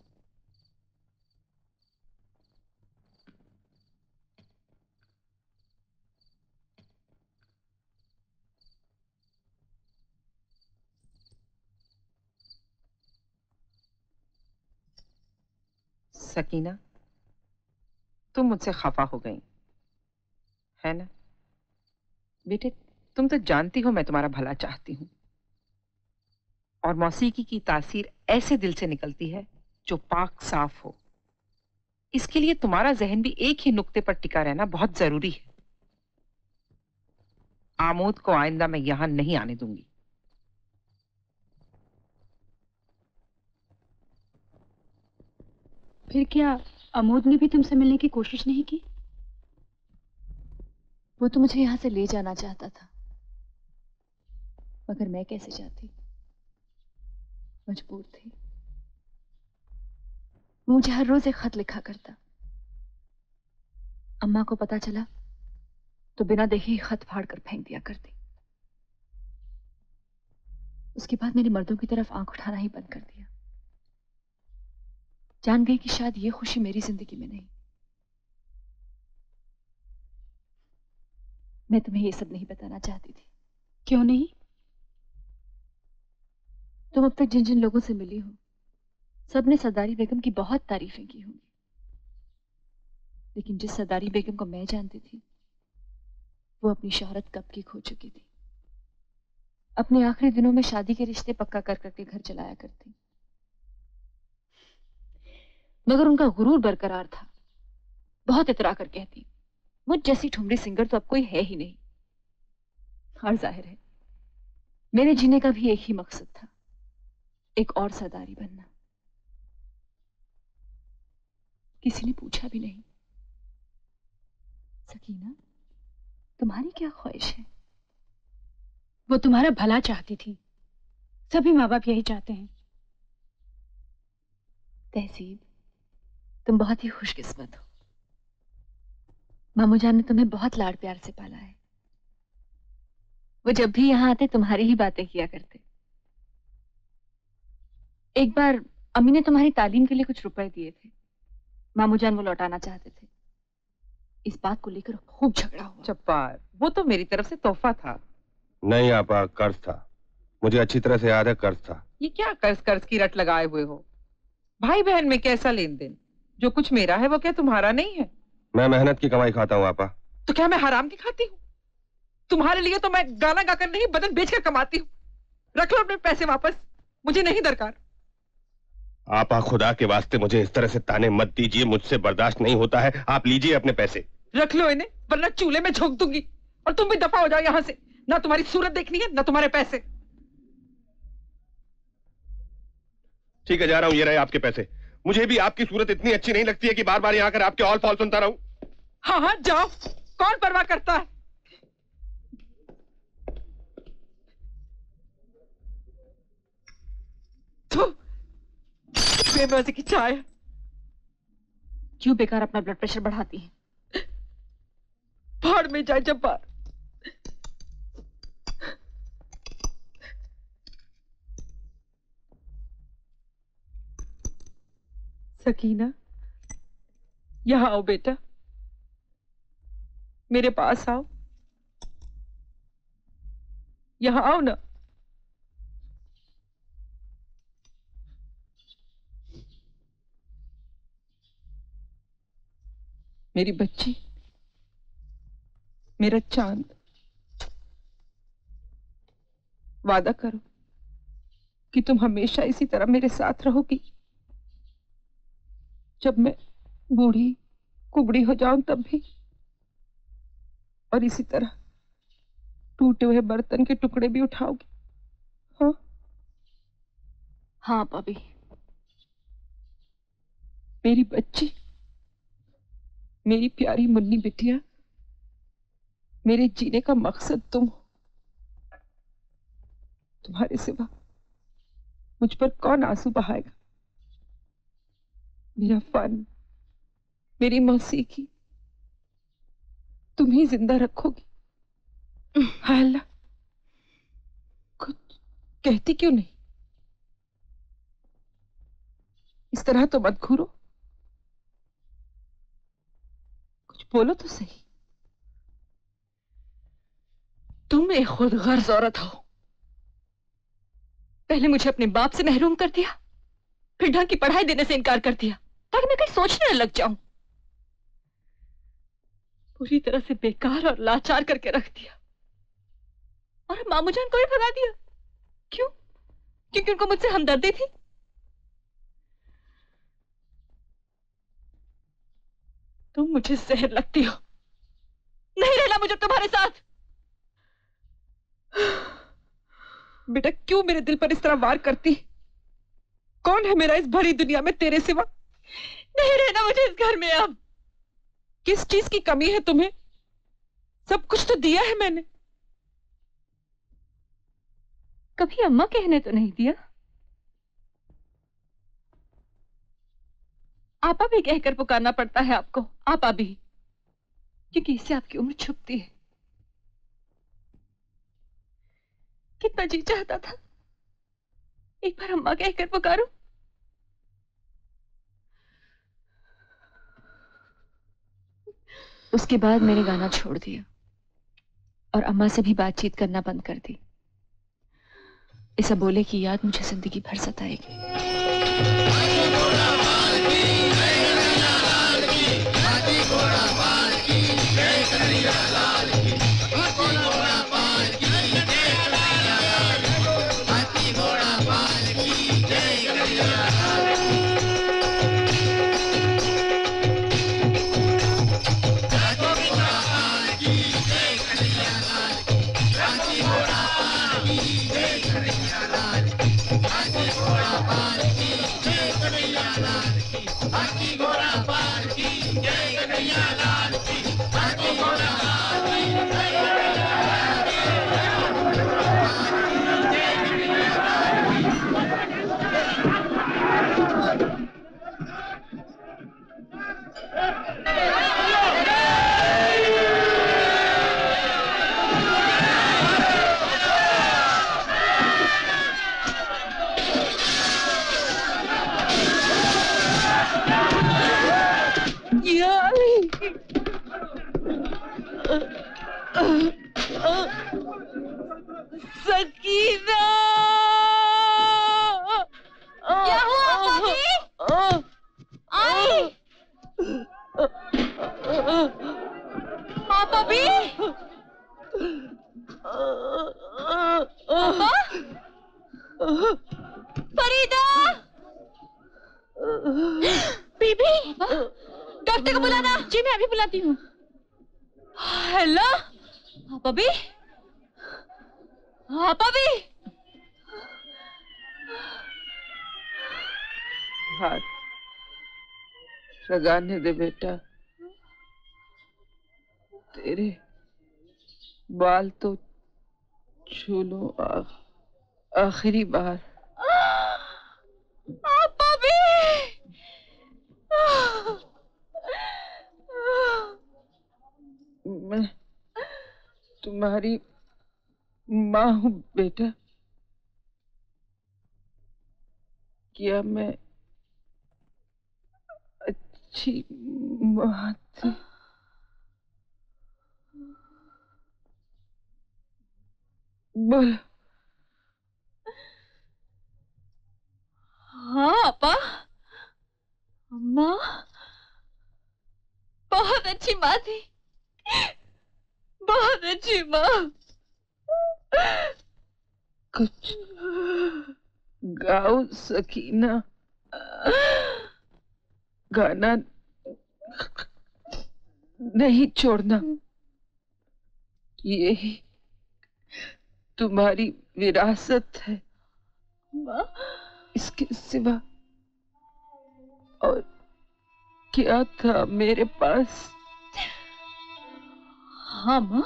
सकीना, तुम मुझसे खफा हो गई है ना? बेटे, तुम तो जानती हो मैं तुम्हारा भला चाहती हूं, और मौसीकी की तासीर ऐसे दिल से निकलती है जो पाक साफ हो। इसके लिए तुम्हारा जहन भी एक ही नुक्ते पर टिका रहना बहुत जरूरी है। आमोद को आइंदा मैं यहां नहीं आने दूंगी।
फिर क्या आमोद ने भी तुमसे मिलने की कोशिश नहीं की?
वो तो मुझे यहां से ले जाना चाहता था, मगर मैं कैसे जाती, मजबूर थी। वो मुझे हर रोज एक खत लिखा करता। अम्मा को पता चला तो बिना देखे ही खत फाड़ कर फेंक दिया करती। उसके बाद मैंने मर्दों की तरफ आंख उठाना ही बंद कर दिया। जान गई कि शायद ये खुशी मेरी जिंदगी में नहीं। मैं तुम्हें ये सब नहीं बताना चाहती थी।
क्यों नहीं?
तुम अब तक जिन जिन लोगों से मिली हो, सबने सरदारी बेगम की बहुत तारीफें की होंगी, लेकिन जिस सरदारी बेगम को मैं जानती थी, वो अपनी शोहरत कब की खो चुकी थी। अपने आखिरी दिनों में शादी के रिश्ते पक्का कर करके घर चलाया करती, मगर उनका गुरूर बरकरार था। बहुत इतरा कर कहती, मुझ जैसी ठुमरी सिंगर तो अब कोई है ही नहीं। और जाहिर है मेरे जीने का भी एक ही मकसद था, एक और सरदारी बनना। किसी ने पूछा भी नहीं, सकीना तुम्हारी क्या ख्वाहिश है?
वो तुम्हारा भला चाहती थी, सभी माँ बाप यही चाहते हैं।
तहसीब, तुम बहुत ही खुशकिस्मत हो। मामू जान ने तुम्हें बहुत लाड़ प्यार से पाला है। वो जब भी यहाँ आते तुम्हारी ही बातें किया करते। एक बार अम्मी ने तुम्हारी तालीम के लिए कुछ रुपए दिए थे, मामू जान वो लौटाना चाहते थे। इस बात को लेकर खूब झगड़ा हुआ।
जब्बार, वो तो मेरी तरफ से तोहफा था।
नहीं आपा, कर्ज था। मुझे अच्छी तरह से याद है, कर्ज था।
ये क्या कर्ज कर्ज की रट लगाए हुए हो? भाई बहन में कैसा लेन देन? जो कुछ मेरा है वो क्या तुम्हारा नहीं है?
मैं मेहनत की कमाई खाता हूँ आपा।
तो क्या मैं हराम की खाती हूँ? तुम्हारे लिए तो मैं गाना गाकर नहीं, बदन बेचकर कमाती हूँ। रख लो अपने पैसे वापस, मुझे नहीं दरकार।
आपा खुदा के वास्ते मुझे इस तरह से ताने मत दीजिए, मुझसे बर्दाश्त नहीं होता है। आप लीजिए अपने पैसे।
रख लो इन्हें, वरना चूल्हे में झोंक दूंगी। और तुम भी दफा हो जाओ यहाँ से। ना तुम्हारी सूरत देखनी है, ना तुम्हारे पैसे।
ठीक है, जा रहा हूँ, ये रहे आपके पैसे। मुझे भी आपकी सूरत इतनी अच्छी नहीं लगती है कि बार बार यहाँ आकर आपके ऑल फॉल सुनता रहूं।
हाँ हाँ जाओ, कौन परवाह करता है। बेमौजी की चाय।
क्यों बेकार अपना ब्लड प्रेशर बढ़ाती है?
भाड़ में जाए जब्बार। सकीना, यहां आओ बेटा, मेरे पास आओ, यहां आओ ना। मेरी बच्ची, मेरा चांद, वादा करो कि तुम हमेशा इसी तरह मेरे साथ रहोगी। जब मैं बूढ़ी कुबड़ी हो जाऊं तब भी, और इसी तरह टूटे हुए बर्तन के टुकड़े भी उठाओगी। हाँ
हाँ भाभी।
मेरी बच्ची, मेरी प्यारी मुन्नी बिटिया, मेरे जीने का मकसद तुम हो। तुम्हारे सिवा मुझ पर कौन आंसू बहाएगा। मेरा फन, मेरी मौसीकी तुम ही जिंदा रखोगी। हाय अल्लाह, कुछ कहती क्यों नहीं? इस तरह तो मत घूरो, कुछ बोलो तो सही।
तुम एक खुद गर्ज औरत हो। पहले मुझे अपने बाप से महरूम कर दिया, फिर ढंग की पढ़ाई देने से इनकार कर दिया ताकि मैं कहीं सोचने न लग जाऊं। पूरी तरह से बेकार और लाचार करके रख दिया, और मामू जान को भी भगा दिया। क्यों? क्योंकि उनको मुझसे हमदर्दी थी। तुम मुझे जहर लगती हो। नहीं रहना मुझे तुम्हारे साथ।
बेटा, क्यों मेरे दिल पर इस तरह वार करती? कौन है मेरा इस भरी दुनिया में तेरे सिवा?
नहीं रहना मुझे इस घर में अब।
किस चीज की कमी है तुम्हें? सब कुछ तो दिया है मैंने।
कभी अम्मा कहने तो नहीं दिया? आपा भी कहकर पुकारना पड़ता है आपको, आपा भी, क्योंकि इससे आपकी उम्र छुपती है। कितना जी चाहता था एक बार अम्मा कहकर पुकारूं। उसके बाद मैंने गाना छोड़ दिया और अम्मा से भी बातचीत करना बंद कर दी। इस अबोले की याद मुझे जिंदगी भर सताएगी। सकीना, क्या हुआ भाभी? आई पापा भी? पापा? फरीदा, बीबी, डॉक्टर को बुलाना। जी मैं अभी बुलाती हूँ। हेलो पापा भी? हाँ पापी,
हाथ लगाने दे बेटा। तेरे बाल तो छू लो आखिरी बार।
भाभी,
मैं तुम्हारी माँ हूँ बेटा। क्या मैं अच्छी माँ थी? बोलो।
हाँ अपा, माँ बहुत अच्छी माँ थी, बहुत अच्छी माँ।
कुछ गाओ सकीना, गाना नहीं छोड़ना। यही तुम्हारी विरासत है।
माँ,
इसके सिवा और क्या था मेरे पास?
हाँ माँ,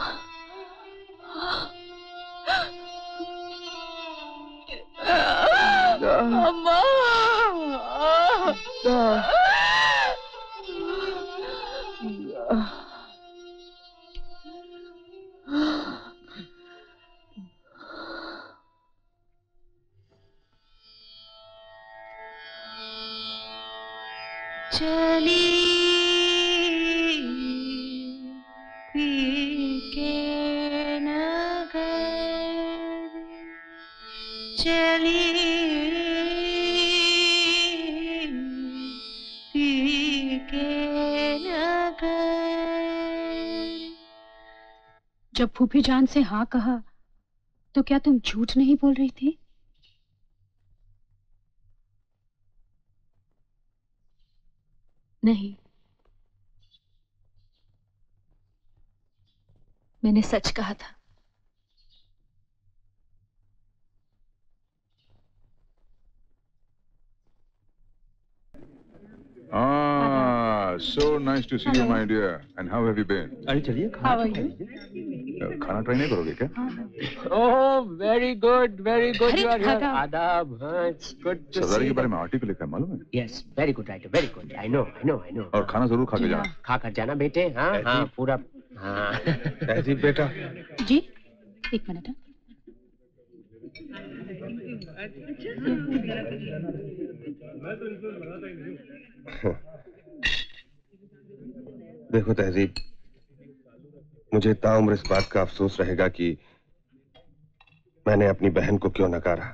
अम्मा,
चली पी के नगर, चली पी के नगर।
जब फूफी जान से हाँ कहा तो क्या तुम झूठ नहीं बोल रही थी?
नहीं, मैंने सच कहा था।
Ah, so nice to see you, my dear. And how have you been?
अरे चलिए,
How are you?
खाना ट्राई नहीं करोगे क्या?
Oh, very good, very good. You are here.
दादा।
Adab, हाँ, it's good to
Sardari
see
के बारे
you.
में आर्टिकल लिखा है मालूम है?
Yes, very good writer, very good. I know, I know, I know.
और खाना जरूर खा के जाना।
खा कर जाना बेटे, हाँ हाँ पूरा हाँ।
तहजीब बेटा।
जी एक मिनट। हाँ।
देखो तहजीब, मुझे ताउम्र इस बात का अफसोस रहेगा कि मैंने अपनी बहन को क्यों नकारा।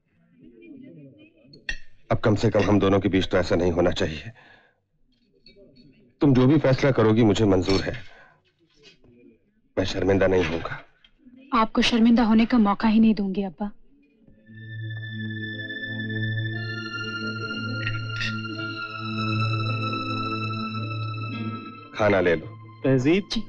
अब कम से कम हम दोनों के बीच तो ऐसा नहीं होना चाहिए। तुम जो भी फैसला करोगी मुझे मंजूर है, मैं शर्मिंदा नहीं होऊंगा।
आपको शर्मिंदा होने का मौका ही नहीं दूंगी अब्बा।
खाना ले लो।
तहजीब
जी।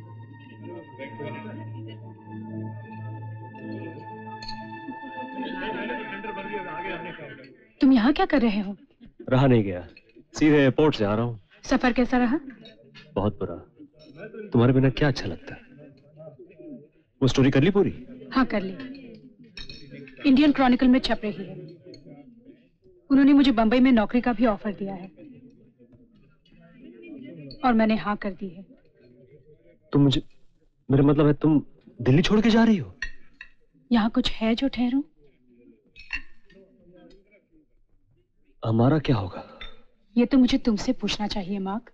तुम यहाँ क्या कर रहे हो?
रहा नहीं गया, सीधे एयरपोर्ट से आ रहा हूँ।
सफर कैसा रहा?
बहुत बुरा। तुम्हारे बिना क्या अच्छा लगता है? वो स्टोरी कर ली पूरी?
हाँ कर ली, इंडियन क्रॉनिकल में छप रही है। उन्होंने मुझे बंबई में नौकरी का भी ऑफर दिया है और मैंने हाँ कर दी है।
तुम मुझे, मेरा मतलब है तुम दिल्ली छोड़ के जा रही हो?
यहाँ कुछ है जो ठहरूं?
हमारा क्या होगा?
ये तो मुझे तुमसे पूछना चाहिए मार्क।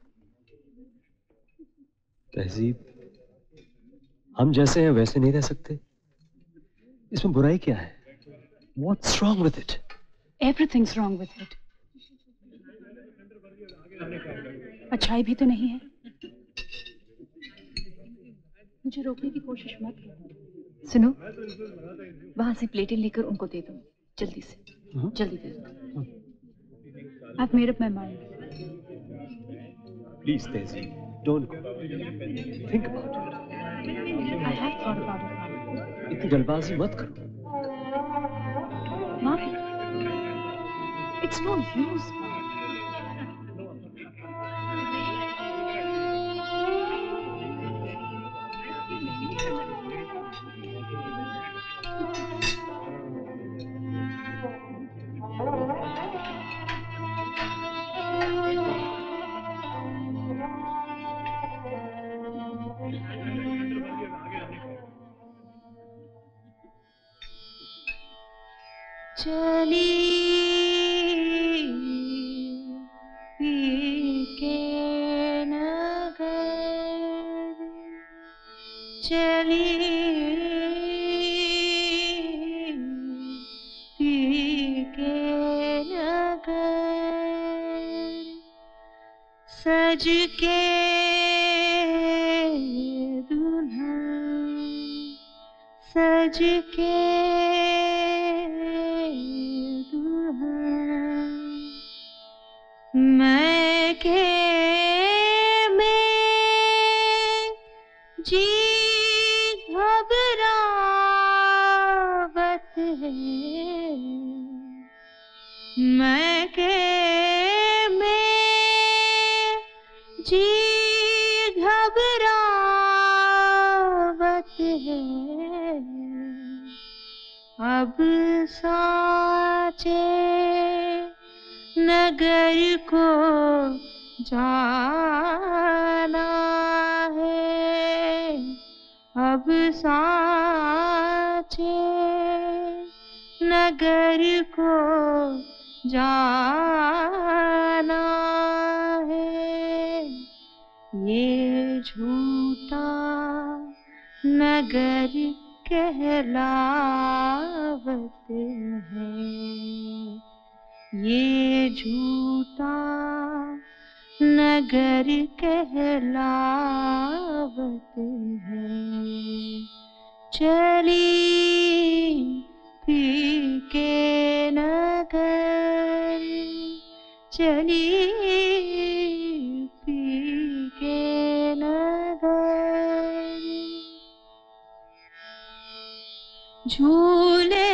तहजीब, हम जैसे हैं वैसे नहीं रह सकते। इसमें बुराई क्या है? What's wrong with it?
Everything's wrong with it. अच्छाई भी तो नहीं है। मुझे रोकने की कोशिश मत करो।
सुनो, वहां से प्लेटें लेकर उनको दे दो, जल्दी से। जल्दी दे दो।
I've made up my mind.
Please, Tehzeeb, don't go. Think about it.
I have thought about it, Mark.
इतनी जल्दबाजी मत करो।
Mark, it's no use, Mark.
चली पी के नगर, चली पी के नगर, सज के दुल्हन, सज के दुल्हन, मैं के में जी घबरावत है, मैं के में जी घबरावत है, अब साचे नगर को जाना है, अब साचे नगर को जाना है, ये झूठा नगर कहलावत है, ये झूठा नगर कहलावत है, चली पी के नगर, चली पी के नगर, झूले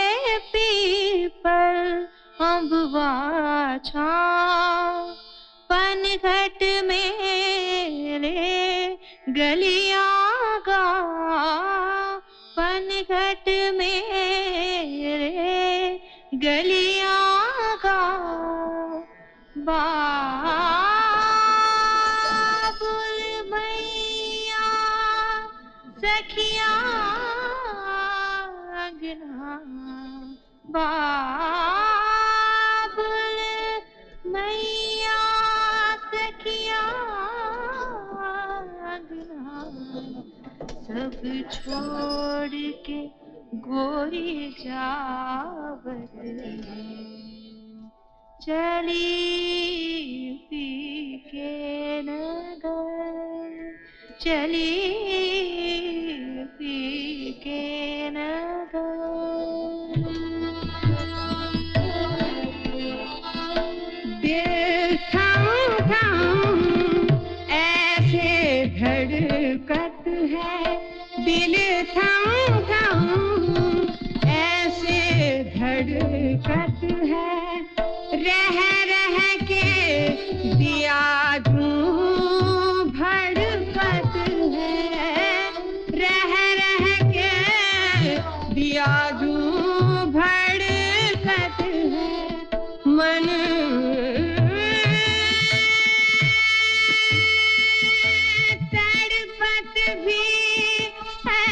पीपल अम्बवा छाँव, पनघट मेरे गलियाँ गाँव, पनघट मेरे गलियाँ गाँव, बाबुल मैया सखियाँ अंगना, बाबुल मैया सखियाँ अंगना, सब छोड़ के गोरी जावत है, चली पी के नगर, चली पी के नगर, दिल थाम थाम ऐसे धड़कत है, दिल थाम थाम ऐसे धड़कत है, रह रह के दिया दूं भड़कत है, रह रह के दिया दूं भड़कत है, मन तड़पत भी है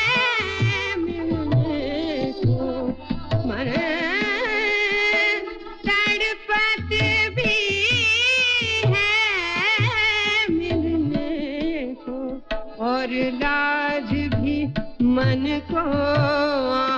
मिलने को, मन तड़पत भी है मिलने को, और लाज भी मन को